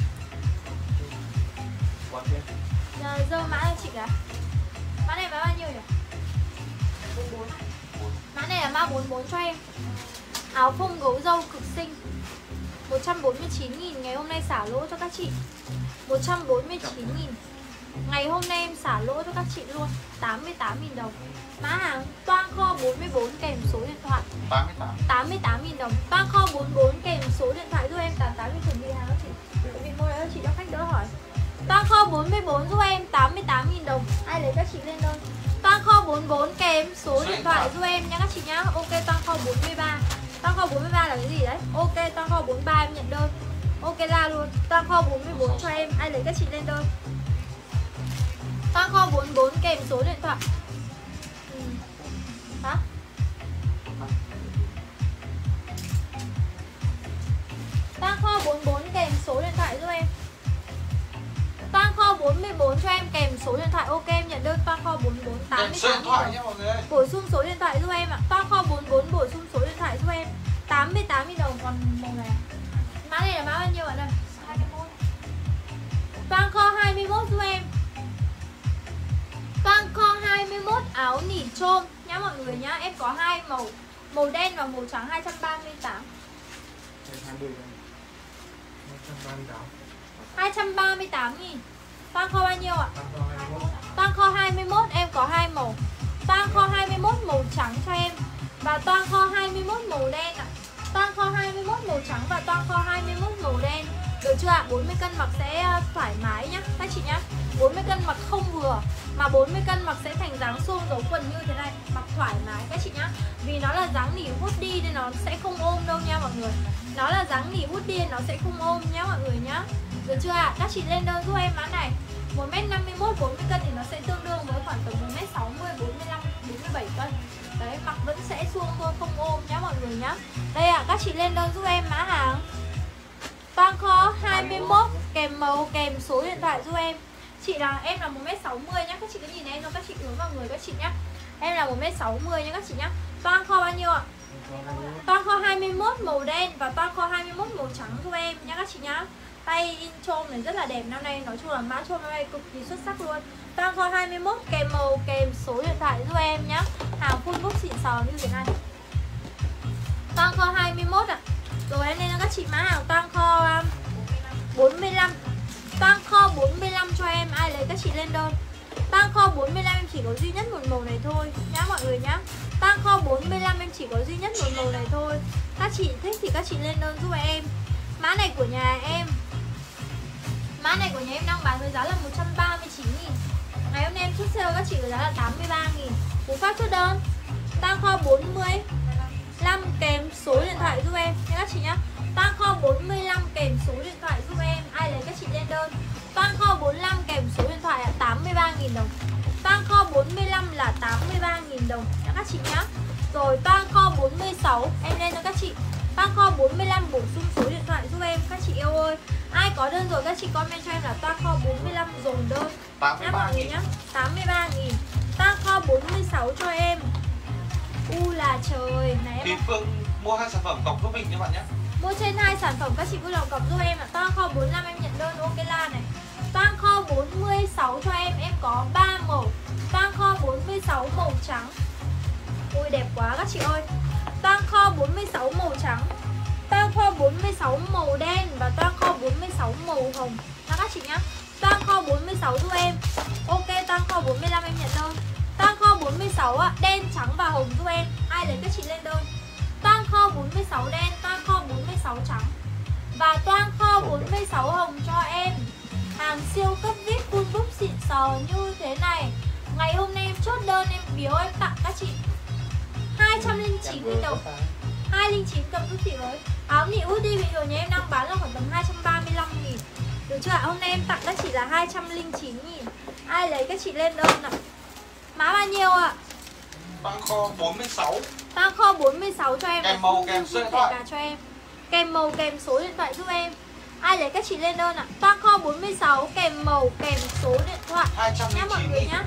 Giờ mã cho chị cả. Mã này mã bao nhiêu nhỉ? 44. Mã này là mã 44 cho em. Áo phông gấu râu cực xinh, 149.000. Ngày hôm nay xả lỗ cho các chị 149.000. Ngày hôm nay em xả lỗ cho các chị luôn 88.000 đồng. Mã hàng toang kho 44 kèm số điện thoại 88.000 đồng. Toang kho 44 kèm số điện thoại giúp em. 88 thì chuẩn bị hàng các chị. Chuẩn bị mua đấy các chị cho khách đỡ hỏi. Toang kho 44 giúp em 88.000 đồng. Ai lấy các chị lên đơn. Toang kho 44 kèm số điện thoại giúp em nha các chị nhá. Ok, toang kho 43. Toang kho 43 là cái gì đấy? Ok, toang kho 43 em nhận đơn. Ok la luôn. Toang kho 44 cho em. Ai lấy các chị lên đơn. Toang kho 44 kèm số điện thoại. Hả? Toang kho 44 kèm số điện thoại giúp em. Toang kho 44 cho em kèm số điện thoại. Ok em nhận đơn toang kho 44 88.000 đồng. Bổ sung số điện thoại giúp em ạ. Toang kho 44 bổ sung số điện thoại giúp em 88.000 đồng. Còn màu này. Mã này là mã bao nhiêu ạ đây? 21. Toang kho 21 giúp em. Toang kho 21 áo nỉ trôm nhá mọi người nhá. Em có hai màu, màu đen và màu trắng 238. 238.000. Toang kho bao nhiêu ạ? Toang kho 21 em có hai màu. Toang kho 21 màu trắng cho em và toang kho 21 màu đen ạ. Toang kho 21 màu trắng và toang kho 21 màu đen. Được chưa ạ? 40 cân mặc sẽ thoải mái nhá các chị nhá. 40 cân mặc không vừa, mà 40 cân mặc sẽ thành dáng xôm dấu quần như thế này, mặc thoải mái các chị nhá. Vì nó là dáng nỉ hoodie nên nó sẽ không ôm đâu nha mọi người. Nó là dáng nỉ hoodie nó sẽ không ôm nhá mọi người nhá. Được chưa ạ? Các chị lên đơn giúp em mã này. 1m51 40 cân thì nó sẽ tương đương với khoảng tầm 1m60 45 47 cân. Đấy, mặc vẫn sẽ suông thôi, không ôm nhá mọi người nhá. Đây ạ, các chị lên đơn giúp em mã hàng toang kho 21 kèm màu kèm số điện thoại giúp em. Chị là em là 1m60 nhá, các chị cứ nhìn em cho các chị hướng vào người các chị nhá. Em là 1m60 nhá các chị nhá. Toang kho bao nhiêu ạ? Toang kho 21 màu đen và toang kho 21 màu trắng giúp em nhá các chị nhá. Tay in chôm này rất là đẹp năm nay, nói chung là mã chôm năm nay cực kỳ xuất sắc luôn. Toang kho 21 kèm màu kèm số điện thoại giúp em nhá. Hàng full box xịn sò như thế này. Toang kho 21 ạ. Rồi em lên cho các chị mã hàng toang kho 45. Toang kho 45 cho em, ai lấy các chị lên đơn. Toang kho 45 em chỉ có duy nhất một màu này thôi nhá mọi người nhá. Toang kho 45 em chỉ có duy nhất một màu này thôi. Các chị thích thì các chị lên đơn giúp em. Mã này của nhà em. Mã này của nhà em đang bán với giá là 139.000. Ngày hôm nay em chốt sale các chị với giá là 83.000. Cú pháp chốt đơn. Toang kho 45 kèm số điện thoại giúp em nha các chị nhá. Toang kho 45 kèm số điện thoại giúp em, ai lấy các chị lên đơn. Toang kho 45 kèm số điện thoại là 83.000 đồng. Toang kho 45 là 83.000 đồng nha các chị nhá. Rồi toang kho 46 em lên cho các chị. Toang kho 45 bổ sung số điện thoại giúp em các chị yêu ơi. Ai có đơn rồi các chị comment cho em là toang kho 45 dồn đơn nhá mọi người nhá. 83.000. Toang kho 46 cho em. U là trời này. Thì Phương mua 2 sản phẩm cọc giúp mình các bạn nhé. Mua trên 2 sản phẩm các chị vui lòng cọc giúp em ạ. Toang kho 45 em nhận đơn ok la này. Toang kho 46 cho em có 3 màu. Toang kho 46 màu trắng. Ui đẹp quá các chị ơi. toang kho 46 màu trắng, toang kho 46 màu đen và toang kho 46 màu hồng là các chị nhá. Toang kho 46 giúp em. Ok, toang kho 45 em nhận đơn. Toang kho 46 ạ, đen, trắng và hồng giúp em. Ai lấy các chị lên đơn. Toang kho 46 đen, toang kho 46 trắng và toang kho 46 hồng cho em. Hàng siêu cấp VIP full book xịn sò như thế này. Ngày hôm nay em chốt đơn em biếu em tặng các chị 209.000 đồng. 209 cầm giúp chị với. Áo nị út đi bình thường nhà em đang bán là khoảng tầm 235.000. Được chưa ạ? Hôm nay em tặng các chị là 209.000. Ai lấy các chị lên đơn ạ? Mã bao nhiêu ạ? Toang kho 46. Toang kho 46 cho em. Kèm màu kèm số điện thoại cho em. Kèm màu kèm số điện thoại giúp em. Ai lấy các chị lên đơn ạ? Toang kho 46 kèm màu kèm số điện thoại nhá mọi người nhá.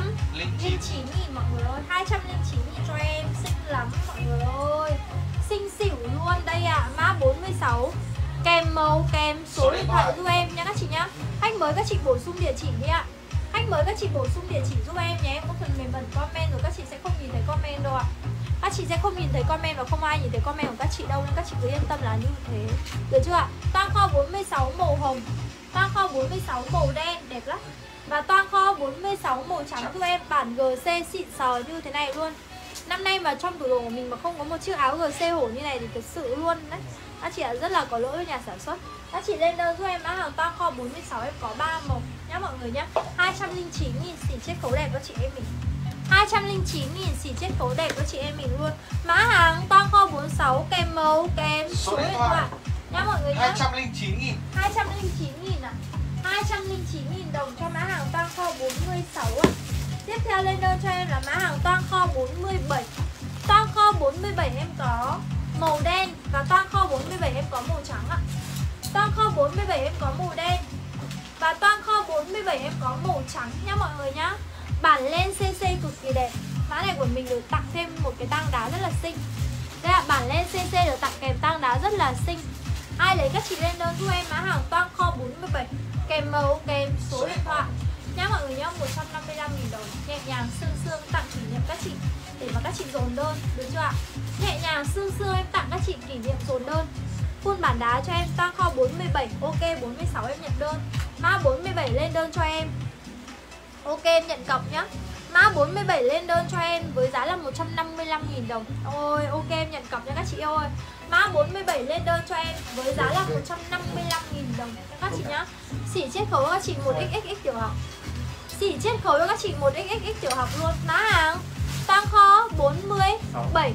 209.000 mọi người ơi. 209.000 cho em. Xinh lắm mọi người ơi. Xinh xỉu luôn đây ạ. Mã 46 kèm màu kèm số điện thoại giúp em nha các chị nhá. Khách mới các chị bổ sung địa chỉ đi ạ. Khách mới các chị bổ sung địa chỉ giúp em nhé. Em có phần mềm ẩn comment rồi các chị sẽ không nhìn thấy comment đâu ạ. Các chị sẽ không nhìn thấy comment và không ai nhìn thấy comment của các chị đâu, nên các chị cứ yên tâm là như thế. Được chưa ạ? Toang kho 46 màu hồng, toang kho 46 màu đen đẹp lắm. Và toang kho 46 màu trắng giúp em, bản GC xịn sò như thế này luôn. Năm nay mà trong tủ đồ của mình mà không có một chiếc áo GC hổ như này thì thật sự luôn đấy. Các chị rất là có lỗi với nhà sản xuất. Các chị lên đơn giúp em mã hàng toang kho 46 em có 3 màu nhá mọi người nhá. 209.000 xỉ chiết khấu đẹp cho chị em mình. 209.000 xỉ chiết khấu đẹp cho chị em mình luôn. Mã hàng toang kho 46 kèm màu kèm số điện thoại nhá mọi người nhá. 209.000. 209.000 ạ. 209.000 đồng cho mã hàng toang kho 46 ạ. Tiếp theo lên đơn cho em là mã hàng toang kho 47. Toang kho 47 em có màu đen và toang kho 47 em có màu trắng ạ. Toang kho 47 em có màu đen và toang kho 47 em có màu trắng nhá mọi người nhá. Bản len CC cực kỳ đẹp. Mã này của mình được tặng thêm một cái tang đá rất là xinh. Đây là bản len CC được tặng kèm tang đá rất là xinh. Ai lấy các chị lên đơn giúp em mã hàng toang kho 47 kèm màu kèm số điện thoại nhá mọi người nhá. 155.000 đồng. Nhẹ nhàng sương sương tặng kỷ niệm các chị để mà các chị dồn đơn, được chưa ạ? Nhẹ nhàng sương sương em tặng các chị kỷ niệm dồn đơn. Full bản đá cho em toang kho 47. Ok 46 em nhận đơn. Mã 47 lên đơn cho em. Ok em nhận cọc nhá. Mã 47 lên đơn cho em với giá là 155.000 đồng. Ôi ok em nhận cọc nha các chị yêu ơi. Mã 47 lên đơn cho em với giá là 155.000 đồng các chị nhá. Xỉ chiết khấu cho các chị 1xxx tiểu học. Xỉ chiết khấu cho các chị 1xxx tiểu học luôn. Mã hàng toang kho 47.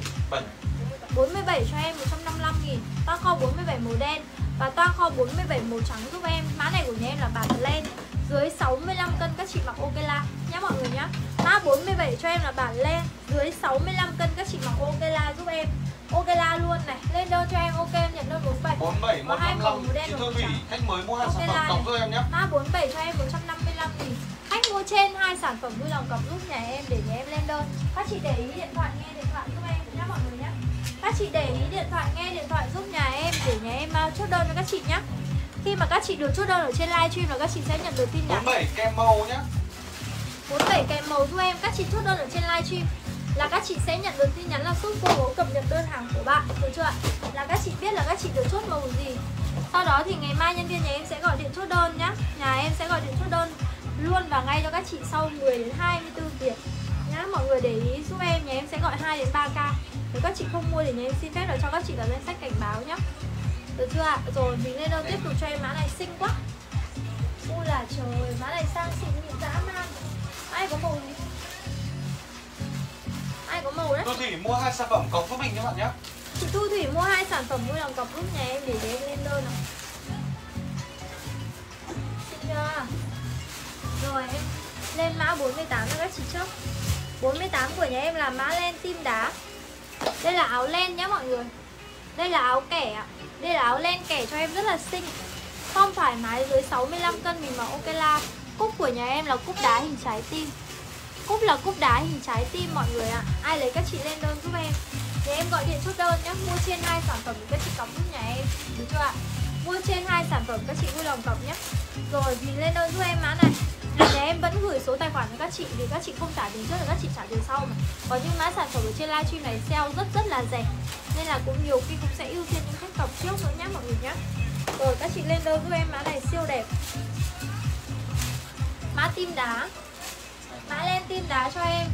47 cho em 155.000. Toang kho 47 màu đen và toang kho 47 màu trắng giúp em. Mã này của nhà em là bản len dưới 65 cân các chị mặc ok la nhá mọi người nhá. Mã 47 cho em là bản len dưới 65 cân các chị mặc ok la giúp em. Ok la luôn này. Lên đơn cho em. Ok em nhận đơn 47. 47 155. Chị Thu Thủy khách mới mua 2 sản phẩm cọc giúp em nhé. Mã 47 cho em 155.000. Khách mua trên 2 sản phẩm vui lòng cọc giúp nhà em để nhà em lên đơn. Các chị để ý điện thoại nghe điện thoại giúp em nhá mọi người nhá. Các chị để ý điện thoại nghe điện thoại giúp nhà em để nhà em chốt đơn cho các chị nhá. Khi mà các chị được chốt đơn ở trên livestream là các chị sẽ nhận được tin nhắn 47 kèm màu nhá. 47 kèm màu giúp em. Các chị chốt đơn ở trên livestream là các chị sẽ nhận được tin nhắn là giúp cô bố cập nhật đơn hàng của bạn, được chưa ạ? Là các chị biết là các chị được chốt màu gì. Sau đó thì ngày mai nhân viên nhà em sẽ gọi điện chốt đơn nhá. Nhà em sẽ gọi điện chốt đơn luôn và ngay cho các chị sau 10 đến 24 tiếng nhá. Mọi người để ý giúp em, nhà em sẽ gọi 2 đến 3 ca. Nếu các chị không mua thì nhà em xin phép là cho các chị vào danh sách cảnh báo nhá. Được chưa ạ? Rồi mình lên đơn tiếp tục cho em mã này xinh quá. Ui là trời, mã này sang xịn mịn dã man. Ai có màu gì? Ai có màu đấy? Thu Thủy mua 2 sản phẩm cọc giúp mình các bạn nhé. Chị Thu Thủy mua 2 sản phẩm vui lòng cọc giúp nhà em để em lên đơn nào. Xinh chưa? Rồi em lên mã 48 cho các chị trước. 48 của nhà em là mã len tim đá. Đây là áo len nhá mọi người. Đây là áo kẻ ạ. Đây là áo len kẻ cho em rất là xinh. Form thoải mái dưới 65 cân mình mặc ok la. Cúc của nhà em là cúc đá hình trái tim. Cúc là cúc đá hình trái tim mọi người ạ. Ai lấy các chị lên đơn giúp em. Để em gọi điện chốt đơn nhá. Mua trên 2 sản phẩm thì các chị cọc giúp nhà em, được chưa ạ? Mua trên 2 sản phẩm các chị vui lòng cọc nhé. Rồi mình lên đơn giúp em mã này. Nhà em vẫn gửi số tài khoản cho các chị vì các chị không trả tiền trước thì các chị trả tiền sau mà. Có những mã sản phẩm ở trên livestream này sale rất là rẻ, nên là cũng nhiều khi cũng sẽ ưu tiên những khách cọc trước nữa nhá mọi người nhá. Rồi các chị lên đơn giúp em mã này siêu đẹp. Mã tim đá. Mã len tim đá cho em.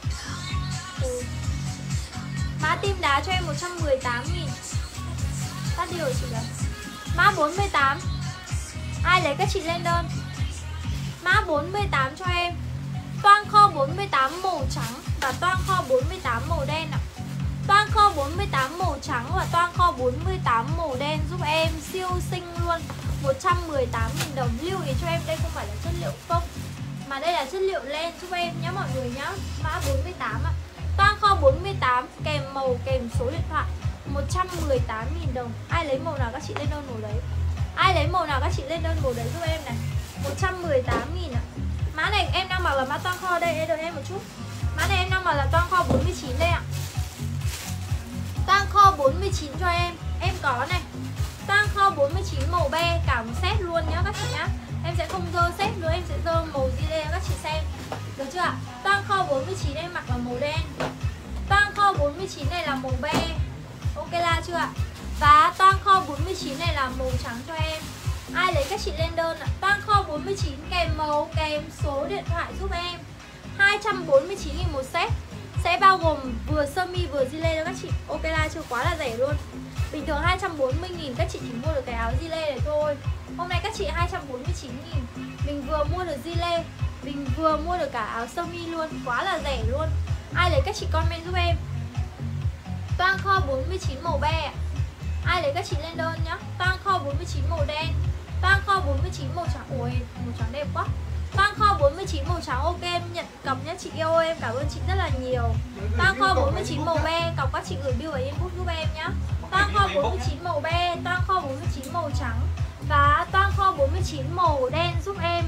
Mã tim đá cho em 118.000. Tắt đi rồi chị ạ. Mã 48. Ai lấy các chị lên đơn. Mã 48 cho em. Toang kho 48 màu trắng và toang kho 48 màu đen ạ. Toang kho 48 màu trắng và toang kho 48 màu đen giúp em, siêu xinh luôn. 118.000 đồng. Lưu ý cho em đây không phải là chất liệu phông mà đây là chất liệu len giúp em nhé mọi người nhá. Mã 48 ạ. Toang kho 48 kèm màu kèm số điện thoại, 118.000 đồng. Ai lấy màu nào các chị lên đơn màu đấy. Ai lấy màu nào các chị lên đơn màu đấy giúp em này. 118.000 ạ. Mã này em đang mặc là mã toang kho đây, đợi em một chút. Mã này em đang mặc là toang kho 49 đây ạ. Toang kho 49 cho em có này. Toang kho 49 màu be cả một set luôn nhá các chị nhá. Em sẽ không dơ set nữa, em sẽ dơ màu gì đây các chị xem. Được chưa ạ? Toang kho 49 em mặc là màu đen. Toang kho 49 này là màu be. Ok là chưa ạ? Và toang kho 49 này là màu trắng cho em. Ai lấy các chị lên đơn ạ? Toang kho 49 kèm màu kèm số điện thoại giúp em. 249.000 một set. Sẽ bao gồm vừa sơ mi vừa gilet cho các chị. Ok là chưa, quá là rẻ luôn. Bình thường 240.000 các chị chỉ mua được cái áo gilet này thôi. Hôm nay các chị 249.000. Mình vừa mua được gilet, mình vừa mua được cả áo sơ mi luôn, quá là rẻ luôn. Ai lấy các chị comment giúp em. Toang kho 49 màu be. Ai lấy các chị lên đơn nhá. Toang kho 49 màu đen. Toang kho 49 màu trắng. Ôi, màu trắng đẹp quá. Toang kho 49 màu trắng, ok em nhận cọc nhá chị yêu ơi, em cảm ơn chị rất là nhiều. Toang kho 49 màu be, cọc các chị gửi bill ở inbox giúp em nhá. Toang kho 49 màu be, toang kho 49 màu trắng và toang kho 49 màu đen giúp em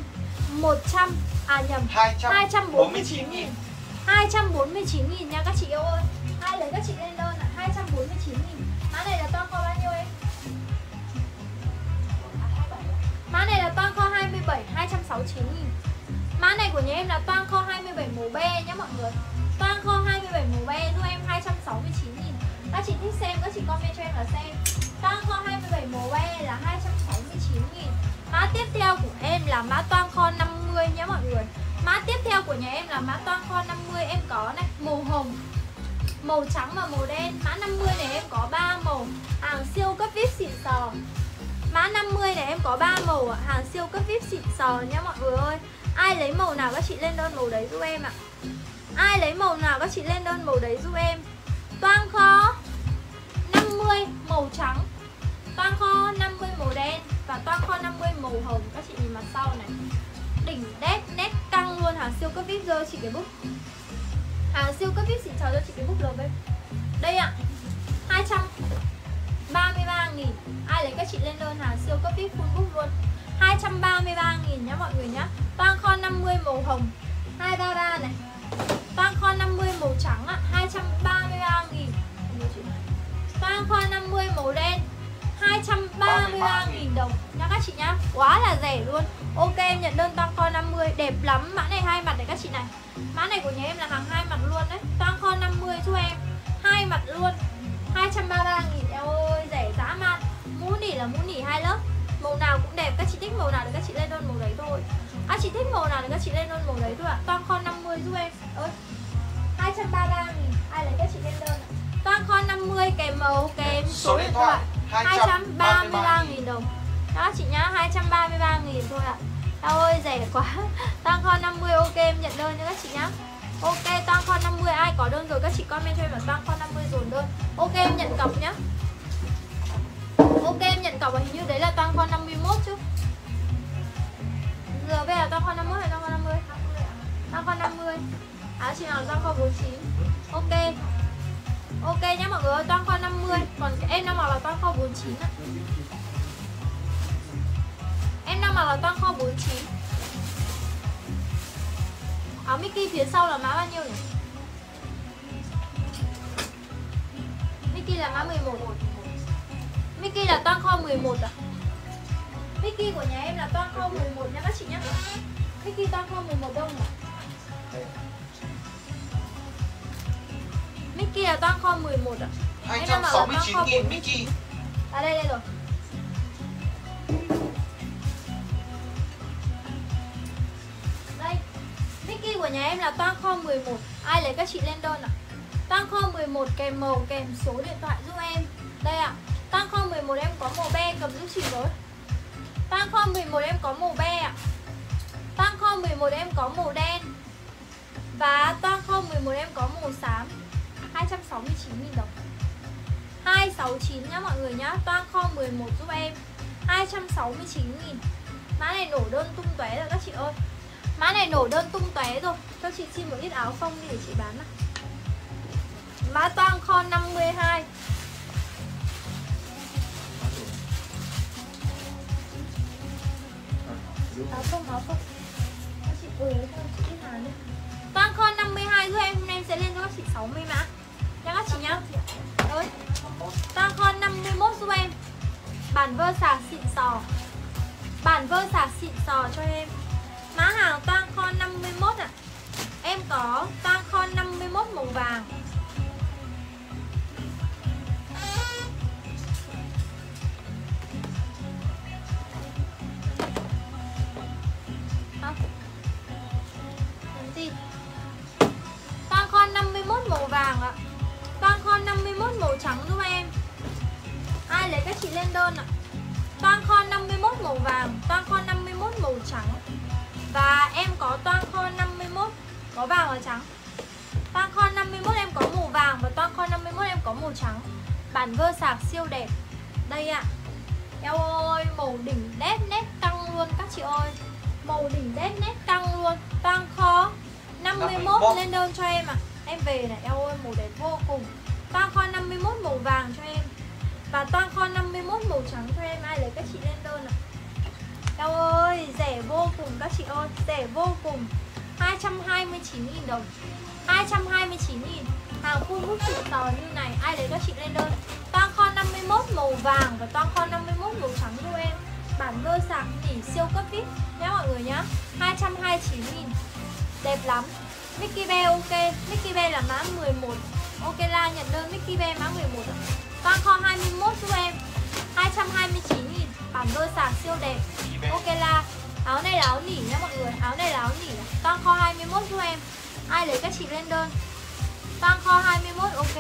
249.000. 249.000 nha các chị yêu ơi. Ai lấy các chị lên đơn ạ? 249.000. Mã này là toang kho bao nhiêu em? Mã này là toang kho 27, 269.000. Mã này của nhà em là toang kho 27 màu be nhé mọi người. Toang kho 27 màu be giúp em 269.000. Các chị thích xem, các chị comment cho em là xem. Toang kho 27 màu be là 269.000. Mã tiếp theo của em là mã toang kho 50 nhé mọi người. Mã tiếp theo của nhà em là mã toang kho 50. Em có này, màu hồng, màu trắng và màu đen. Mã 50 này em có 3 màu. Hàng siêu cấp VIP xịn sò. Mã 50 này em có 3 màu, hàng siêu cấp VIP xịn sò nhá mọi người ơi. Ai lấy màu nào các chị lên đơn màu đấy giúp em ạ. Ai lấy màu nào các chị lên đơn màu đấy giúp em. Toang kho 50 màu trắng, toang kho 50 màu đen và toang kho 50 màu hồng. Các chị nhìn mặt sau này, đỉnh đét nét căng luôn. Hàng siêu cấp VIP rơi chị cái bút. Hàng siêu cấp VIP xịn sò cho chị cái bút LV. Đây ạ, 233.000. Ai lấy các chị lên đơn hàng siêu cấp VIP full book luôn. 233.000 nhá mọi người nhá. Toang kho 50 màu hồng 233 này. Toang kho 50 màu trắng ạ, 233.000. Toang kho 50 màu đen 233.000 đồng nha các chị nhá. Quá là rẻ luôn. Ok em nhận đơn toang kho 50 đẹp lắm. Mã này hai mặt này các chị này. Mã này của nhà em là hàng hai mặt luôn đấy. Toang kho 50 giúp em hai mặt luôn. 233.000 eo ơi, rẻ dã man. Mũ nỉ là mũ nỉ hai lớp. Màu nào cũng đẹp, các chị thích màu nào thì các chị lên đơn màu đấy thôi. Các chị thích màu nào thì các chị lên đơn màu đấy thôi ạ. Toang kho 50 giúp em. Ơi, 233.000. Ai lấy các chị lên đơn ạ. Toang kho 50 kèm màu kèm số điện thoại 233.000 đồng. Đó các chị nhá, 233.000 thôi ạ. Eo ơi rẻ quá. Toang kho 50 ok em nhận đơn nha các chị nhá. Ok toang kho 50 ai có đơn rồi các chị comment cho em là toang kho 50 dồn đơn. Ok em nhận cọc nhá. Ok em nhận cọc và hình như đấy là toang kho 51 chứ. Giờ bây giờ toang kho 51 hay toang kho 50? Toang kho 50. Chị nào toang kho 49. Ok. Ok nhá mọi người ơi, toang kho 50. Còn em đang mặc là toang kho 49 ạ. Em đang mặc là toang kho 49. Áo Mickey phía sau là mã bao nhiêu nhỉ? Mickey là mã 11. Mickey là toang kho 11 à? Mickey của nhà em là toang kho 11 nha các chị nhé. Mickey toang kho 11 đông à? toang kho 11 ạ. 269.000 Mickey. À đây rồi. Đây, Mickey của nhà em là toang kho 11. Ai lấy các chị lên đơn ạ. Toang kho 11 kèm màu kèm số điện thoại giúp em. Đây ạ. Toang kho 11 em có màu be, cầm giúp chị với. Toang kho 11 em có màu be ạ. Toang kho 11 em có màu đen. Và toang kho 11 em có màu xám. 269.000 đồng. 269 nhá mọi người nhá. Toang kho 11 giúp em 269.000. Mã này nổ đơn tung tóe rồi các chị ơi. Mã này nổ đơn tung tóe rồi. Cho chị xin một ít áo phông đi để chị bán nào. Mã toang kho 52. Áo phông. Các chị lấy cho chị ít hàng đi. Toang kho 52 giúp em. Hôm nay em sẽ lên cho các chị 60 mã nha các chị nhá. Đấy. Toang kho 51 giúp em. Bản vơ sạc xịn sò. Bản vơ sạc xịn sò cho em. Mã hàng toang kho 51 ạ. Em có toang kho 51 màu vàng. Toang kho 51 màu vàng ạ. Toang kho 51 màu trắng giúp em. Ai lấy các chị lên đơn ạ. Toang kho 51 màu vàng, toang kho 51 màu trắng. Và em có toang kho 51 có vàng và trắng. Toang kho 51 em có màu vàng và toang kho 51 em có màu trắng. Bản vơ sạc siêu đẹp. Đây ạ. Eo ơi, màu đỉnh đét nét căng luôn các chị ơi. Màu đỉnh đét nét căng luôn. Toang kho 51 lên đơn cho em ạ. Em về này, eo ơi, màu đẹp vô cùng. Toang kho 51 màu vàng cho em. Và toang kho 51 màu trắng cho em. Ai lấy các chị lên đơn ạ. Eo ơi, rẻ vô cùng các chị ơi. Rẻ vô cùng. 229.000 đồng. 229.000. Hàng full hút xịn sò như này. Ai lấy các chị lên đơn. Toang kho 51 màu vàng và toang kho 51 màu trắng cho em. Bản vơ sạc tỉ siêu cấp vip nhá mọi người nhá. 229.000. Đẹp lắm. Mickey Bear ok. Mickey Bear là mã 11. Ok la nhận đơn Mickey Bear mã 11 ạ. Toang kho 21 giúp em 229.000. Bản vơ sạc siêu đẹp. Ok la. Áo này là áo nỉ nhá mọi người. Áo này là áo nỉ. Toang kho 21 giúp em. Ai lấy các chị lên đơn. Toang kho 21 ok.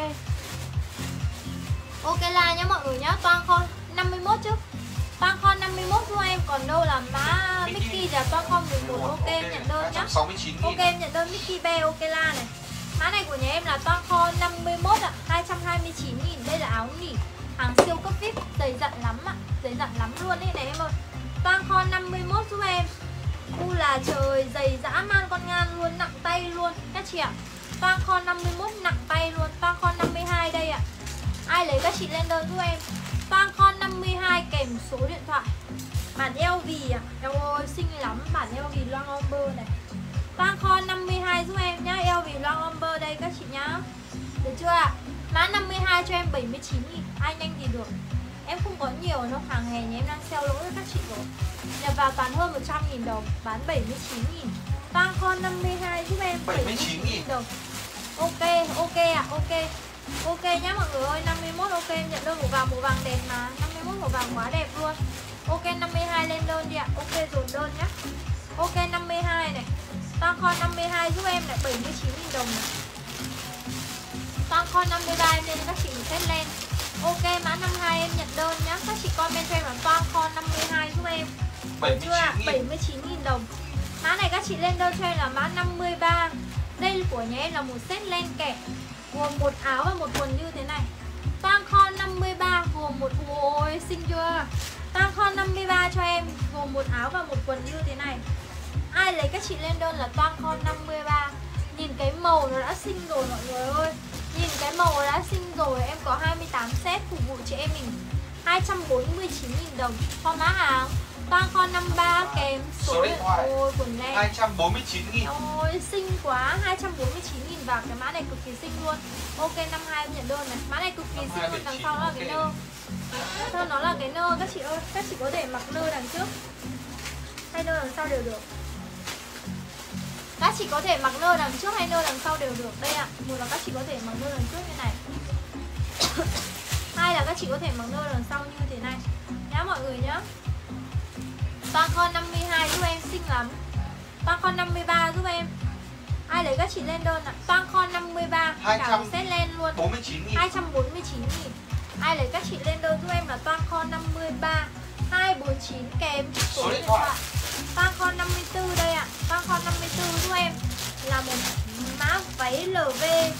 Ok la nhá mọi người nhá. Toang kho 51 chứ. Toang kho 51 giúp em. Còn đâu là mã Mickey là toang kho 11. Ok em nhận đơn nhá. Ok em nhận đơn Mickey Bear ok la này. Mã này của nhà em là toang kho 51 ạ. 229.000. Đây là áo nỉ. Hàng siêu cấp vip. Dày dặn lắm ạ. Dày dặn lắm luôn đấy này em ơi. Toang kho 51 giúp em. U là trời, dày dã man con ngan luôn. Nặng tay luôn các chị ạ. Toang kho 51 nặng tay luôn. Toang kho 52 đây ạ. Ai lấy các chị lên đơn giúp em. Toang kho 52 kèm số điện thoại. Bản LV ạ. Eo ơi xinh lắm. Bản LV long omber này. Toang kho 52 giúp em nhá. LV long omber đây các chị nhá. Được chưa ạ? Mã 52 cho em 79.000. Ai nhanh thì được. Em không có nhiều đâu. Hàng hè nhà em đang sale lỗ cho các chị rồi. Nhập vào toàn hơn 100.000 đồng. Bán 79.000. Toang kho 52 giúp em 79.000 đồng. Ok, ok ạ, ok. Ok nhá mọi người ơi, 51 ok, em nhận đơn màu vàng đẹp mà. 51 màu vàng quá đẹp luôn. Ok 52 lên đơn đi ạ. Ok dồn đơn nhá. Ok 52 này. Toang kho 52 giúp em lại 79.000 đồng này. Toang kho 53 em lên các chị một set len. Ok mã 52 em nhận đơn nhá. Các chị comment cho em là toang kho 52 giúp em. 79.000 đồng. Mã này các chị lên đơn cho em là mã 53. Đây của nhà em là một set len kẻ gồm một áo và một quần như thế này. Toang kho 53 gồm một ôi xinh chưa. Toang kho 53 cho em gồm một áo và một quần như thế này. Ai lấy các chị lên đơn là toang kho 53. Nhìn cái màu nó đã xinh rồi mọi người ơi. Nhìn cái màu nó đã xinh rồi. Em có 28 set phục vụ chị em mình. 249.000 đồng cho mã hàng. Toang kho 53 kèm số điện thoại. Ôi quần len 249.000. Ôi xinh quá. 249.000 vào cái mã này cực kỳ xinh luôn. Ok 52 em nhận đơn này. Mã này cực kỳ xinh luôn. Đằng sau nó là cái nơ. Đằng sau nó là cái nơ các chị ơi. Các chị có thể mặc nơ đằng trước hay nơ đằng sau đều được. Các chị có thể mặc nơ đằng trước hay nơ đằng sau đều được. Đây ạ. Một là các chị có thể mặc nơ đằng trước như này. Hay là các chị có thể mặc đôi đằng sau như thế này nhá mọi người nhá. Toan con 52 giúp em xinh lắm. Toan con 53 giúp em. Ai lấy các chị lên đơn ạ? Toan con 53 cả một set len luôn 249.000. Ai lấy các chị lên đơn giúp em là toan con 53 249 kèm số điện thoại. Toan con 54 đây ạ. Toan con 54 giúp em là một mã váy LV.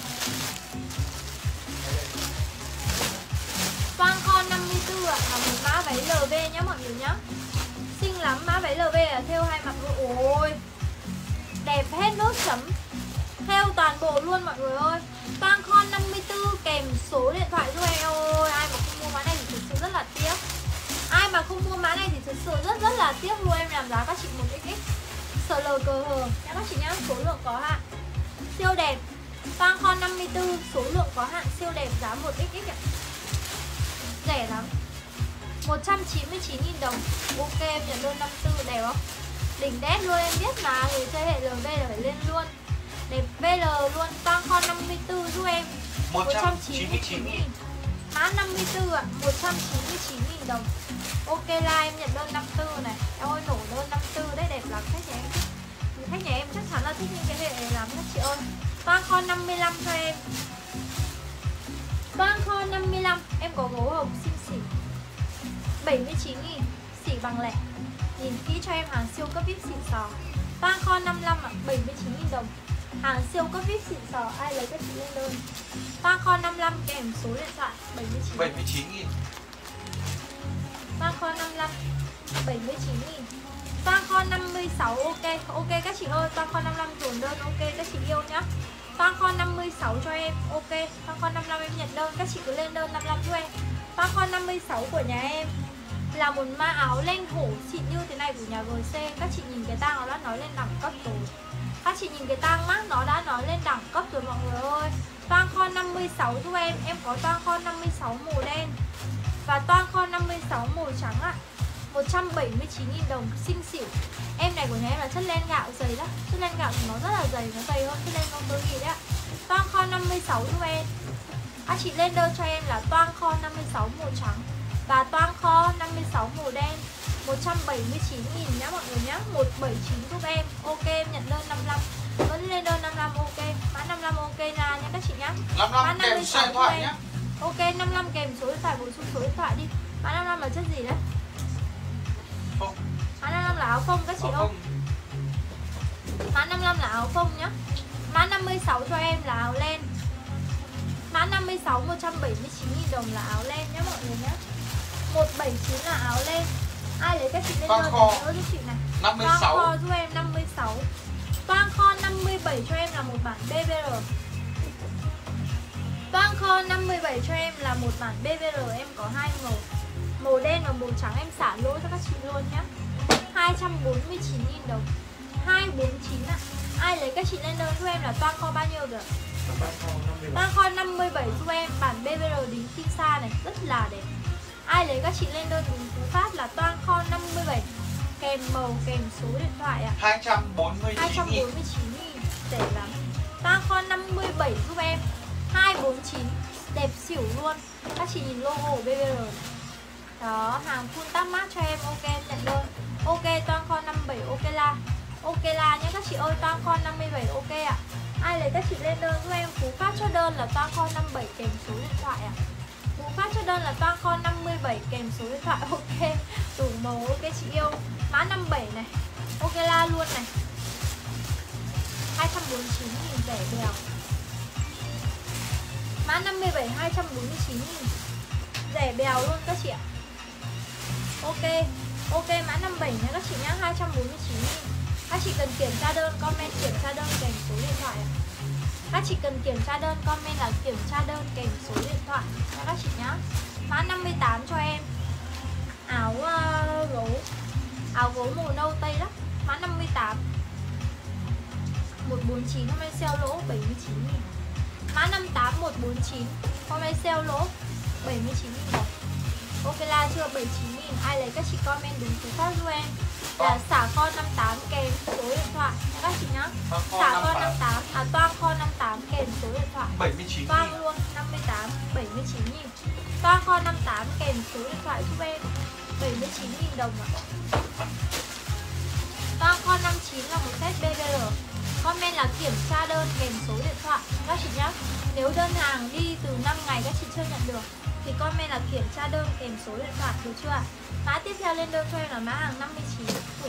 Toan con 54 ạ, là một mã váy LV nhá mọi người nhá. Xinh lắm, mã váy LV là thêu hai mặt luôn. Ôi đẹp hết nốt chấm. Thêu toàn bộ luôn mọi người ơi. Toan con 54 kèm số điện thoại giúp em. Ôi ai mà không mua mã này thì thực sự rất là tiếc. Ai mà không mua mã này thì thực sự rất là tiếc luôn. Em làm giá các chị 1XX sợ lờ cờ hờ nhá các chị nhá. Số lượng có hạn, siêu đẹp. Toan con 54 số lượng có hạn, siêu đẹp, giá 1XX ạ. Rẻ lắm, 199.000 đồng. Ok em nhận đơn 54 đẹp không? Đỉnh đét luôn, em biết mà. Người chơi hệ LV là phải lên luôn. Đẹp VL luôn. Toan con 54 giúp em 199.000. Mã 54 ạ, 199.000 đồng. Ok là em nhận đơn 54 này. Em ơi nổ đơn 54 đấy, đẹp lắm khách nhà em. Khách nhà em chắc chắn là thích những cái hệ này lắm các chị ơi. Toan con 55 cho em. Toan con 55 em có gấu hồng xinh xỉ 79.000, xỉ bằng lẻ. Nhìn kỹ cho em hàng siêu cấp VIP xịn sò. Toan con 55 ạ, 79.000 đồng. Hàng siêu cấp VIP xịn sò, ai lấy các chị lên đơn. Toan con 55 kèm số điện thoại 79.000. Toan con 55 79.000. Toan con 56 ok các chị ơi. Toan con 55 dồn đơn ok các chị yêu nhá. Toan con 56 cho em. Ok, toan con 55 em nhận đơn, các chị cứ lên đơn 55 cho em. Toan con 56 của nhà em là một mã áo len hổ xịn như thế này của nhà GC. Các chị nhìn cái tang nó đã nói lên đẳng cấp rồi. Các chị nhìn cái tang mát nó đã nói lên đẳng cấp rồi mọi người ơi. Toan con 56 giúp em có toan con 56 màu đen và toan con 56 màu trắng ạ. 179.000 đồng, xinh xỉu. Em này của nhà em là chất len gạo dày đó. Chất len gạo thì nó rất là dày, nó dày hơn chất len con tôi nghĩ đấy ạ. Toan con 56 giúp em. Các chị lên đơn cho em là toan con 56 màu trắng và toan con 56 màu đen. 179.000 nhá mọi người nhá. 179 giúp em. Ok em nhận đơn 55. Vẫn lên đơn 55 ok. Mã 55 ok là nhá các chị nhá. Mã 56 kèm số điện thoại nhá. Ok 55 kèm số điện thoại, bổ sung số điện thoại đi. Mã 55 là chất gì đấy? Phông. Mã 55 là áo phông các chị ơi. Mã 55 là áo phông nhá. Mã 56 cho em là áo len. Mã 56 179.000 đồng là áo len nhá mọi người nhá. 179 là áo len. Ai lấy các chị lên đơn để giúp chị này. 56. Toan kho giúp em 56. Toan kho 57 cho em là một bản BBR. Toan kho 57 cho em là một bản BBR. Em có hai màu, màu đen và màu trắng. Em xả lỗ cho các chị luôn nhá. 249.000 đồng. 249 ạ. Ai lấy các chị lên đơn giúp em là toan kho bao nhiêu rồi? Toan kho 57 giúp em bản BBR đính kim sa này, rất là đẹp. Ai lấy các chị lên đơn đúng cú pháp là toan kho 57 kèm màu kèm số điện thoại ạ. 249.000, rẻ lắm. Toan kho 57 giúp em 249, đẹp xỉu luôn. Các chị nhìn logo BBR đó, hàng full tap mát cho em. Ok em nhận đơn. Ok toan kho 57 ok la. Ok là nhé các chị ơi. Toan kho 57 ok ạ. Ai lấy các chị lên đơn giúp em cú pháp chốt đơn là toan kho 57 kèm số điện thoại ạ. Cú pháp chốt đơn là toan kho 57 kèm số điện thoại. Ok đủ màu ok chị yêu. Mã 57 này ok la luôn này. 249.000 rẻ bèo. Mã 57 249.000 rẻ bèo luôn các chị ạ. Ok ok mã 57 nha các chị nhá. 249.000. Các chị cần kiểm tra đơn comment kiểm tra đơn kèm số điện thoại ạ. Các chị cần kiểm tra đơn comment là kiểm tra đơn kèm số điện thoại nha các chị nhá. Mã 58 cho em áo gấu màu nâu tây đó. Mã 58 149 hôm nay sale lỗ 79.000. Mã 58 149 hôm nay sale lỗ 79.000 đồng. Ok là chưa? 79.000. Ai lấy các chị comment đúng cú pháp giúp em là xả kho 58 kèm số điện thoại các chị nhá. Xả kho 58 toan kho 58 kèm số điện thoại 79.000. toan luôn 58 58 79.000. Toa kho 58 kèm số điện thoại giúp em 79.000 đồng ạ. Toa kho 59 là một set BBR. Comment là kiểm tra đơn kèm số điện thoại các chị nhé. Nếu đơn hàng đi từ 5 ngày các chị chưa nhận được thì comment là kiểm tra đơn kèm số điện thoại, được chưa ạ? Mã tiếp theo lên đơn cho em là mã hàng 59.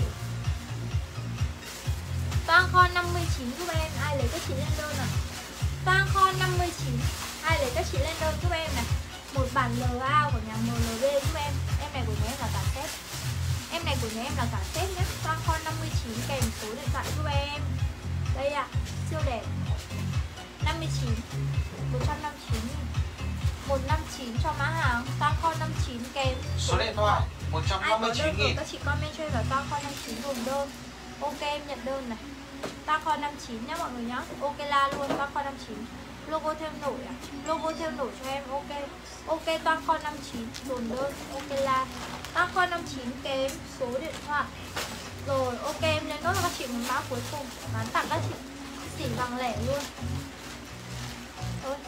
Toa kho 59 giúp em, ai lấy các chị lên đơn ạ? Toa kho 59, ai lấy các chị lên đơn giúp em này. Một bản LA của nhà MLB giúp em. Em này của nhà em là cả set. Em này của nhà em là cả set nhé. Toa kho 59 kèm số điện thoại giúp em. Đây ạ, siêu đẹp. 59 159.000. 159 cho mã hàng. Toa kho 59 kèm số điện thoại ai có đơn 159.000. các chị comment cho em là toa kho 59 gồm đơn. Ok em nhận đơn này. Toa kho 59 nhá mọi người nhá. Ok la luôn, toa kho 59. Logo thêm nổi à? Logo thêm nổi cho em, ok. Ok toa kho 59 dồn đơn, ok la. Toa kho 59 kèm số điện thoại. Rồi ok em lên nốt là các chị một mã cuối cùng bán tặng các chị xỉ bằng lẻ luôn. Thôi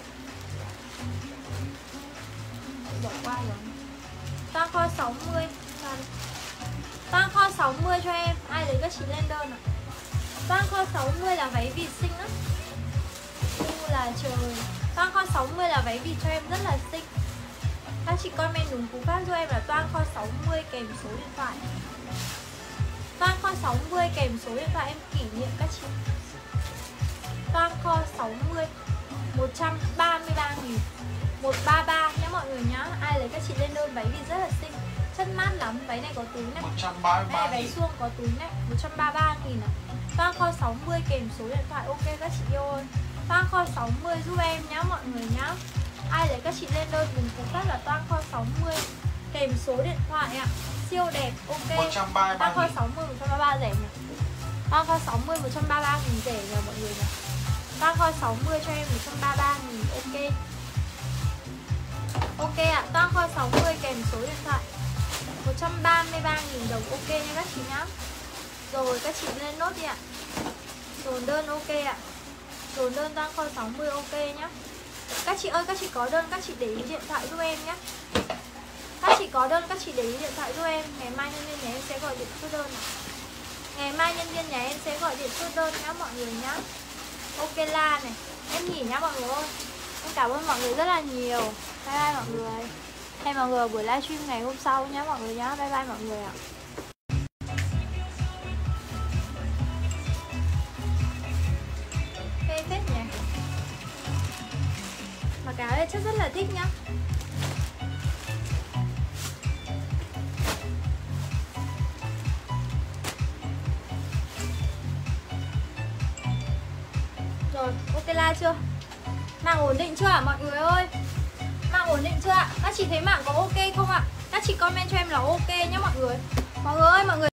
bỏ qua rồi. Toa kho 60. Toa kho 60 cho em, ai lấy các chị lên đơn ạ? Toa kho 60 là váy vịt xinh lắm. Là trời. Toa kho 60 là váy vịt cho em rất là xinh. Các chị comment đúng cú pháp cho em là toa kho 60 kèm số điện thoại. Toa kho 60 kèm số điện thoại em kỷ niệm các chị. Toa kho 60 133.000. 133 nhé mọi người nhá. Ai lấy các chị lên đơn váy vịt rất là xinh. Chân mát lắm, váy này có túi này. 133.000. Đây váy suông có túi này, 133.000 ạ. Toa kho 60 kèm số điện thoại, ok các chị yêu ơi. Toa kho 60 giúp em nhá mọi người nhá. Ai lấy các chị lên đơn cùng cú pháp là toa kho 60 kèm số điện thoại ạ. Siêu đẹp, ok. 133.000. Toa kho 60 133 rẻ nhỉ. Toa kho 60 133.000 rẻ nhỉ mọi người nhỉ. Toa kho 60 cho em 133.000, ok. Ok ạ, toa kho 60 kèm số điện thoại 133.000 đồng, ok nha các chị nhá. Rồi các chị lên nốt đi ạ. Dồn đơn ok ạ. Dồn đơn toa kho 60 ok nhá. Các chị ơi, các chị có đơn các chị để ý điện thoại giúp em nhé. Các chị có đơn các chị để ý điện thoại giúp em. Ngày mai nhân viên nhà em sẽ gọi điện chốt đơn ạ. Ngày mai nhân viên nhà em sẽ gọi điện chốt đơn nhá mọi người nhá. Ok la này. Em nghỉ nhá mọi người ơi. Em cảm ơn mọi người rất là nhiều. Bye bye mọi người. Hẹn mọi người ở buổi livestream ngày hôm sau nhá mọi người nhá. Bye bye mọi người ạ. Ok phết nhỉ. Mà cái này chắc rất là thích nhá. Rồi, ok la chưa? Mạng ổn định chưa ạ mọi người ơi? Mạng ổn định chưa ạ? Các chị thấy mạng có ok không ạ? Các chị comment cho em là ok nhé mọi người. Mọi người ơi, mọi người